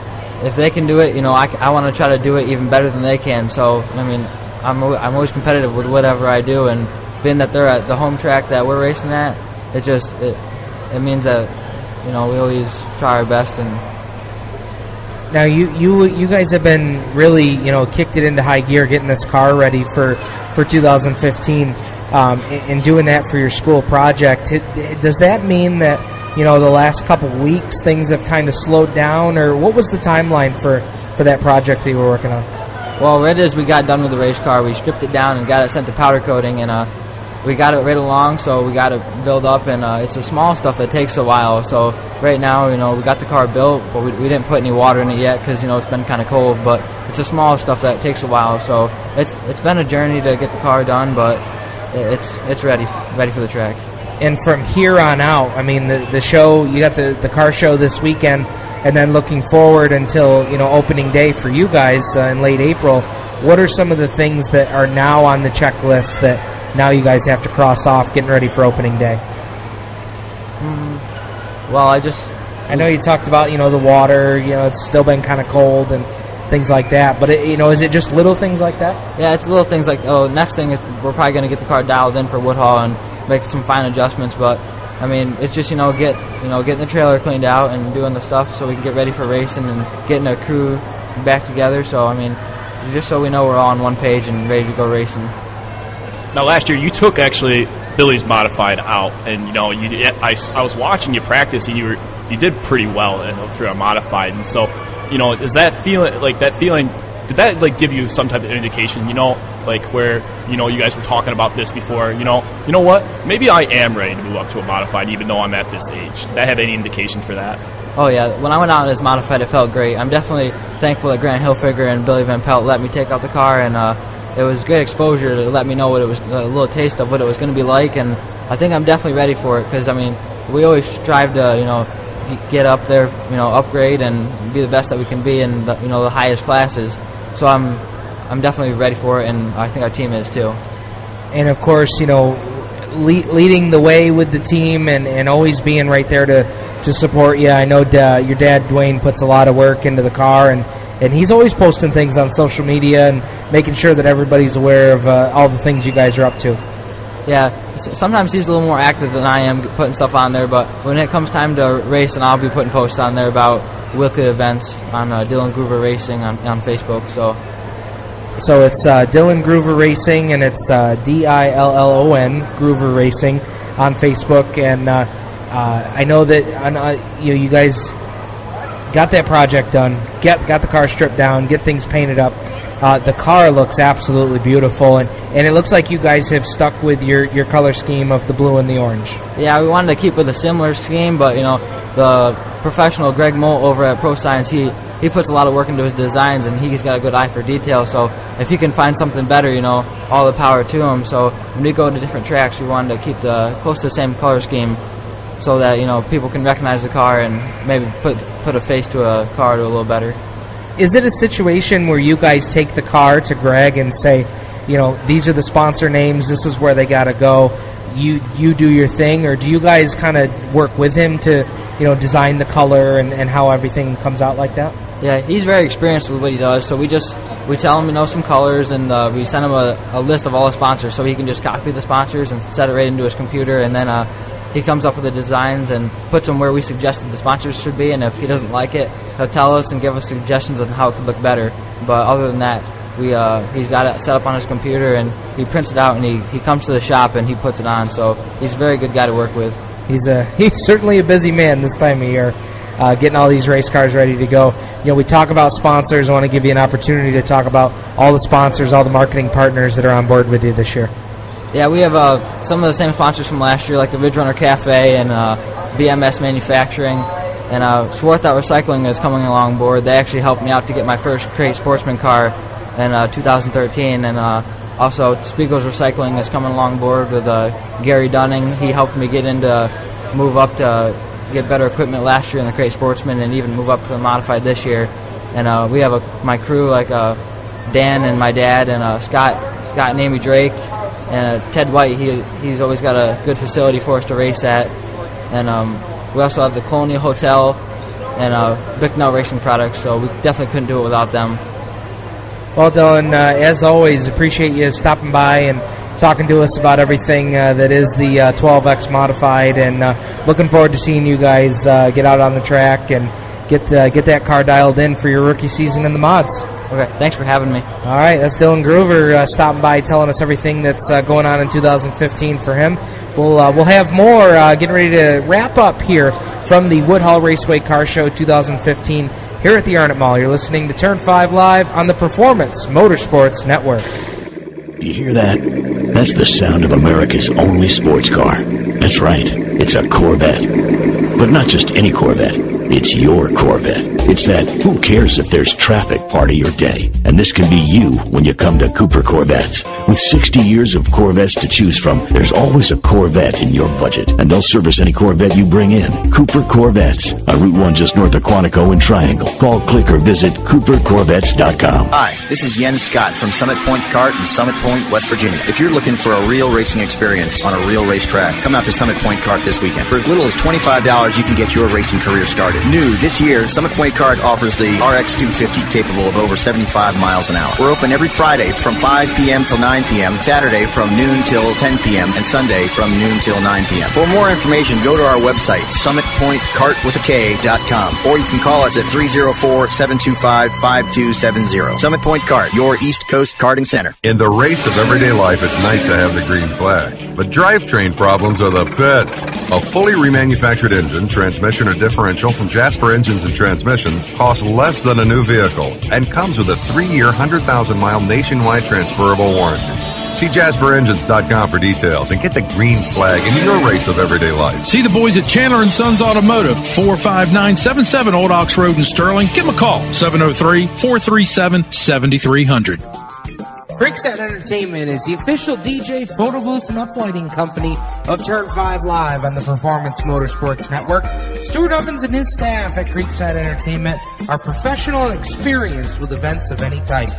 if they can do it, you know, I, I want to try to do it even better than they can. So, I mean, I'm, I'm always competitive with whatever I do. And being that they're at the home track that we're racing at, It just it, it means that you know we always try our best. And now you you you guys have been really you know kicked it into high gear, getting this car ready for for two thousand fifteen, um, and doing that for your school project. It, it, does that mean that you know the last couple of weeks things have kind of slowed down, or what was the timeline for for that project that you were working on? Well, right as we got done with the race car, we stripped it down and got it sent to powder coating, and uh. We got it right along, so we got it built up, and uh, it's the small stuff that takes a while. So right now, you know, we got the car built, but we, we didn't put any water in it yet because, you know, it's been kind of cold. But it's the small stuff that takes a while. So it's it's been a journey to get the car done, but it's it's ready ready for the track. And from here on out, I mean, the the show, you got the, the car show this weekend, and then looking forward until, you know, opening day for you guys uh, in late April. What are some of the things that are now on the checklist that now you guys have to cross off getting ready for opening day? Mm, well, I just... I know you talked about, you know, the water, you know, it's still been kind of cold and things like that, but, it, you know, is it just little things like that? Yeah, it's little things like, oh, next thing is we're probably going to get the car dialed in for Woodhull and make some fine adjustments, but, I mean, it's just, you know, get, you know, getting the trailer cleaned out and doing the stuff so we can get ready for racing and getting a crew back together, so, I mean, just so we know we're all on one page and ready to go racing. Now, last year you took actually Billy's modified out, and you know, you I, I was watching you practice, and you were you did pretty well for a modified, and so, you know, is that feeling like that feeling? Did that like give you some type of indication? You know, like where you know you guys were talking about this before. You know, you know what? Maybe I am ready to move up to a modified, even though I'm at this age. Did that have any indication for that? Oh yeah, when I went out in this modified, it felt great. I'm definitely thankful that Grant Hilfiger and Billy Van Pelt let me take out the car, and uh, it was great exposure to let me know what it was, a little taste of what it was going to be like, and I think I'm definitely ready for it because I mean we always strive to you know get up there, you know, upgrade and be the best that we can be in the, you know the highest classes. So I'm I'm definitely ready for it, and I think our team is too. And of course, you know, le- leading the way with the team and, and always being right there to, to support you. I know da- your dad, Dwayne, puts a lot of work into the car, and, and he's always posting things on social media and making sure that everybody's aware of uh, all the things you guys are up to. Yeah, sometimes he's a little more active than I am putting stuff on there, but when it comes time to race, and I'll be putting posts on there about weekly events on uh, Dillon Groover Racing on, on Facebook. So so it's uh, Dillon Groover Racing, and it's uh, D I L L O N Groover Racing on Facebook. And uh, uh, I know that uh, you know, you guys got that project done, get got the car stripped down, get things painted up. Uh, the car looks absolutely beautiful, and, and it looks like you guys have stuck with your, your color scheme of the blue and the orange. Yeah, we wanted to keep with a similar scheme, but you know, the professional Greg Moe over at Pro Science, he, he puts a lot of work into his designs, and he's got a good eye for detail. So if he can find something better, you know, all the power to him. So when we go to different tracks, we wanted to keep the close to the same color scheme, so that you know people can recognize the car and maybe put put a face to a car to a little better. Is it a situation where you guys take the car to Greg and say, you know, these are the sponsor names, this is where they got to go, you you do your thing, or do you guys kind of work with him to, you know, design the color and, and how everything comes out like that? Yeah, he's very experienced with what he does, so we just we tell him to know some colors, and uh, we send him a, a list of all the sponsors, so he can just copy the sponsors and set it right into his computer, and then uh, he comes up with the designs and puts them where we suggested the sponsors should be, and if he doesn't like it, he'll tell us and give us suggestions on how it could look better. But other than that, we uh, he's got it set up on his computer, and he prints it out, and he, he comes to the shop and he puts it on, so he's a very good guy to work with. He's a he's certainly a busy man this time of year, uh, getting all these race cars ready to go. You know, we talk about sponsors. I want to give you an opportunity to talk about all the sponsors, all the marketing partners that are on board with you this year. Yeah, we have uh, some of the same sponsors from last year, like the Ridge Runner Cafe and uh, B M S Manufacturing. And uh, Swarthout Recycling is coming along board. They actually helped me out to get my first Crate Sportsman car in uh, two thousand thirteen. And uh, also, Spiegel's Recycling is coming along board with uh, Gary Dunning. He helped me get into, move up to get better equipment last year in the Crate Sportsman, and even move up to the modified this year. And uh, we have a, my crew, like uh, Dan and my dad and uh, Scott, Scott and Amy Drake. And uh, Ted White, he he's always got a good facility for us to race at. And um, we also have the Colonial Hotel and uh, Bicknell Racing Products, so we definitely couldn't do it without them. Well, Dillon, uh, as always, appreciate you stopping by and talking to us about everything uh, that is the uh, twelve X Modified, and uh, looking forward to seeing you guys uh, get out on the track and get uh, get that car dialed in for your rookie season in the mods. Okay, thanks for having me. All right, that's Dillon Groover uh, stopping by, telling us everything that's uh, going on in two thousand fifteen for him. We'll uh, we'll have more uh, getting ready to wrap up here from the Woodhull Raceway Car Show two thousand fifteen here at the Arnot Mall. You're listening to Turn five Live on the Performance Motorsports Network. You hear that? That's the sound of America's only sports car. That's right, it's a Corvette. But not just any Corvette. It's your Corvette. It's that who cares if there's traffic part of your day. And this can be you when you come to Cooper Corvettes. With sixty years of Corvettes to choose from, there's always a Corvette in your budget. And they'll service any Corvette you bring in. Cooper Corvettes, on Route one just north of Quantico and Triangle. Call, click, or visit cooper corvettes dot com. Hi, this is Jens Scott from Summit Point Kart in Summit Point, West Virginia. If you're looking for a real racing experience on a real racetrack, come out to Summit Point Kart this weekend. For as little as twenty-five dollars, you can get your racing career started. New this year, Summit Point Kart offers the R X two fifty capable of over seventy-five miles an hour. We're open every Friday from five p.m. till nine p.m., Saturday from noon till ten p.m., and Sunday from noon till nine p.m. For more information, go to our website, summit point kart with a K dot com, or you can call us at three oh four, seven two five, five two seven zero. Summit Point Kart, your East Coast karting center. In the race of everyday life, it's nice to have the green flag. But drivetrain problems are the pits. A fully remanufactured engine, transmission, or differential from Jasper Engines and Transmissions costs less than a new vehicle and comes with a three-year, one hundred thousand mile nationwide transferable warranty. See jasper engines dot com for details and get the green flag in your race of everyday life. See the boys at Chandler and Sons Automotive, four five nine seven seven Old Ox Road in Sterling. Give them a call, seven oh three, four three seven, seven three zero zero. Creekside Entertainment is the official D J, photo booth, and uplighting company of Turn five Live on the Performance Motorsports Network. Stuart Ovens and his staff at Creekside Entertainment are professional and experienced with events of any type.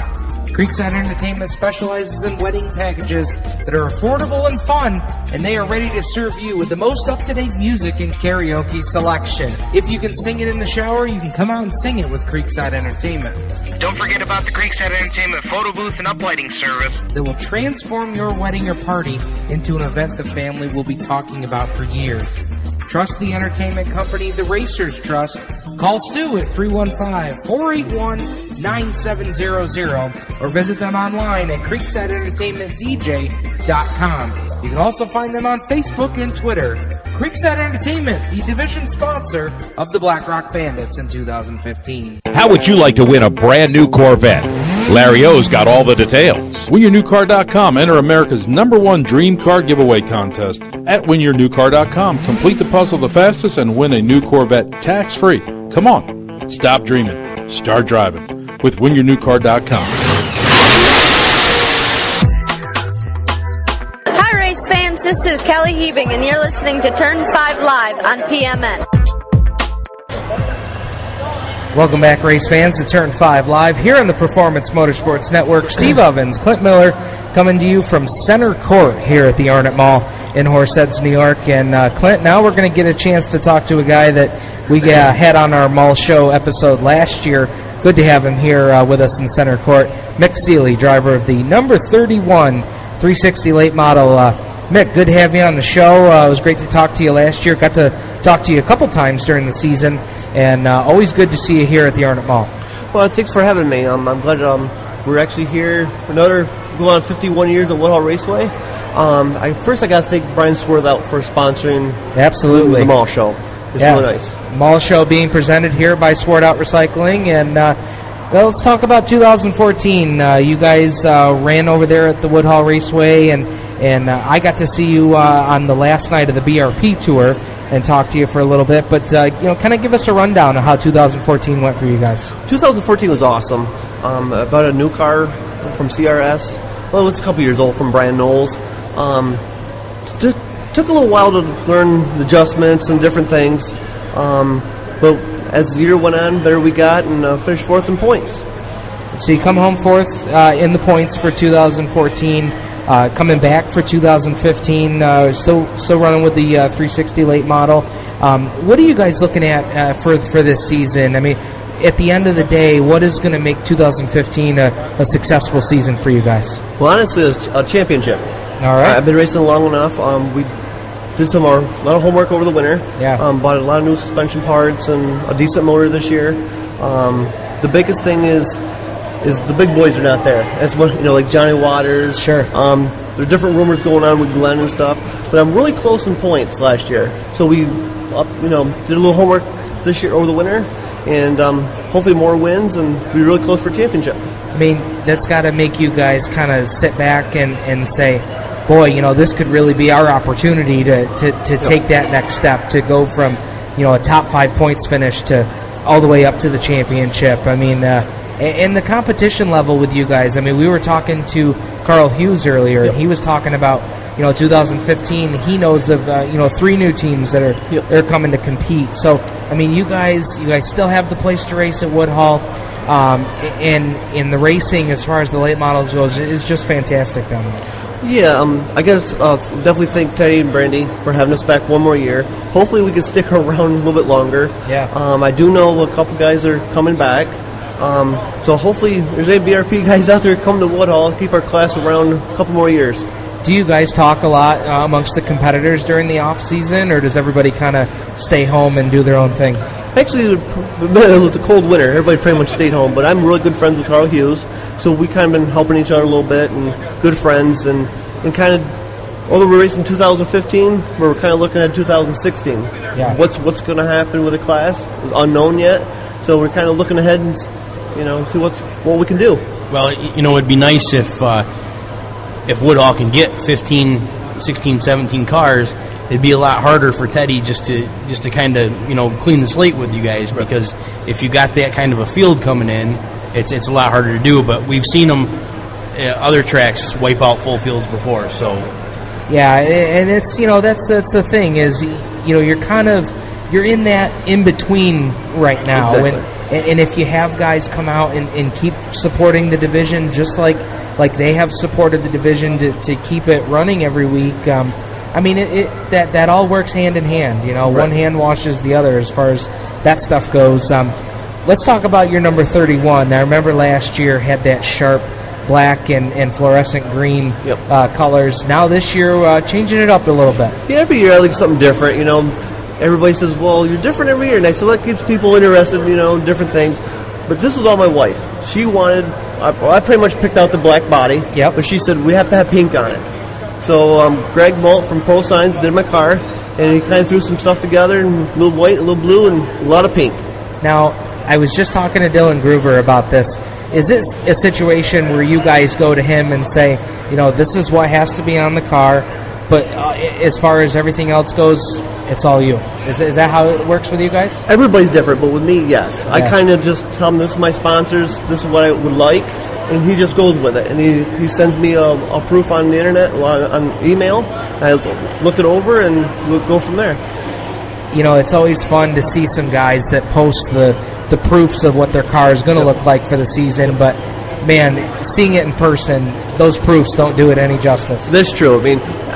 Creekside Entertainment specializes in wedding packages that are affordable and fun, and they are ready to serve you with the most up-to-date music and karaoke selection. If you can sing it in the shower, you can come out and sing it with Creekside Entertainment. Don't forget about the Creekside Entertainment photo booth and uplighting service that will transform your wedding or party into an event the family will be talking about for years. Trust the entertainment company the racers trust. Call Stu at three one five, four eight one, nine seven zero zero or visit them online at creekside entertainment d j dot com. You can also find them on Facebook and Twitter. Creekside Entertainment, the division sponsor of the Black Rock Bandits in two thousand fifteen. How would you like to win a brand new Corvette? Larry O's got all the details. win your new car dot com. Enter America's number one dream car giveaway contest at win your new car dot com. Complete the puzzle the fastest and win a new Corvette tax-free. Come on, stop dreaming, start driving with win your new car dot com. Hi, race fans. This is Kelly Hebing, and you're listening to Turn five Live on P M N. Welcome back, race fans, to Turn five Live here on the Performance Motorsports Network. Steve Ovens, Clint Miller, coming to you from Center Court here at the Arnot Mall in Horseheads, New York. And uh, Clint, now we're going to get a chance to talk to a guy that we uh, had on our Mall Show episode last year. Good to have him here uh, with us in Center Court. Mick Seeley, driver of the number thirty-one three sixty late model. Uh, Mick, good to have you on the show. Uh, it was great to talk to you last year. Got to talk to you a couple times during the season, and uh, always good to see you here at the Arnot Mall. Well, thanks for having me. Um, I'm glad um, we're actually here for another going on fifty-one years at Woodhull Raceway. Um, I, first, I got to thank Brian Swarthout for sponsoring Absolutely. the Mall Show. It's yeah. really nice. Mall Show being presented here by Swarthout Recycling, and uh, well, let's talk about two thousand fourteen. Uh, you guys uh, ran over there at the Woodhull Raceway, and and uh, I got to see you uh, on the last night of the B R P tour and talk to you for a little bit. But uh, you know, kind of give us a rundown of how two thousand fourteen went for you guys. two thousand fourteen was awesome. Um, I bought a new car from C R S. Well, it was a couple years old from Brian Knowles. Um, t- took a little while to learn adjustments and different things. Um, but as the year went on, better we got and uh, finished fourth in points. So you come home fourth uh, in the points for two thousand fourteen. Uh, coming back for two thousand fifteen, uh, still still running with the uh, three sixty late model. Um, what are you guys looking at uh, for for this season? I mean, at the end of the day, what is going to make two thousand fifteen a, a successful season for you guys? Well, honestly, it's a championship. All right. I've been racing long enough. Um, we did some more, a lot of homework over the winter. Yeah. Um, bought a lot of new suspension parts and a decent motor this year. Um, the biggest thing is is the big boys are not there. That's what, you know, like Johnny Waters. Sure. Um, there are different rumors going on with Glenn and stuff, but I'm really close in points last year. So we, up, you know, did a little homework this year over the winter, and um, hopefully more wins and be really close for championship. I mean, that's got to make you guys kind of sit back and, and say, boy, you know, this could really be our opportunity to, to, to take that next step, to go from, you know, a top five points finish to all the way up to the championship. I mean, uh, and the competition level with you guys, I mean, we were talking to Carl Hughes earlier, yep. and he was talking about, you know, two thousand fifteen, he knows of, uh, you know, three new teams that are yep. they're coming to compete. So, I mean, you guys you guys still have the place to race at Woodhull, um, and in the racing, as far as the late models goes, is just fantastic down there. Yeah, um, I guess uh, definitely thank Teddy and Brandy for having us back one more year. Hopefully we can stick around a little bit longer. Yeah. Um, I do know a couple guys are coming back. Um, so hopefully there's any B R P guys out there come to Woodhull, keep our class around a couple more years. Do you guys talk a lot uh, amongst the competitors during the off season, or does everybody kind of stay home and do their own thing? Actually, it was a cold winter. Everybody pretty much stayed home, but I'm really good friends with Carl Hughes, so we kind of been helping each other a little bit and good friends, and, and kind of, although we're racing two thousand fifteen, we're kind of looking at two thousand sixteen. Yeah. What's what's going to happen with the class is unknown yet, so we're kind of looking ahead and, you know, see what's what we can do. Well, you know, it'd be nice if uh, if Woodhull can get fifteen, sixteen, seventeen cars. It'd be a lot harder for Teddy just to just to kind of, you know, clean the slate with you guys, because if you got that kind of a field coming in, it's it's a lot harder to do. But we've seen them uh, other tracks wipe out full fields before, so yeah, and it's, you know, that's that's the thing is, you know, you're kind of you're in that in between right now, exactly. and and, and if you have guys come out and, and keep supporting the division just like like they have supported the division to, to keep it running every week, um, I mean, it, it, that that all works hand in hand. You know, Right. one hand washes the other as far as that stuff goes. Um, let's talk about your number thirty-one. I remember last year had that sharp black and, and fluorescent green uh, colors. Now this year, uh, changing it up a little bit. Yeah, every year I like something different, you know. Everybody says, well, you're different every year. And I said, well, that keeps people interested, you know, in different things. But this was all my wife. She wanted, I, well, I pretty much picked out the black body. Yep. But she said, we have to have pink on it. So um, Greg Molt from Pro Signs did my car, and he kind of threw some stuff together, and a little white, a little blue, and a lot of pink. Now, I was just talking to Dillon Groover about this. Is this a situation where you guys go to him and say, you know, this is what has to be on the car, but uh, as far as everything else goes, it's all you? Is, is that how it works with you guys? Everybody's different, but with me, yes. I Yeah. kind of just tell him this is my sponsors, this is what I would like, and he just goes with it. And he, he sends me a, a proof on the internet, on, on email. I look it over, and we'll go from there. You know, it's always fun to see some guys that post the, the proofs of what their car is going to look like for the season, but, man, seeing it in person, those proofs don't do it any justice. That's true. I mean,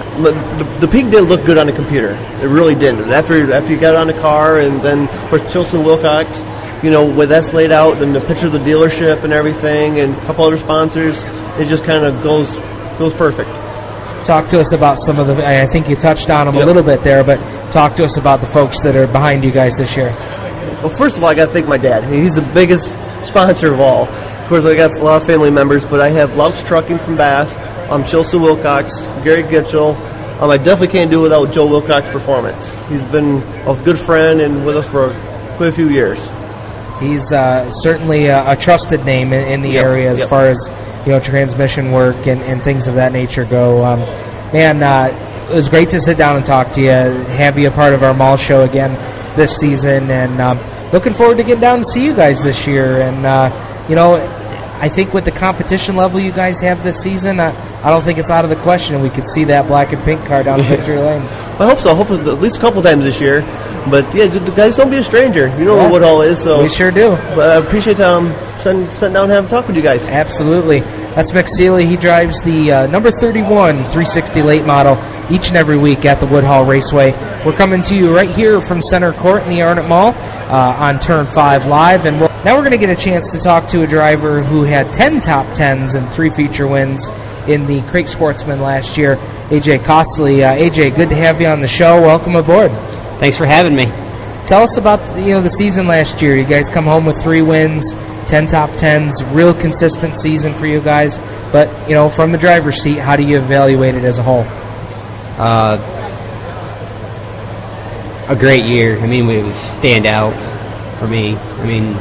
the, the pink didn't look good on the computer. It really didn't. After after you got it on the car, and then for Chilson Wilcox, you know, with that's laid out, and the picture of the dealership and everything, and a couple other sponsors, it just kind of goes goes perfect. Talk to us about some of the, I think you touched on them Yep. a little bit there, but talk to us about the folks that are behind you guys this year. Well, first of all, I got to thank my dad. He's the biggest sponsor of all. Of course, I got a lot of family members, but I have Loucks Trucking from Bath, um, Chilson Wilcox, Gary Gitchell. Um, I definitely can't do without Joe Wilcox Performance. He's been a good friend and with us for quite a few years. He's uh, certainly a, a trusted name in, in the Yep, area as yep. far as, you know, transmission work and, and things of that nature go. Um, man, uh, it was great to sit down and talk to you, have you a part of our mall show again this season, and um, looking forward to getting down and see you guys this year. And, uh, you know, I think with the competition level you guys have this season, I, I don't think it's out of the question we could see that black and pink car down Victory Lane. I hope so. I hope at least a couple times this year. But, yeah, the guys, don't be a stranger. You know Yeah. what Woodhull is. So We sure do. But I appreciate um, sitting, sitting down and having a talk with you guys. Absolutely. That's Mick Seeley. He drives the uh, number thirty-one three sixty late model each and every week at the Woodhull Raceway. We're coming to you right here from Center Court in the Arnot Mall uh, on Turn five Live. And we'll, now we're going to get a chance to talk to a driver who had ten top tens and three feature wins in the Crate Sportsman last year, A J Costley. Uh, A J, good to have you on the show. Welcome aboard. Thanks for having me. Tell us about you know the season last year. You guys come home with three wins, ten top tens, real consistent season for you guys. But, you know, from the driver's seat, how do you evaluate it as a whole? Uh, a great year. I mean, it was stand out for me. I mean,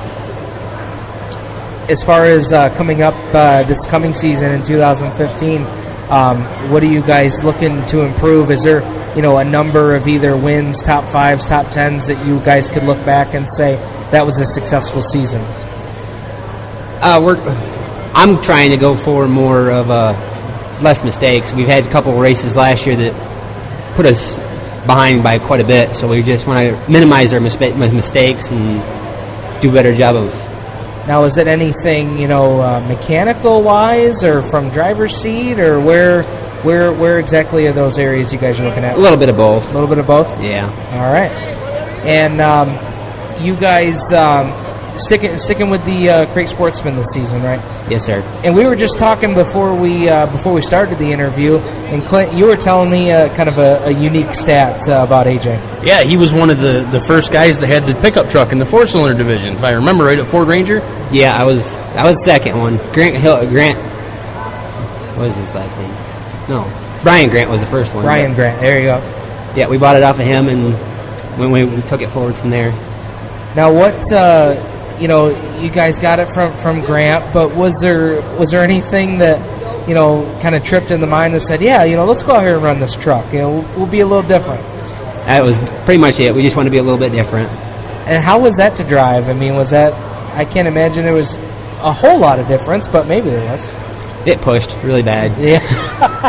As far as uh, coming up uh, this coming season in two thousand fifteen, um, what are you guys looking to improve? Is there, you know, a number of either wins, top fives, top tens that you guys could look back and say that was a successful season? uh, we're. I'm trying to go for more of uh, less mistakes. We've had a couple of races last year that put us behind by quite a bit, so we just want to minimize our mispa- mistakes and do a better job of. Now, is it anything, you know, uh, mechanical-wise or from driver's seat, or where where, where exactly are those areas you guys are looking at? A little bit of both. A little bit of both? Yeah. All right. And um, you guys um, sticking sticking with the uh, Crate Sportsman this season, right? Yes, sir. And we were just talking before we uh, before we started the interview, and Clint, you were telling me uh, kind of a, a unique stat uh, about A J. Yeah, he was one of the, the first guys that had the pickup truck in the four-cylinder division, if I remember right, at Ford Ranger. Yeah, I was. I was second one. Grant Hill. Grant. What was his last name? No, Brian Grant was the first one. Brian but, Grant. There you go. Yeah, we bought it off of him, and when we, we took it forward from there. Now, what uh, you know, you guys got it from, from Grant, but was there was there anything that you know kind of tripped in the mind that said, yeah, you know, let's go out here and run this truck. You know, we'll, we'll be a little different. That was pretty much it. We just wanted to be a little bit different. And how was that to drive? I mean, was that? I can't imagine there was a whole lot of difference, but maybe there was. It pushed really bad. Yeah.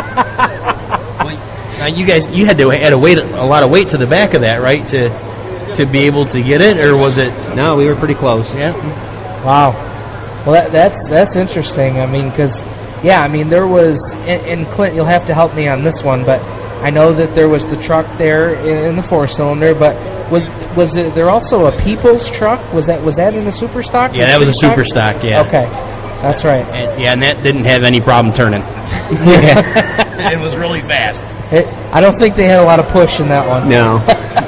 Now you guys, you had to add a weight, a lot of weight to the back of that, right? To to be able to get it, or was it? No, we were pretty close. Yeah. Wow. Well, that, that's that's interesting. I mean, because yeah, I mean there was, and, and Clint, you'll have to help me on this one, but I know that there was the truck there in, in the four cylinder, but was was it, there also a People's truck? Was that was that in a super stock? Yeah, that was a super stock. Yeah. Okay, that's right. And, yeah, and that didn't have any problem turning. Yeah. It was really fast. It, I don't think they had a lot of push in that one. No.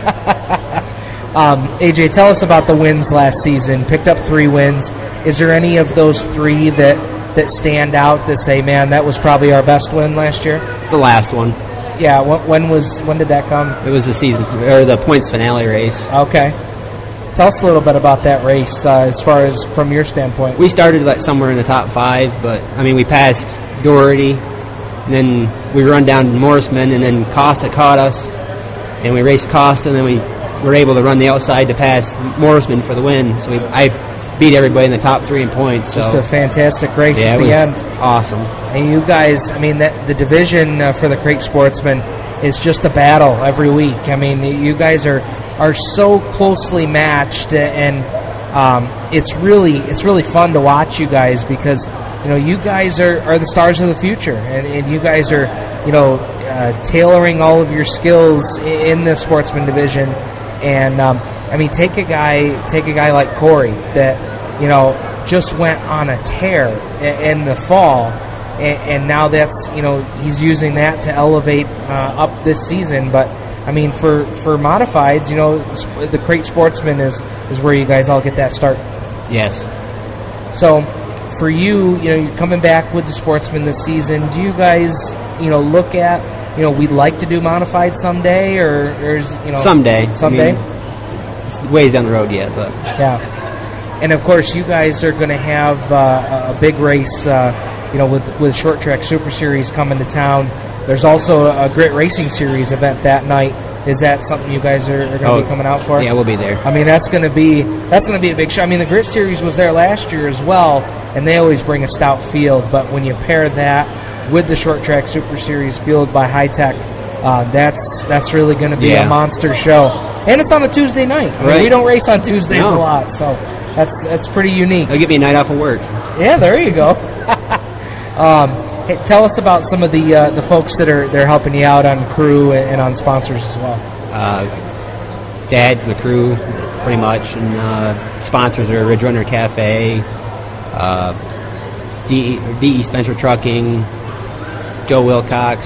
um, A J, tell us about the wins last season. Picked up three wins. Is there any of those three that, that stand out that say, man, that was probably our best win last year? The last one. Yeah. When, when was when did that come? It was the season or the points finale race. Okay. Tell us a little bit about that race, uh, as far as from your standpoint. We started like somewhere in the top five, but I mean we passed Doherty, and then we run down Morseman, and then Costa caught us, and we raced Costa, and then we were able to run the outside to pass Morseman for the win. So we, I beat everybody in the top three in points. So. Just a fantastic race yeah, at the end. Awesome. And you guys, I mean, that the division uh, for the Crate Sportsman is just a battle every week. I mean, you guys are are so closely matched, and um, it's really it's really fun to watch you guys because you know you guys are, are the stars of the future, and, and you guys are you know uh, tailoring all of your skills in the Sportsman division. And um, I mean, take a guy take a guy like Corey that you know just went on a tear in the fall, and, and now that's you know he's using that to elevate uh, up this season. But I mean, for, for modifieds, you know, the Crate Sportsman is, is where you guys all get that start. Yes. So, for you, you know, you're coming back with the Sportsman this season. Do you guys, you know, look at, you know, we'd like to do modified someday, or, or is, you know, someday, someday, I mean, ways down the road yet, but yeah. And of course, you guys are going to have uh, a big race, uh, you know, with with Short Track Super Series coming to town. There's also a Grit Racing Series event that night. Is that something you guys are, are going to oh, be coming out for? Yeah, we'll be there. I mean, that's going to be that's going to be a big show. I mean, the Grit Series was there last year as well, and they always bring a stout field. But when you pair that with the Short Track Super Series field by High Tech, uh, that's that's really going to be yeah. a monster show. And it's on a Tuesday night. I mean, right. we don't race on Tuesdays no. a lot, so that's that's pretty unique. It'll give me a night off of work. Yeah, there you go. um, Hey, tell us about some of the uh, the folks that are they're helping you out on crew and, and on sponsors as well. Uh, Dad's the crew, pretty much, and uh, sponsors are Ridge Runner Cafe, uh, D E Spencer Trucking, Joe Wilcox,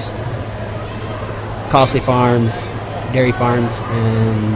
Costley Farms, Dairy Farms, and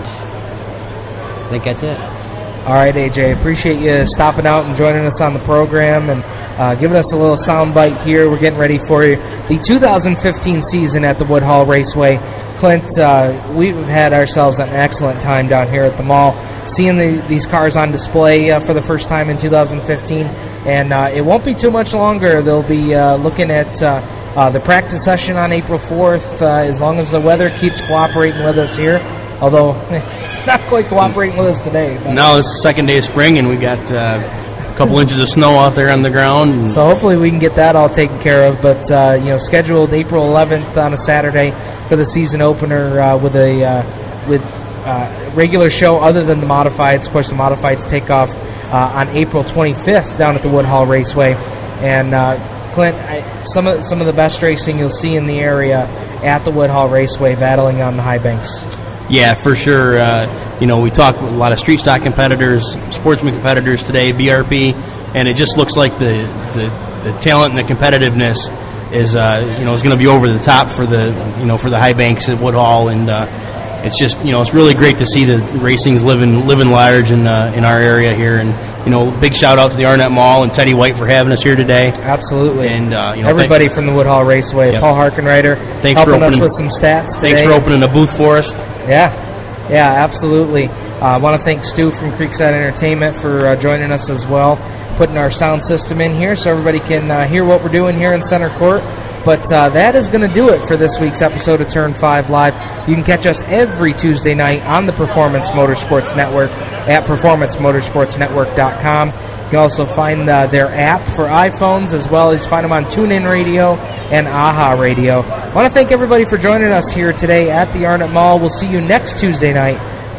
I think that's it. All right, A J, appreciate you stopping out and joining us on the program and uh, giving us a little sound bite here. We're getting ready for you. The two thousand fifteen season at the Woodhull Raceway. Clint, uh, we've had ourselves an excellent time down here at the mall, seeing the, these cars on display uh, for the first time in two thousand fifteen. And uh, it won't be too much longer. They'll be uh, looking at uh, uh, the practice session on April fourth, uh, as long as the weather keeps cooperating with us here. Although it's not quite cooperating with us today. No, it's the second day of spring, and we got uh, a couple inches of snow out there on the ground. So hopefully we can get that all taken care of. But uh, you know, scheduled April eleventh on a Saturday for the season opener uh, with a uh, with uh, regular show other than the modifieds. Of course, the modifieds take off uh, on April twenty-fifth down at the Woodhull Raceway. And uh, Clint, I, some of some of the best racing you'll see in the area at the Woodhull Raceway, battling on the high banks. Yeah, for sure. Uh, you know, we talked with a lot of street stock competitors, sportsman competitors today, B R P, and it just looks like the the, the talent and the competitiveness is uh, you know is going to be over the top for the you know for the high banks at Woodhull, and uh, it's just you know it's really great to see the racing's living living large in uh, in our area here, and you know big shout out to the Arnot Mall and Teddy White for having us here today. Absolutely, and uh, you know everybody thank, from the Woodhull Raceway, yep. Paul Harkenrider, thanks helping for opening, us with some stats today. Thanks for opening a booth for us. Yeah, yeah, absolutely. I uh, want to thank Stu from Creekside Entertainment for uh, joining us as well, putting our sound system in here so everybody can uh, hear what we're doing here in Center Court. But uh, that is going to do it for this week's episode of Turn five Live. You can catch us every Tuesday night on the Performance Motorsports Network at performance motorsports network dot com. You can also find uh, their app for iPhones, as well as find them on TuneIn Radio and AHA Radio. I want to thank everybody for joining us here today at the Arnot Mall. We'll see you next Tuesday night for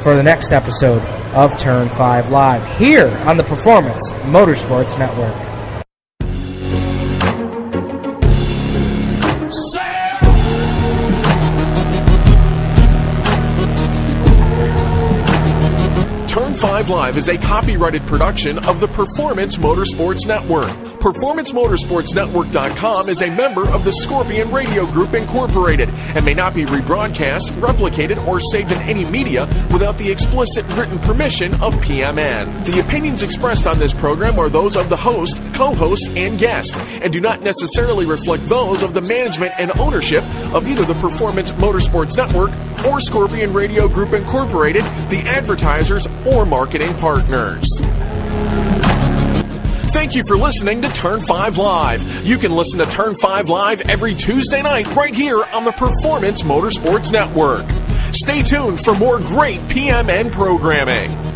for the next episode of Turn five Live here on the Performance Motorsports Network. Turn five Live is a copyrighted production of the Performance Motorsports Network. Performance Motorsports Network dot com is a member of the Scorpion Radio Group Incorporated and may not be rebroadcast, replicated, or saved in any media without the explicit written permission of P M N. The opinions expressed on this program are those of the host, co-host, and guest, and do not necessarily reflect those of the management and ownership of either the Performance Motorsports Network or Scorpion Radio Group Incorporated, the advertisers, or marketing partners. Thank you for listening to Turn five Live. You can listen to Turn five Live every Tuesday night right here on the Performance Motorsports Network. Stay tuned for more great P M N programming.